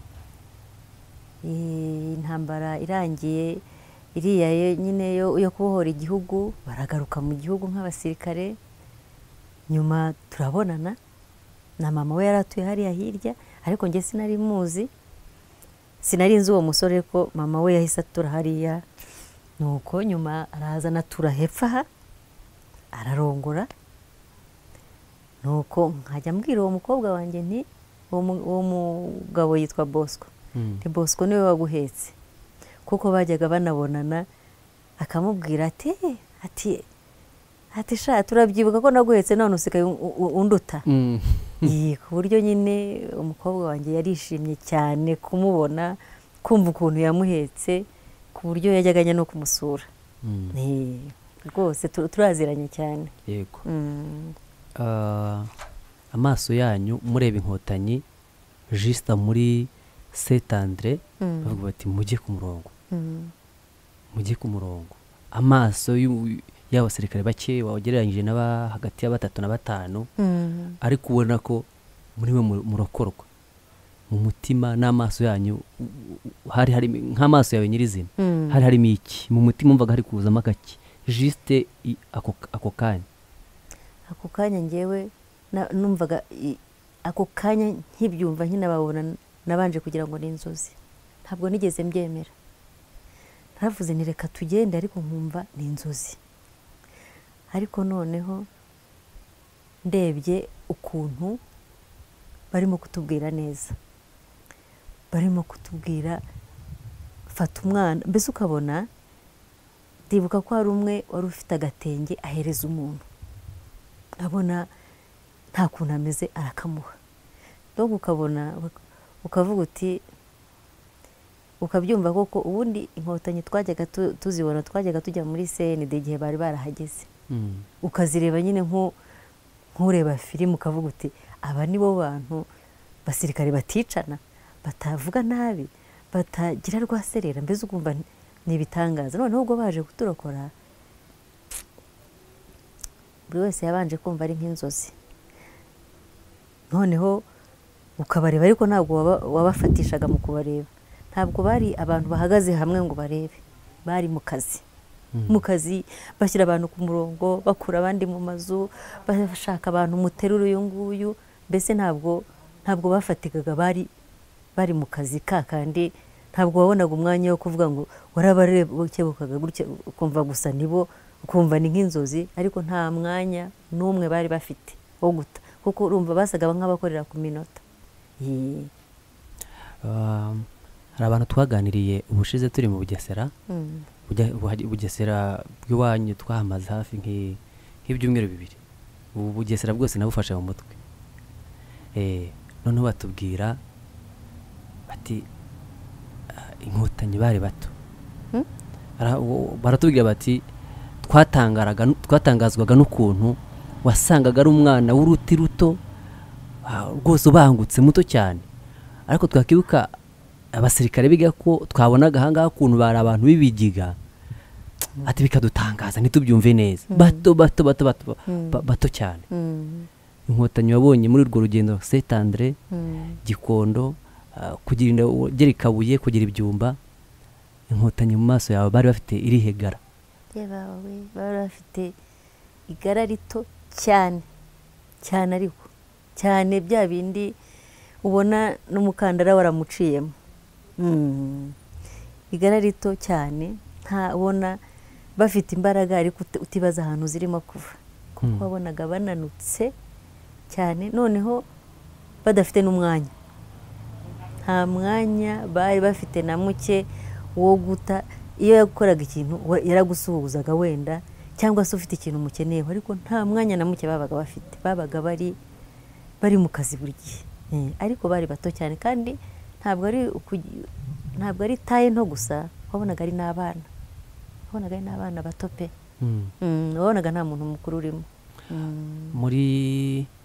Eh, intambara irangiye iriya ye- nyine yo, yo kubohora igihugu, baragaruka mu gihugu nk'abasirikare. Nyuma turabonana na mama we, yari atuye hariya hirya, ariko njye sinari muzi, sinari nzi uwo musore ko mama we yahise atura hariya. Nuko nyuma araza anatura hepfo aha, ararongora. Nuko nkajya mbwira uwo mukobwa wanjye nti uwo mu- uwo mugabo yitwa Bosco, Mm. nti Bosco niwe waguhetse, kuko bajyaga banabonana, akamubwira ati "Eh, ati ati sha turabyibuka ko naguhetse, none usigaye u- u- unduta." Mm. Iyi, ku buryo nyine umukobwa wanjye yarishimye cyane kumubona, kumva ukuntu yamuhetse, ku buryo yajyaga ajya no kumusura. Mm. Ni rwose tu- turaziranye cyane. Yego. Mm, Ah, amaso yanyu mureba inkotanyi jisita muri Saint Andre, mm, bavuga bati mujye ku murongo, mm, mujye ku murongo. Amaso y'u- y'abasirikare bake wagereranyije n'aba hagati ya batatu na batanu, mm. ariko ubona ko muri we mu- murokorwa mu mutima n'amaso yanyu. u- u- hari hari nk'amaso yawe nyirizina, Mm. hari harimo iki mu mutima, umvaga hari kuzamo agaki jisite i- ako ako kanya. Ako kanya ngewe na- numvaga i- ako kanya nkibyumva nkinababona, nabanje kugira ngo ni inzozi, ntabwo nigeze mbyemera. Naravuze nti reka tugende, ariko nkumva ni inzozi. Ariko noneho ndebye ukuntu barimo kutubwira neza, barimo kutubwira fata umwana, mbese ukabona, ndibuka ko hari umwe wari ufite agatenge ahereza umuntu, abona nta kuntu ameze, arakamuha. Donc ukabona, ukavuga uti, ukabyumva koko. Ubundi inkotanyi twajyaga tu- tuzibona, twajyaga tujya muri C N D igihe bari barahageze, Mm. ukazireba nyine nku- nk'ureba filime, ukavuga uti aba ni bo bantu basirikare baticana, batavuga nabi, batagira rwaserera, mbese ukumva ni- ni ibitangaza. Noneho ubwo baje kuturokora, buri wese yabanje kumva ari nk'inzozi. Noneho ukabareba, ariko ntabwo waba- wabafatishaga mu kubareba. Ntabwo bari abantu bahagaze hamwe ngo barebe, bari mu kazi. mu kazi bashyira abantu ku murongo, bakura abandi mu mazu, bashaka abantu muterura uyu nguyu, mbese ntabwo ntabwo bafatikaga, bari bari mu kazi ka kandi ntabwo wabonaga umwanya wo kuvuga ngo warabarebukebukaga gutya ukumva gusa nibo, ukumva ni nk'inzozi, ariko nta mwanya n'umwe bari bafite wo guta, kuko urumva basaga nk'abakorera ku minota. Hari abantu twaganiriye ubushize turi mu Bugesera, Bugesera bw'iwanyu twahamaze hafi nk'ibyumweru bibiri, ubu Bugesera bwose nabufashe mu mutwe. Noneho batubwira bati inkotanyi bari bato, baratubwira bati twatangazwaga n'ukuntu wasangaga ari umwana w'uruti ruto rwose ubangutse muto cyane, ariko twakibuka abasirikare biga ko twabonaga ahangaha ukuntu bari abantu b'ibigiga, ati bikadutangaza ntitubyumve neza, bato bato bato bato bato cyane. Inkotanyi wabonye muri urwo rugendo Saint Andre, Gikondo, kugira ugera i Kabuye, kugira Ibyumba, inkotanyi mu maso yawe bari bafite irihe gara? Bari bafite igara rito cyane cyane, ariko cyane bya bindi ubona n'umukandara waramuciyemo. Igara rito cyane, ntabona bafite imbaraga, ariko utibaza ahantu zirimo kuva, kuko wabonaga bananutse cyane, noneho badafite n'umwanya, nta mwanya bari bafite na muke wo guta. Iyo yakoraga ikintu yaragusuhuzaga wenda, cyangwa se ufite ikintu umukeneyeho, ariko nta mwanya na muke babaga bafite, babaga bari bari mu kazi buri gihe, ariko bari bato cyane, kandi ntabwo ari ntabwo ari taye nto gusa, wabonaga ari n'abana, wabonaga ari n'abana bato pe, wabonaga nta muntu mukuru urimo. Muri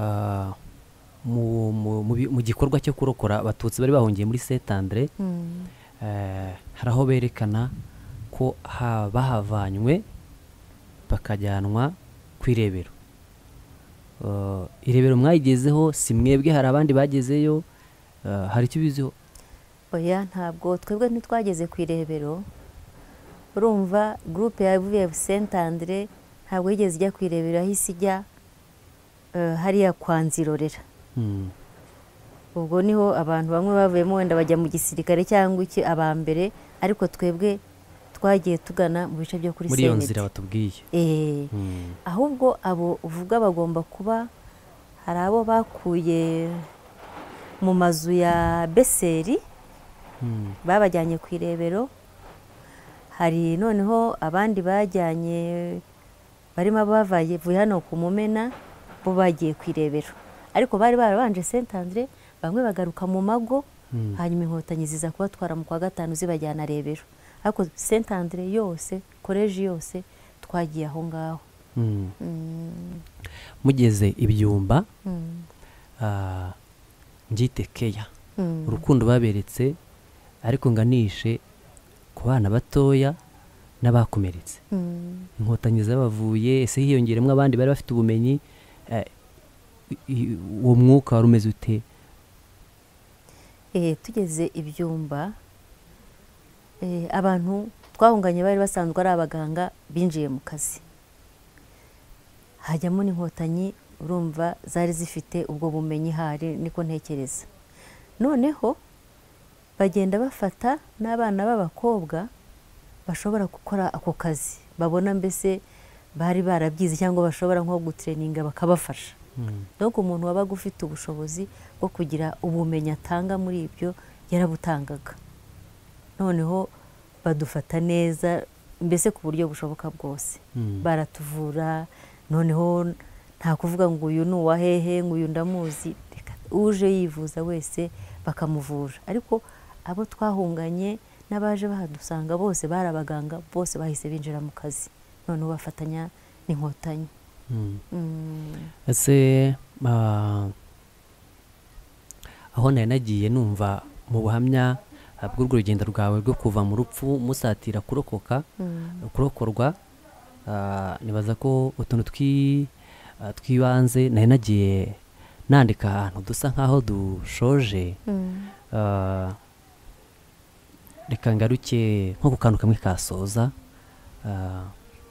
mu gikorwa cyo kurokora abatutsi bari bahungiye muri Saint Andre, hari aho berekana ko bahavanywe bakajyanwa ku Irebero. Irebero mwayigezeho, si mwebwe, hari abandi bagezeyo, hari icyo ubiziho? Oya, ntabwo twebwe ntitwageze ku Irebero. Urumva groupe yavuye Saint Andre ntabwo yigeze ijya ku Irebero, yahise ijya hariya kwa Nzirorera. Ubwo niho abantu bamwe bavuyemo wenda bajya mu gisirikare cyangwa iki abambere, ariko twebwe twagiye tugana mu bice byo kuri muri iyo nzira batubwiye. Eh, ahubwo abo uvuga bagomba kuba hari abo bakuye mu mazu ya Beseri, babajyanye ku Irebero. Hari noneho abandi bajyanye barimo bavaye vuye hano ku Mumena, bo bagiye ku Irebero, ariko bari barabanje Saint Andre, bamwe bagaruka mu mago, hanyuma inkotanyi ziza kubatwara mu kwa gatanu zibajyana Rebero. Ariko Saint Andre yose, koleji yose twagiye aho ngaho. Mugeze Ibyumba, Njite Keya, urukundo baberetse, ariko nganishe ku bana batoya n'abakomeretse. Inkotanyi zabavuye, ese hiyongeremo abandi bari bafite ubumenyi, uwo mwuka wari umeze ute? Eh, tugeze Ibyumba, eh, abantu twahunganye bari basanzwe ari abaganga binjiye mu kazi, hajyamo n'inkotanyi, urumva zari zifite ubwo bumenyi, hari niko ntekereza. Noneho bagenda bafata n'abana b'abakobwa bashobora gukora ako kazi, babona mbese bari barabyize cyangwa bashobora nko gutreninga bakabafasha. Donc umuntu wabaga ufite ubushobozi bwo kugira ubumenyi atanga muri ibyo yarabutangaga. Noneho badufata neza mbese ku buryo bushoboka bwose. Baratuvura, noneho nta kuvuga ngo uyu ni uwahehe, ngo uyu ndamuzi, uje yivuza wese bakamuvura. Ariko abo twahunganye n'abaje bahadusanga bose barabaganga, bose bahise binjira mu kazi, noneho bafatanya n'inkotanyi. Ese aho nari nagiye numva mu buhamya bw'urwo rugendo rwawe rwo kuva mu rupfu musatira kurokoka, kurokorwa, nibaza ko utuntu twibanze nari nagiye nandika ahantu dusa nkaho dushoje. Reka ngaruke nko ku kantu kamwe kasoza, ah,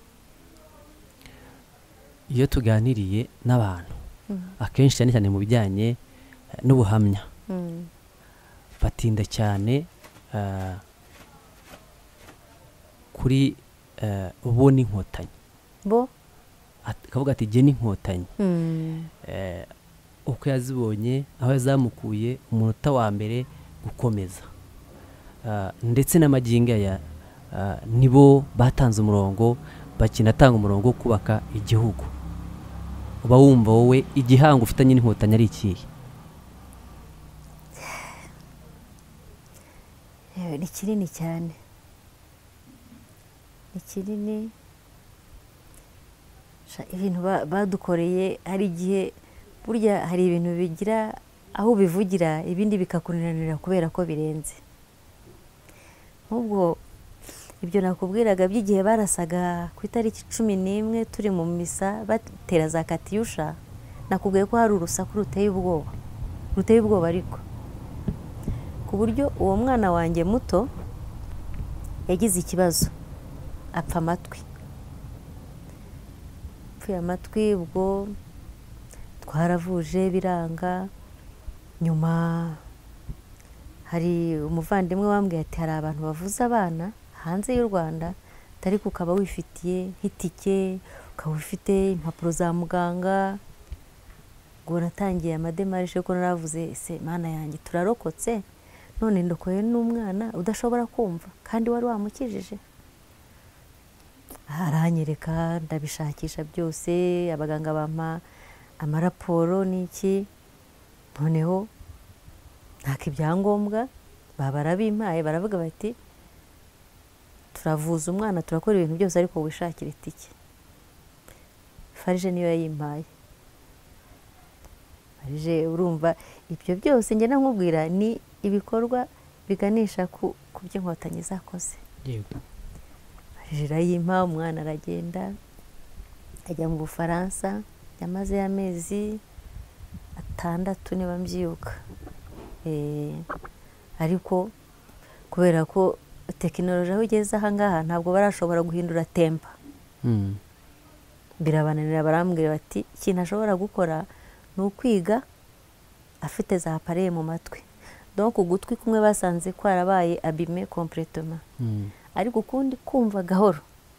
iyo tuganiriye n'abantu akenshi cyane cyane mu bijyanye eh, n'ubuhamya Mm. batinda cyane ah, kuri eh, bo n'inkotanyi bo At- akavuga ati jye n'inkotanyi Mm. eh, uko yazibonye aho yazamukuye umunota wa mbere gukomeza Ah, ndetse n'amagingo aya ah, nibo batanze umurongo bakinatanga umurongo wo kubaka igihugu. Uba wumva wowe igihango ufitanye n'inkotanyi ari ikihe? Yewe, ni kinini cyane, ni kinini. Sha, ibintu ba- badukoreye hari igihe burya hari ibintu bigira aho ubivugira ibindi bikakunanira kubera ko birenze. Nk'ubwo ibyo nakubwiraga by'igihe barasaga ku itariki cumi n'imwe turi mu misa batera za katiyusha, nakubwiye ko hari urusaku ruteye ubwoba, ruteye ubwoba ariko ku buryo uwo mwana wanjye muto yagize ikibazo apfa amatwi, apfuye amatwi. Ubwo twaravuje biranga, nyuma hari umuvandimwe wambwiye ati hari abantu bavuza abana hanze y'u Rwanda, ariko ukaba wifitiye nk'itike, ukaba ufite impapuro za muganga. Ubwo natangiye amademarishe ko naravuze ese mana yanjye turarokotse, none ndokoye n'umwana udashobora kumva kandi wari wamukijije. Aranyereka ndabishakisha byose, abaganga bampa amaraporo n'iki, noneho ntaka ibyangombwa baba barabimpaye, baravuga bati turavuza umwana turakora ibintu byose ariko wishakira itike. Farije niyo yayimpaye. Farije, urumva ibyo byose njye nkubwira ni ibikorwa biganisha ku ku by'inkotanyi zakoze. Yego. Farije irayimpa, umwana aragenda ajya mu Bufaransa, yamaze amezi atandatu niba mbyibuka. Eh, ariko kubera ko tekinoloji aho igeze aha ngaha ntabwo barashobora guhindura tempa, Mm. birabananira. Barambwira bati ikintu ashobora gukora ni ukwiga afite za apareye mu matwi, donc ugutwi kumwe basanze kwarabaye abime completement, Mm. ariko ukundi kumva gahoro.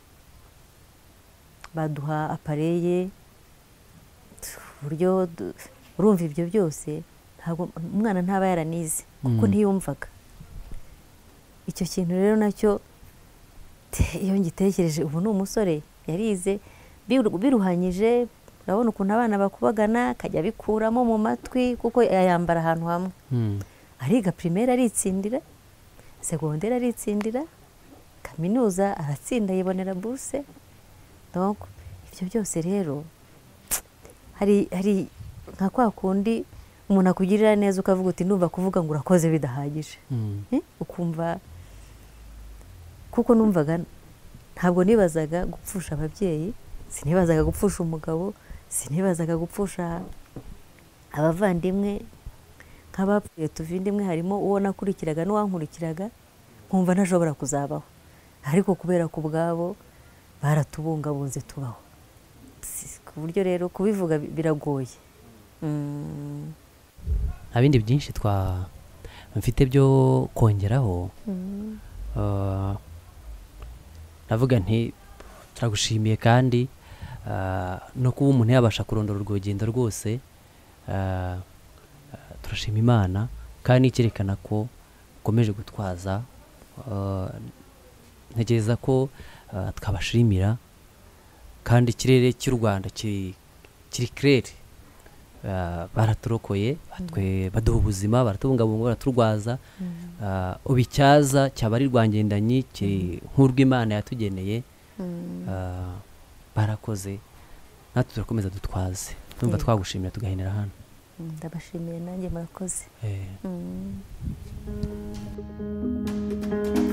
Baduha apareye uburyo du- urumva ibyo byose ntabwo umwana ntaba yaranize kuko Mm. ntiyumvaga. Icyo kintu rero nacyo te- iyo ngitekereje, ubu ni umusore yarize biru- biruhanyije. Urabona ukuntu abana bakubagana, akajya bikuramo mu matwi kuko yayambara ahantu hamwe. Mm. Ariga primaire aritsindira, segondere aritsindira, kaminuza aratsinda yibonera bourse. Donc ibyo byose rero hari hari nka kwa kundi umuntu akugirira neza ukavuga uti ndumva kuvuga ngo urakoze bidahagije. Mm. Eh, ukumva kuko numvaga ntabwo nibazaga gupfusha ababyeyi, sinibazaga gupfusha umugabo, sinibazaga gupfusha abavandimwe nk'abapfuye tuvindimwe. Harimo uwo nakurikiraga n'uwankurikiraga nkumva ntashobora kuzabaho, ariko kubera ku bwabo baratubungabunze tubaho. Si- ku buryo rero kubivuga bi- biragoye. Mm. Nta bindi byinshi twa mfite byo kongeraho. Mm. Ah, navuga nti turagushimiye kandi ah, no kuba umuntu yabasha kurondora urwo rugendo rwose. ah, ah, turashima Imana kandi icyerekana ko ukomeje gutwaza. Ah, ntekereza ko ah, twabashimira kandi ikirere cy'u Rwanda kiri kiri kirere. Ah, baraturokoye, batwe baduha ubuzima, baratubungabunga, baraturwaza. Ah, ubicyaza cyaba ari rwangendanyi kiri nk'urw'Imana yatugeneye. Mm. Ah, barakoze, natwe turakomeza dutwaze. Tumva Yego. twagushimira tugahinira hano. Mm, ndabashimiye nanjye murakoze. Eh, Mm.